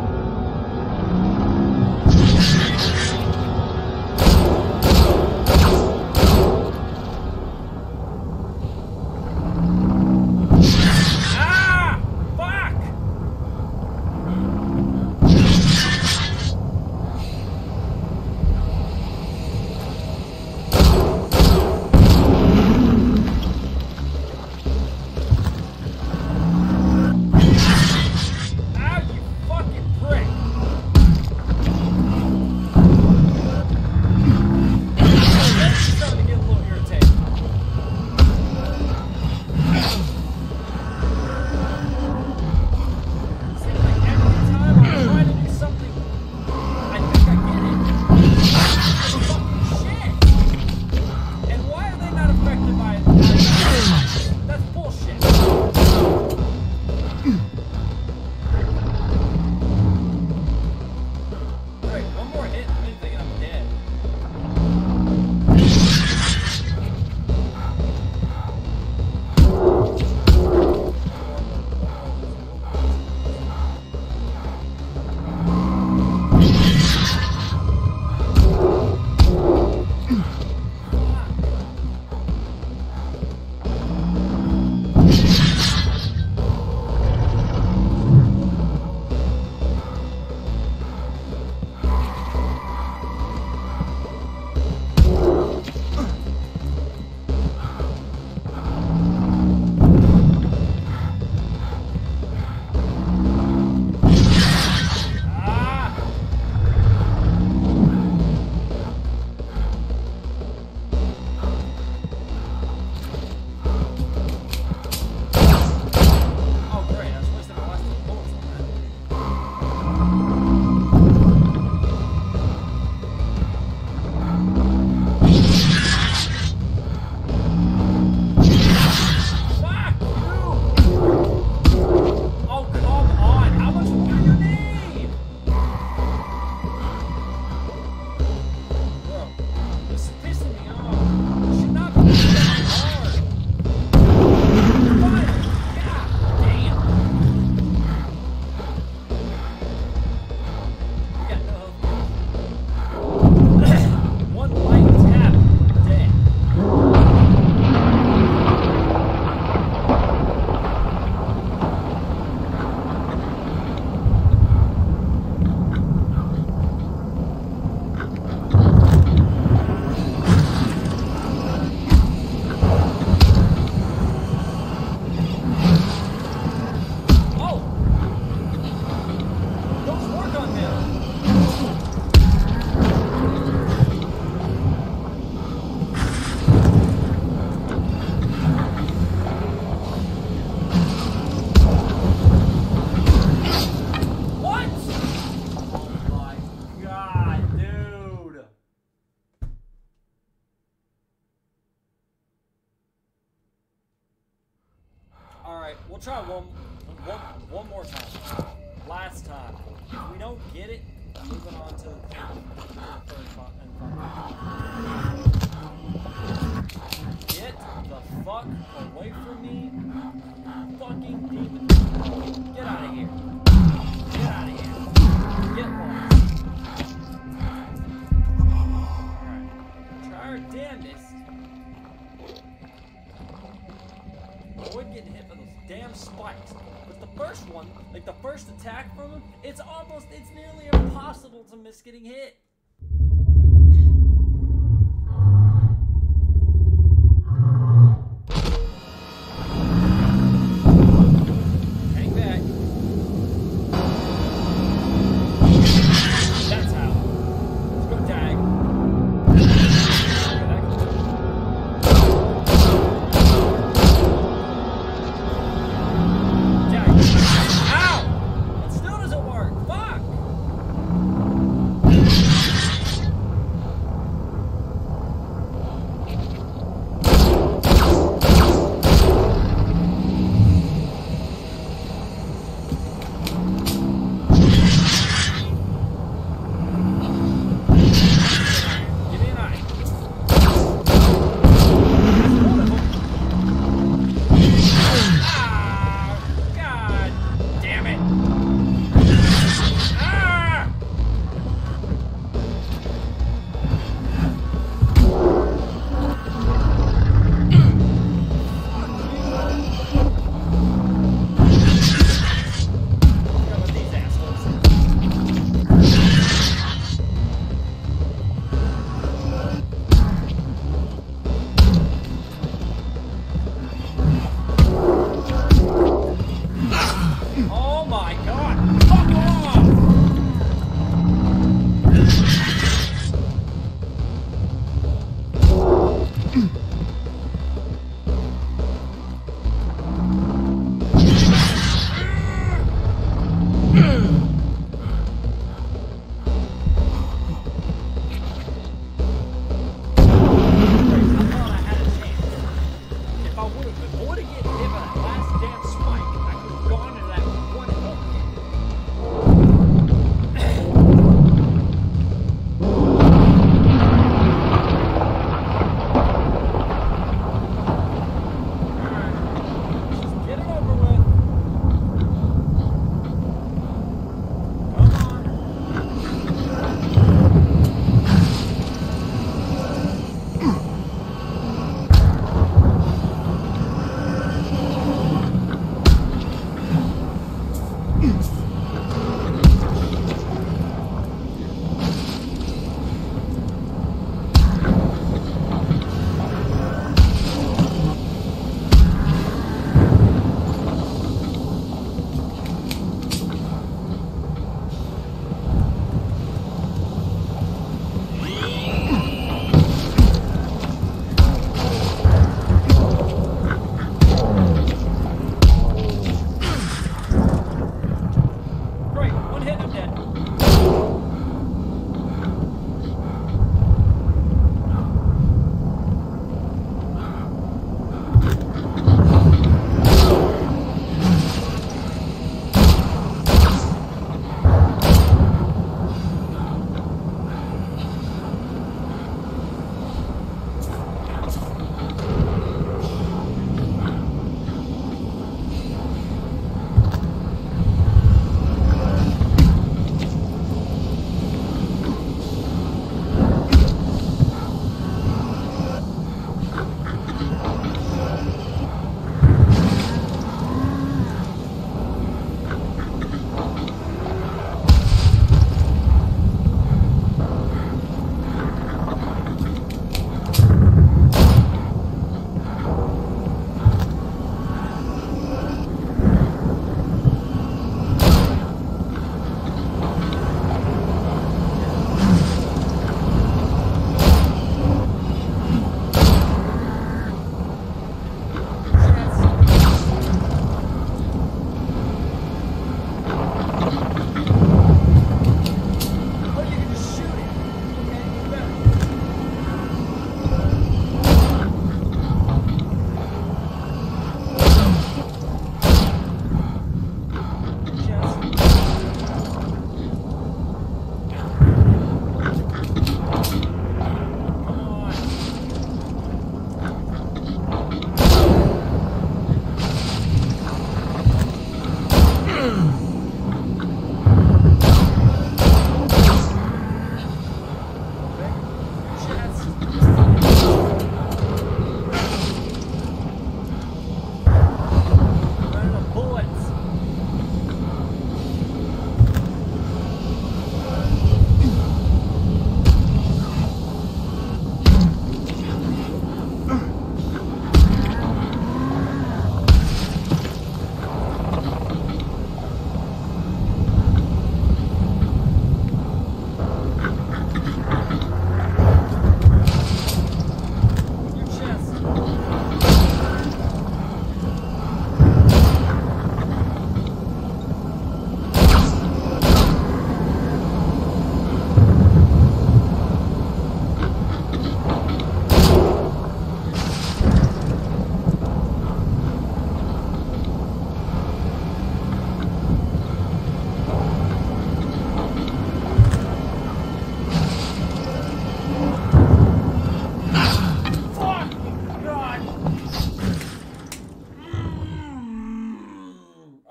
We'll try one, one, one more time. Last time. If we don't get it, moving on to the third spot and get the fuck away from me, fucking demon. Get out of here. Get out of here. Get lost. Alright. Try our damnedest. Avoid getting hit by those damn spikes. But the first one, like the first attack from him, it's almost, it's nearly impossible to miss getting hit. Hang back. That's how. Let's go dag. Ow! It still doesn't work. Fuck!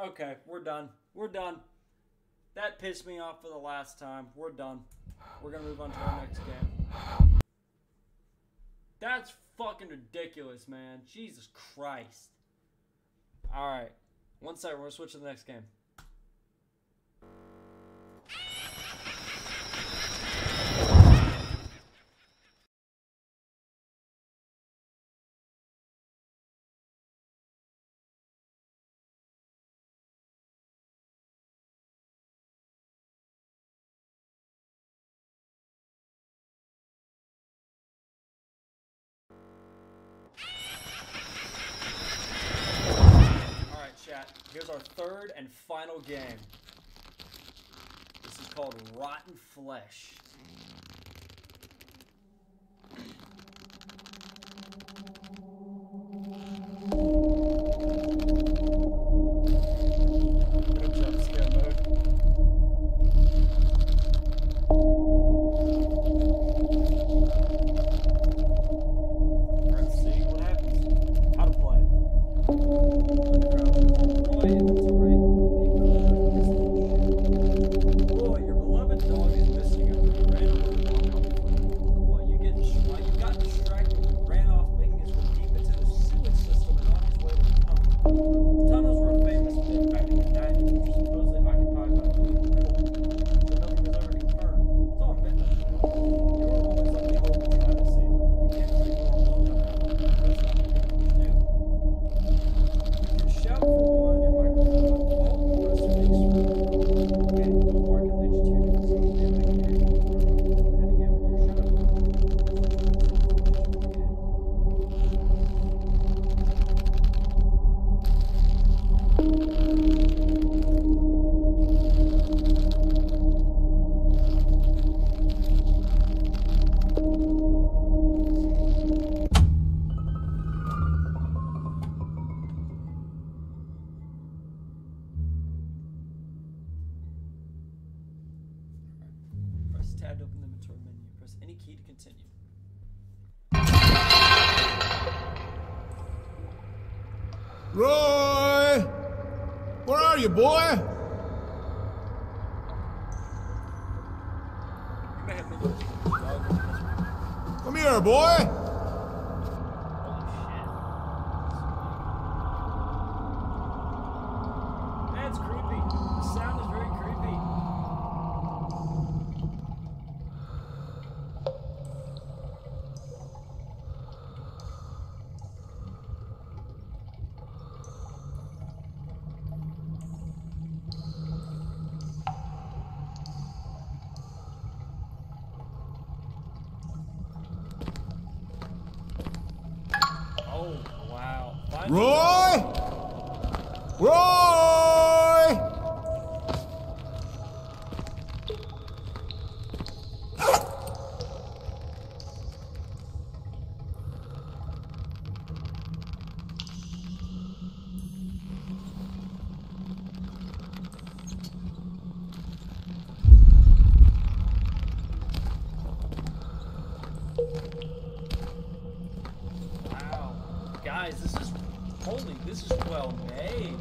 Okay, we're done. We're done. That pissed me off for the last time. We're done. We're gonna move on to our next game. That's fucking ridiculous, man. Jesus Christ. Alright. One second, we're gonna switch to the next game. Here's our third and final game. This is called Rotten Flesh. Jump scare mode. Let's see what happens. How to play. Inventory. Boy, your beloved dog is missing after he ran over the wall. While you get while you got distracted, he ran off, making his way deep into the sewage system and on his way to the tunnel. The tunnels were a famous thing back in the nineties, which were supposedly occupied by the people. But nothing was ever confirmed. It's all myth. You were always on the hope of trying to save him. You can't say we're all alone on that one. That's not what people do. You can shout for one on your microphone, but fall and press your face for it. Okay, don't bark and lead you to it. So maybe I can hear you. And again, when you're shut up. Press tab to open the inventory menu. Press any key to continue. Roy! Where are you, boy? You may have been Come here, boy! That's creepy. The sound is very creepy. Oh, wow. Finally. Roy! Roy! Wow. Guys, this is holy, this is well made.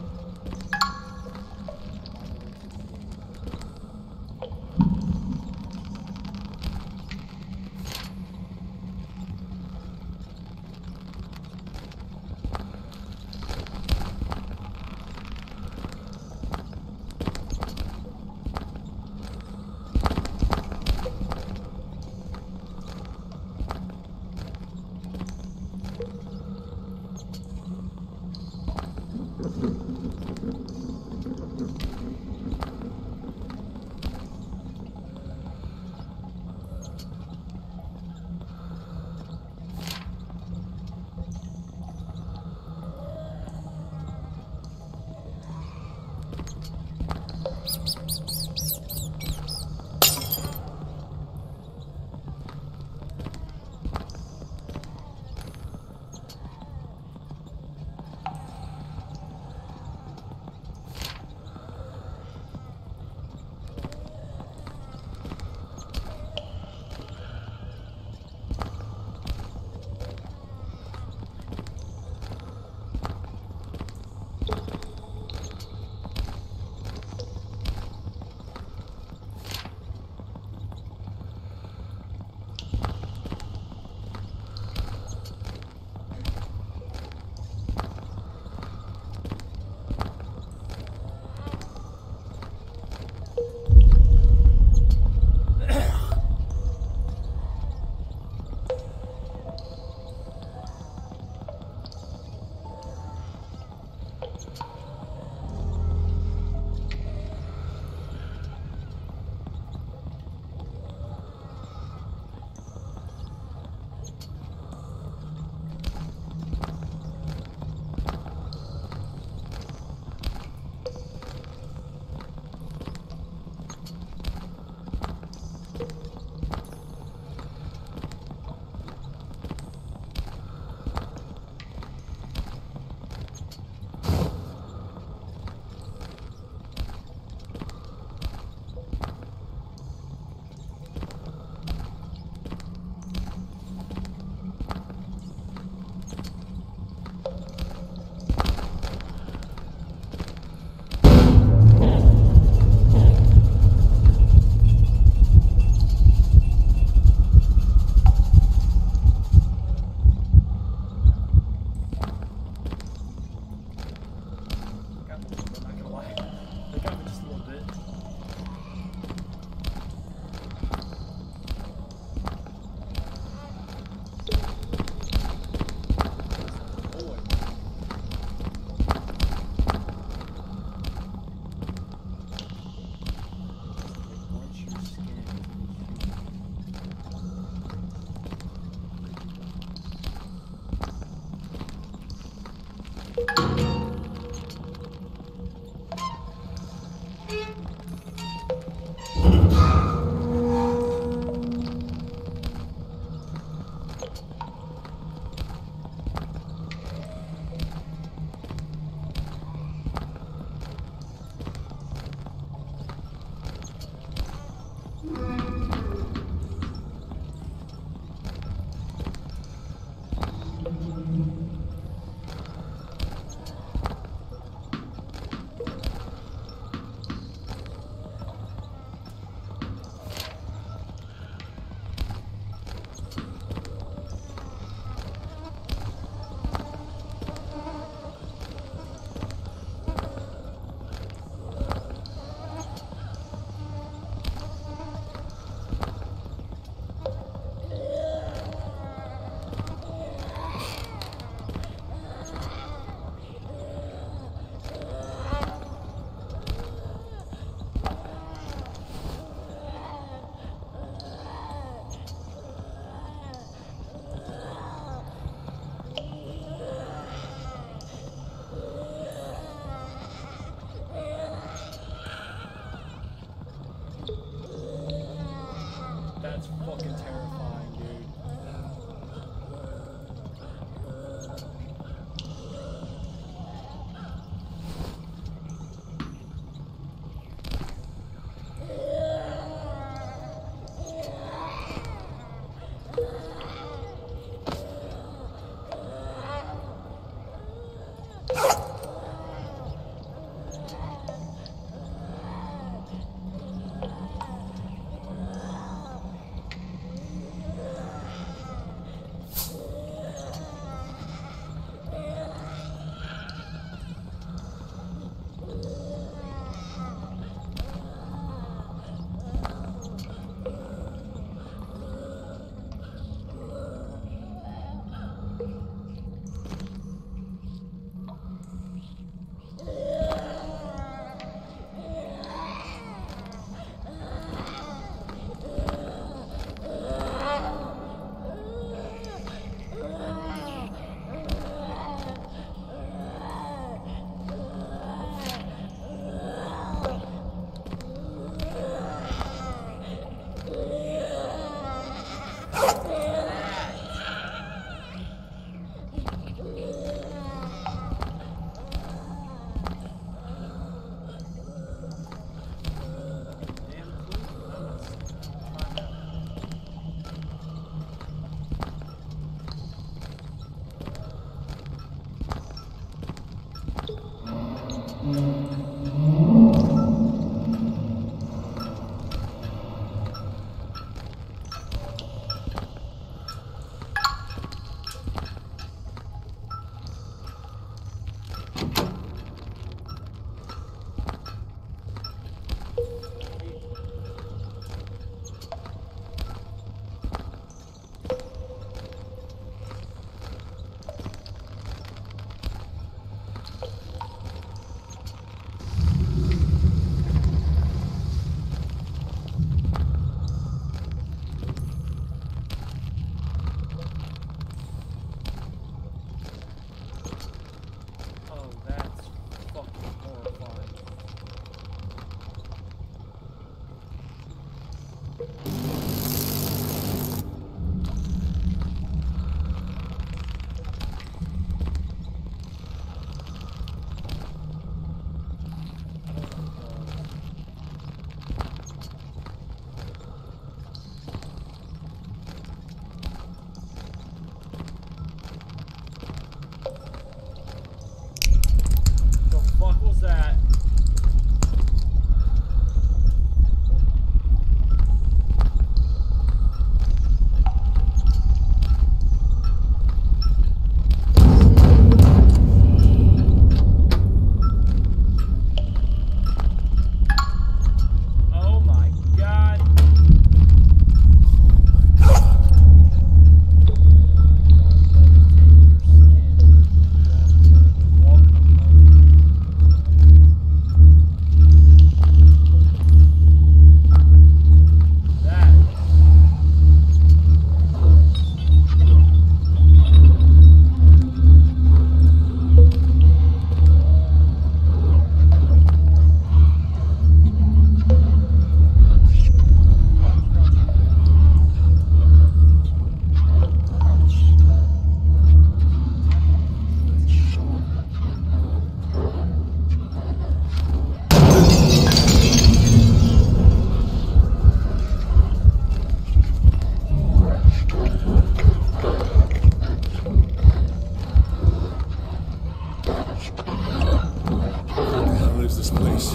this place.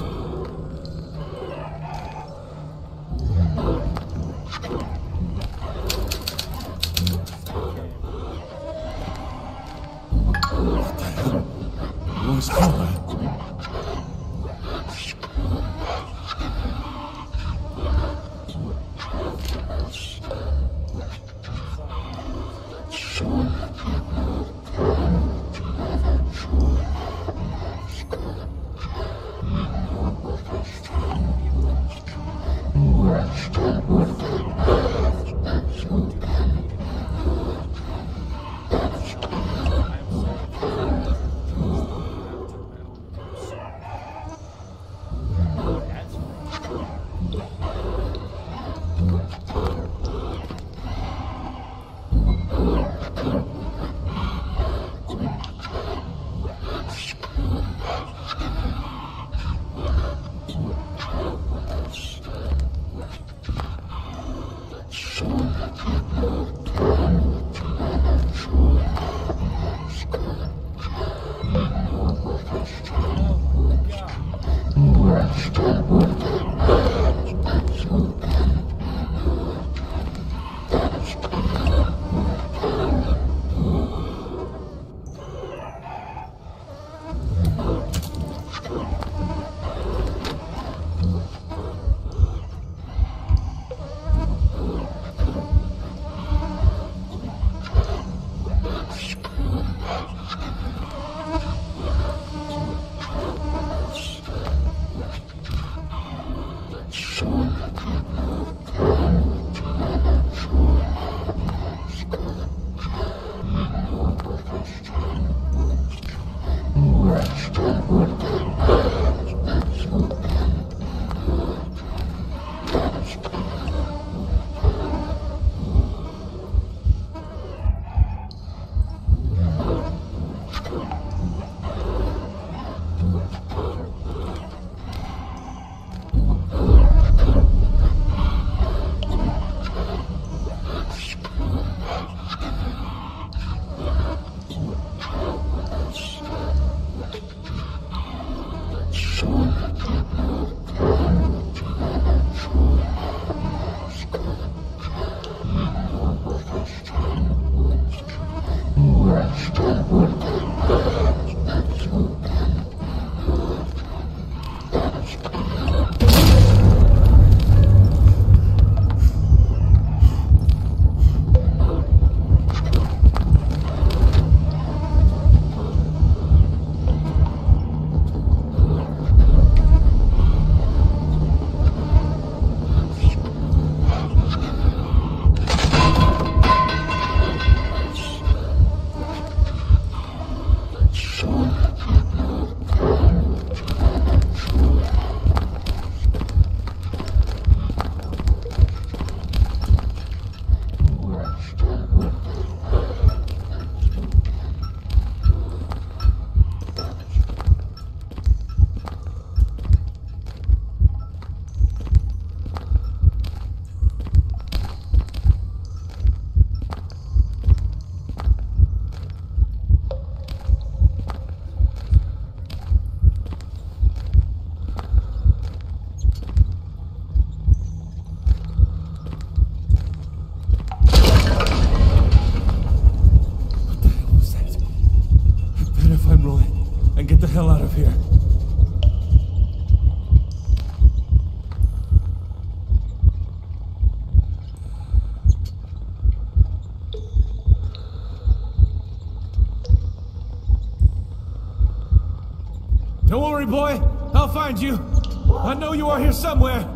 What the hell? Where's Conrad? hell out of here. Don't worry, boy. I'll find you. I know you are here somewhere.